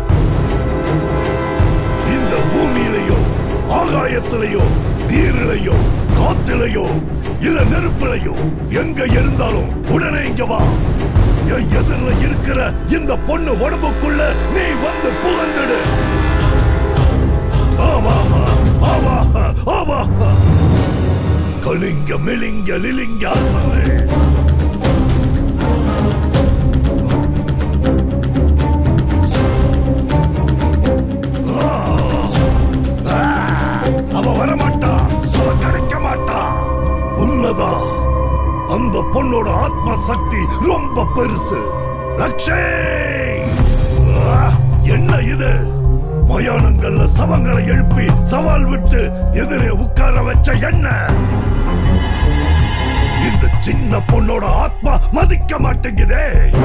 இந்த பூமியிலையோ ஆகாயத்திலையோ நீரிலையோ காத்திலையோ இல்ல நெருப்பிலையோ எங்க இருந்தாலும் உடனே இங்க வா. என் எதிரில இருக்கிற இந்த பொண்ணு உடம்புக்குள்ள நீ வந்து புகுந்துடு. ஆவா ஆவா ஆவா. கலிங்க மெலிங்க லிலிங்க அசமே. அவ வரமாட்டா, அவ கிடைக்க மாட்டா. உண்மைதான், அந்த பொண்ணோட பெருசு. லட்சே என்ன இது? மயானங்கள்ல சவங்களை எழுப்பி சவால் விட்டு எதிரே உட்கார வச்ச என்ன? இந்த சின்ன பொண்ணோட ஆத்மா மதிக்க மாட்டேங்குதே.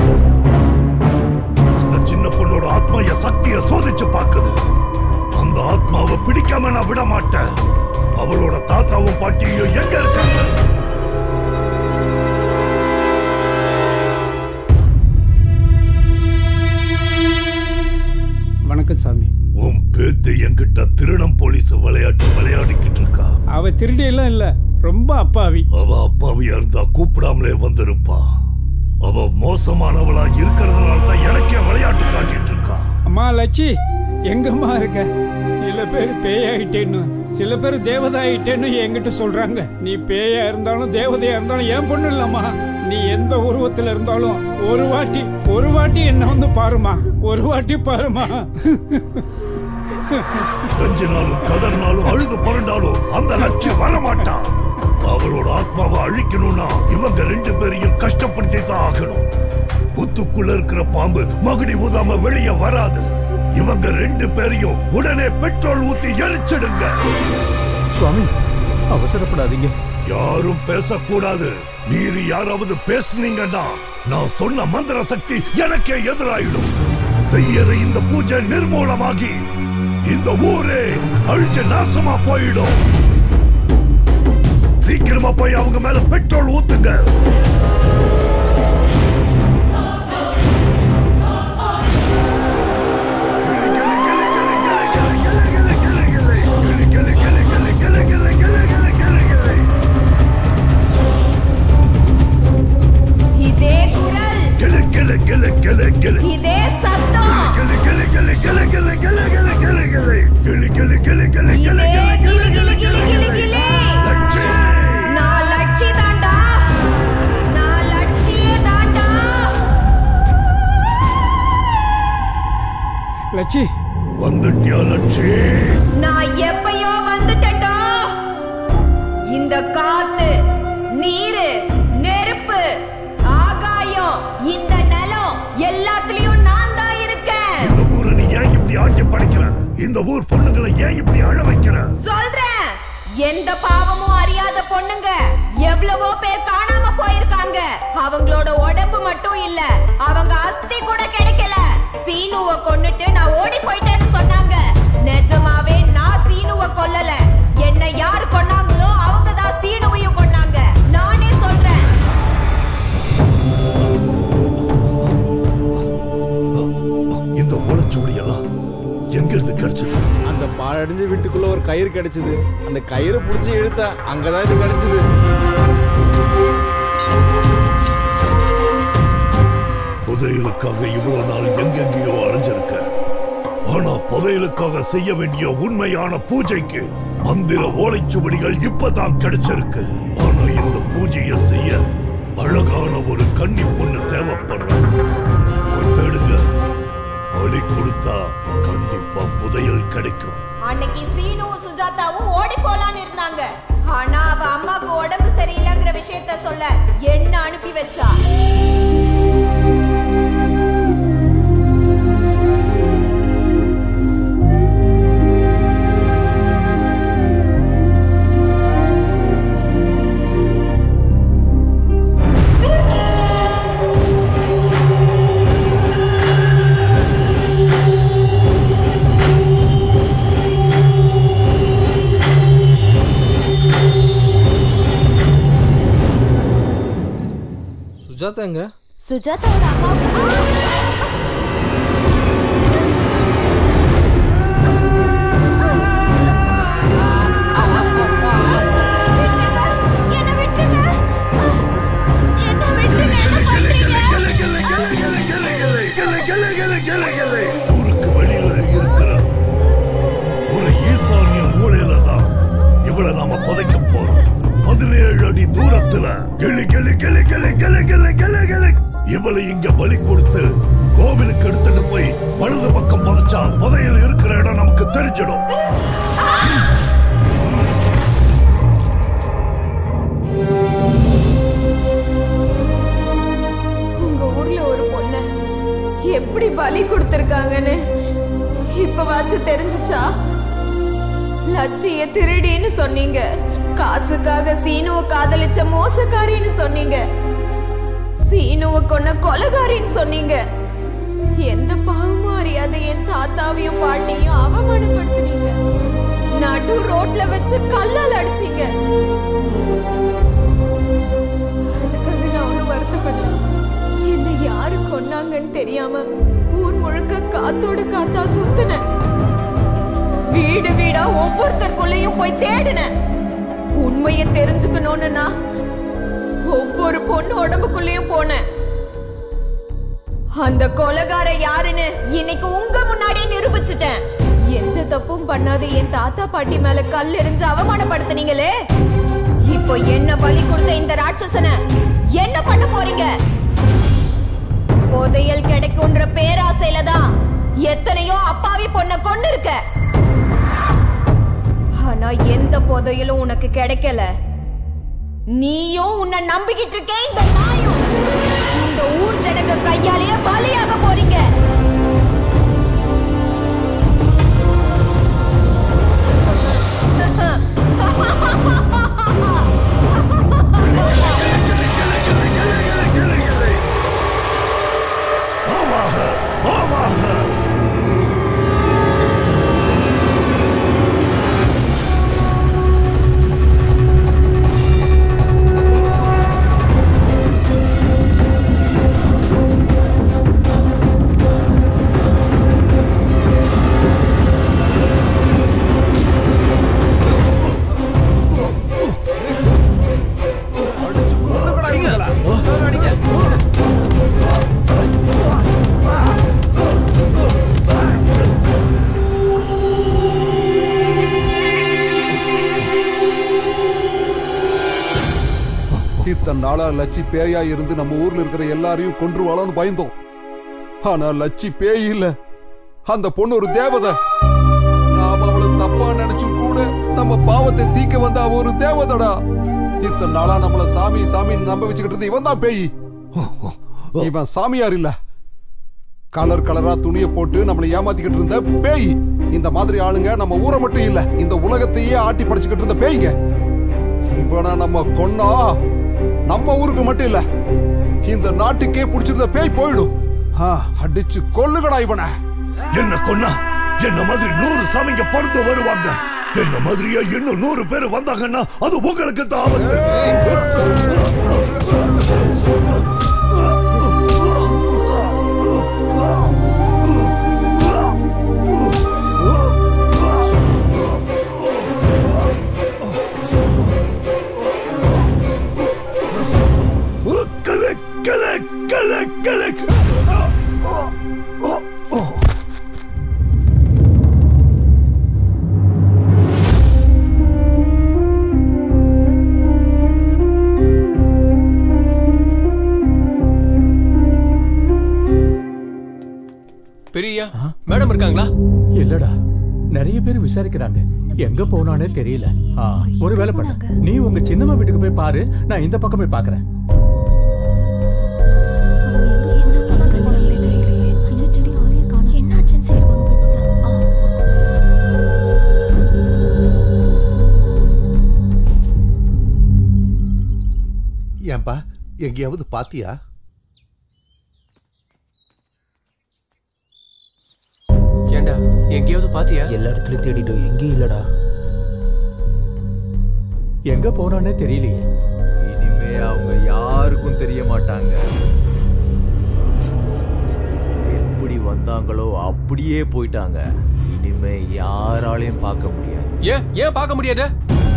அந்த சின்ன பொண்ணோட ஆத்மா என் சக்தியை சோதிச்சு பாக்குது. அந்த ஆத்மாவை பிடிக்காம நான் விட மாட்டேன். அவளோட தாத்தாவும் பாட்டியும் எங்க இருக்காங்க? வணக்கம் சாமி. உன் பேத்து என்கிட்ட திருடம் போலீஸ் விளையாட்டு விளையாடிக்கிட்டு இருக்கா. அவ திருடி எல்லாம் இல்ல, ரொம்ப அப்பாவி. அவ அப்பாவியா இருந்தா கூப்பிடாமலே வந்திருப்பா. அவ மோசமானவளா இருக்கிறதுனால தான் எனக்கே விளையாட்டு காட்டிட்டு இருக்கா. அம்மா லட்சி, எங்கம்மா இருக்க? சில பேர் பேயாயிட்டேன்னு, சில பேர் தேவதாயிட்டேன்னு என்கிட்ட சொல்றாங்க. நீ பேயா இருந்தாலும் தேவதையா இருந்தாலும் என் பொண்ணு இல்லம்மா. நீ எந்த உருவத்துல இருந்தாலும் ஒரு வாட்டி ஒரு வாட்டி என்ன வந்து பாருமா, ஒரு வாட்டி பாருமா. கஞ்சினாலும் கதர்னாலும் அழுது புரண்டாலும் அந்த லட்சி வரமாட்டா. அவளோட ஆத்மாவை அழிக்கணும்னா இவங்க ரெண்டு பேரையும் கஷ்டப்படுத்தி தான் ஆகணும். புத்துக்குள்ள இருக்கிற பாம்பு மகுடி ஊதாம வெளியே வராது. இவங்க ரெண்டு பேரையும் உடனே பெட்ரோல் ஊத்தி எரிச்சிடுங்க. சுவாமி, அவசரப்படாதீங்க. யாரும் பேசக்கூடாது. மீறி யாராவது பேசுனீங்கன்னா நான் சொன்ன மந்திர சக்தி எனக்கே எதிராயிடும். செய்யற இந்த பூஜை நிர்மூலமாகி இந்த ஊரே அழிஞ்ச நாசமா போயிடும். சீக்கிரமா போய் அவங்க மேல பெட்ரோல் ஊத்துங்க. இதே குரல், கிளு கிளு கிளு கிளு கிளு, இதே சத்தம், கிளு கிளு கிளு கிளு கிளு கிளு கிளு கிளு கிளு, கிளு கிளு கிளு கிளு கிளு இதே கிளு கிளி கிளி கிளி கிளி கிளி. நான் லட்சி தாண்டா, நான் லட்சியே தாண்டா. லட்சி வந்துட்டியா லட்சி? நான் எப்பயோ வந்துட்டேன்டா. இந்த காத்து, நீரு, நெருப்பு, ஆகாயம், இந்த நிலம் எல்லாத்துலயும் நான் தான் இருக்கேன். இந்த ஊரை நீ ஏன் இப்படி ஆட்டி படைக்கிற? இந்த ஊர் பொண்ணுங்களை ஏன் இப்படி அழ வைக்கிற? சொல்றேன், எந்த பாவமும் அறியாத பொண்ணுங்க எவ்வளவோ பேர் காணாம போயிருக்காங்க. அவங்களோட உடம்பு மட்டும் இல்ல, அவங்க அஸ்தி கூட கிடைக்கல. சீனுவை கொன்னுட்டு நான் ஓடி போயிட்டேன்னு சொன்னாங்க. நிஜமாவே நான் சீனுவை கொல்லல. என்னை யார் கொன்னாங்களோ அவங்க தான் சீனுவையும் கொன்னாங்க. நானே சொல்றேன். இந்த ஓலைச்சுவடி எல்லாம் எங்க இருந்து கிடைச்சது? அந்த பாழடைஞ்ச வீட்டுக்குள்ள ஒரு கயிறு கிடைச்சது. அந்த கயிறு புடிச்சு இழுத்தா அங்கதான் இது கிடைச்சது. புதையலுக்காக இவ்வளவு நாள் எங்கெங்கேயோ அலைஞ்சிருக்க. ஆனா புதையலுக்காக செய்ய வேண்டிய உண்மையான பூஜைக்கு மந்திர ஓலைச்சுவடிகள் இப்பதான் கிடைச்சிருக்கு. ஆனா இந்த பூஜையை செய்ய அழகான ஒரு கன்னி பொண்ணு தேவைப்படுற. போய் தேடுங்க. பலி கொடுத்தா கண்டிப்பா புதையல் கிடைக்கும். அன்னைக்கு சீனுவும் சுஜாதாவும் ஓடி போலான்னு இருந்தாங்க. ஆனா அவ அம்மாக்கு உடம்பு சரியில்லைங்கிற விஷயத்த சொல்ல என்ன அனுப்பி வச்சா. சுஜாதா எங்க? சுஜாதாவோட அம்மாவுக்கு ஊருக்கு வெளியில இருக்கிற ஒரு ஈசான்ய மூலையில தான் இவளை நாம புதைக்க போறோம். பதினேழு அடி தூரத்துல கிளி கிளி கிளி கிளி கிளி கிளி கிளி கிளி. இவளை இங்க பலி கொடுத்து கோவிலுக்கு எடுத்துட்டு போய் வலது பக்கம் புதைச்சா புதையல் இருக்கிற இடம் நமக்கு தெரிஞ்சிடும். உங்க ஊர்ல எப்படி பலி கொடுத்திருக்காங்கன்னு இப்பவாச்சும் தெரிஞ்சுச்சா? லட்சிய திருடின்னு சொன்னீங்க, காசுக்காக சீனுவ காதலிச்ச மோசக்காரின்னு சொன்னீங்க, சீனுவ கொன்ன கொலைகாரின்னு சொன்னீங்க. எந்த பாவமும் அறியாத என் தாத்தாவையும் பாட்டியும் அவமானப்படுத்தினீங்க. நடு ரோட்ல வச்சு கல்லால் அடிச்சீங்க. அதுக்காக நான் ஒன்னும் வருத்தப்படல. என்ன யாரு கொன்னாங்கன்னு தெரியாம ஊர் முழுக்க காத்தோட காத்தா சுத்துன. வீடு வீடா ஒவ்வொருத்தருக்குள்ளேயும் போய் தேடின. உண்மையை தெரிஞ்சுக்கணும்னு நான் ஒவ்வொரு பொண்ணு உடம்புக்குள்ளேயும் போனேன். அந்த கொலைகார யாருன்னு இன்னைக்கு உங்க முன்னாடி நிரூபிச்சுட்டேன். எந்த தப்பும் பண்ணாத என் தாத்தா பாட்டி மேல கல் எறிஞ்சு அவமானப்படுத்தினீங்களே, இப்போ என்ன பலி கொடுத்த இந்த ராட்சசனை என்ன பண்ண போறீங்க? புதையல் கிடைக்கும்ன்ற பேராசையில தான் எத்தனையோ அப்பாவி பொண்ண கொண்டு இருக்க. ஆனா எந்த புதையலும் உனக்கு கிடைக்கல. நீயும் உன்னை நம்பிக்கிட்டு இருக்க இந்த நாயும் இந்த ஊர் ஜனங்க கையாலேயே பலியாக போறீங்க. இத்தனை நாளா லட்சி பேயா இருந்து நம்ம ஊர்ல இருக்கிற எல்லாரையும் கொன்றுவாளான்னு பயந்தோம். ஆனா லட்சி பேய் இல்ல, அந்த பொண்ணு ஒரு தேவதை. நாம அவளை தப்பா நினைச்சு கூட நம்ம பாவத்தை தீக்க வந்த அவ ஒரு தேவதடா. இத்தனை நாளா நம்மள சாமி சாமின்னு நம்ப வச்சுக்கிட்டு இருந்த இவன் தான் பேய். இவன் சாமியார் இல்ல, கலர் கலரா துணியை போட்டு நம்மளை ஏமாத்திக்கிட்டு இருந்த பேய். இந்த மாதிரி ஆளுங்க நம்ம ஊரை மட்டும் இல்ல, இந்த உலகத்தையே ஆட்டி படிச்சுக்கிட்டு இருந்த பேய்ங்க. இவனை நம்ம கொன்னா நம்ம ஊருக்கு மட்டும் இல்ல, இந்த நாட்டுக்கே பிடிச்சிருந்த பேய் போயிடும். அடிச்சு கொல்லுகடா இவனை. என்ன கொன்னா என்ன மாதிரி நூறு சாமிங்க படுத்து வருவாங்க. என்ன மாதிரியா இன்னும் நூறு பேர் வந்தாங்கன்னா அது உங்களுக்கு தான் ஆபத்து. பெரியா மேடம் இருக்காங்களா? இல்லடா, நிறைய பேர் விசாரிக்கிறாங்க, எங்க போனானே தெரியல. ஒரு வேலை பண்ண, நீ உங்க சின்னம்மா வீட்டுக்கு போய் பாரு, நான் இந்த பக்கம் போய் பாக்குறேன். ஏன்பா எங்கேயாவது பாத்தியா? ஏண்டா எங்கேயாவது பாத்தியா? எல்லா இடத்துலயும் தேடிட்டோம், எங்கேயும் இல்லடா. எங்க போனானே தெரியலையே. இனிமே அவங்க யாருக்கும் தெரிய மாட்டாங்க. எப்படி வந்தாங்களோ அப்படியே போயிட்டாங்க. இனிமே யாராலையும் பார்க்க முடியாது. ஏன் ஏன் பார்க்க முடியாது?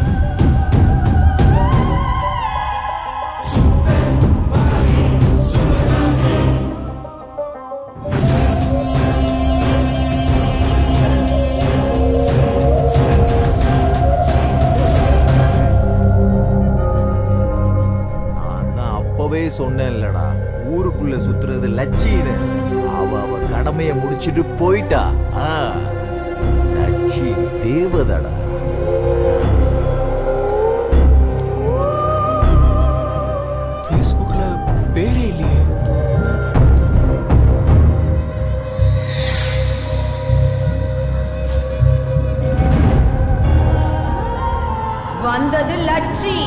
சொன்னேன்லடா, ஊருக்குள்ள சுத்துறது லட்சின்னு. அவ அவ கடமையை முடிச்சிட்டு போயிட்டா. லட்சி தேவதடா. ஃபேஸ்புக்ல பேரே இல்லையே. ஆச்சி.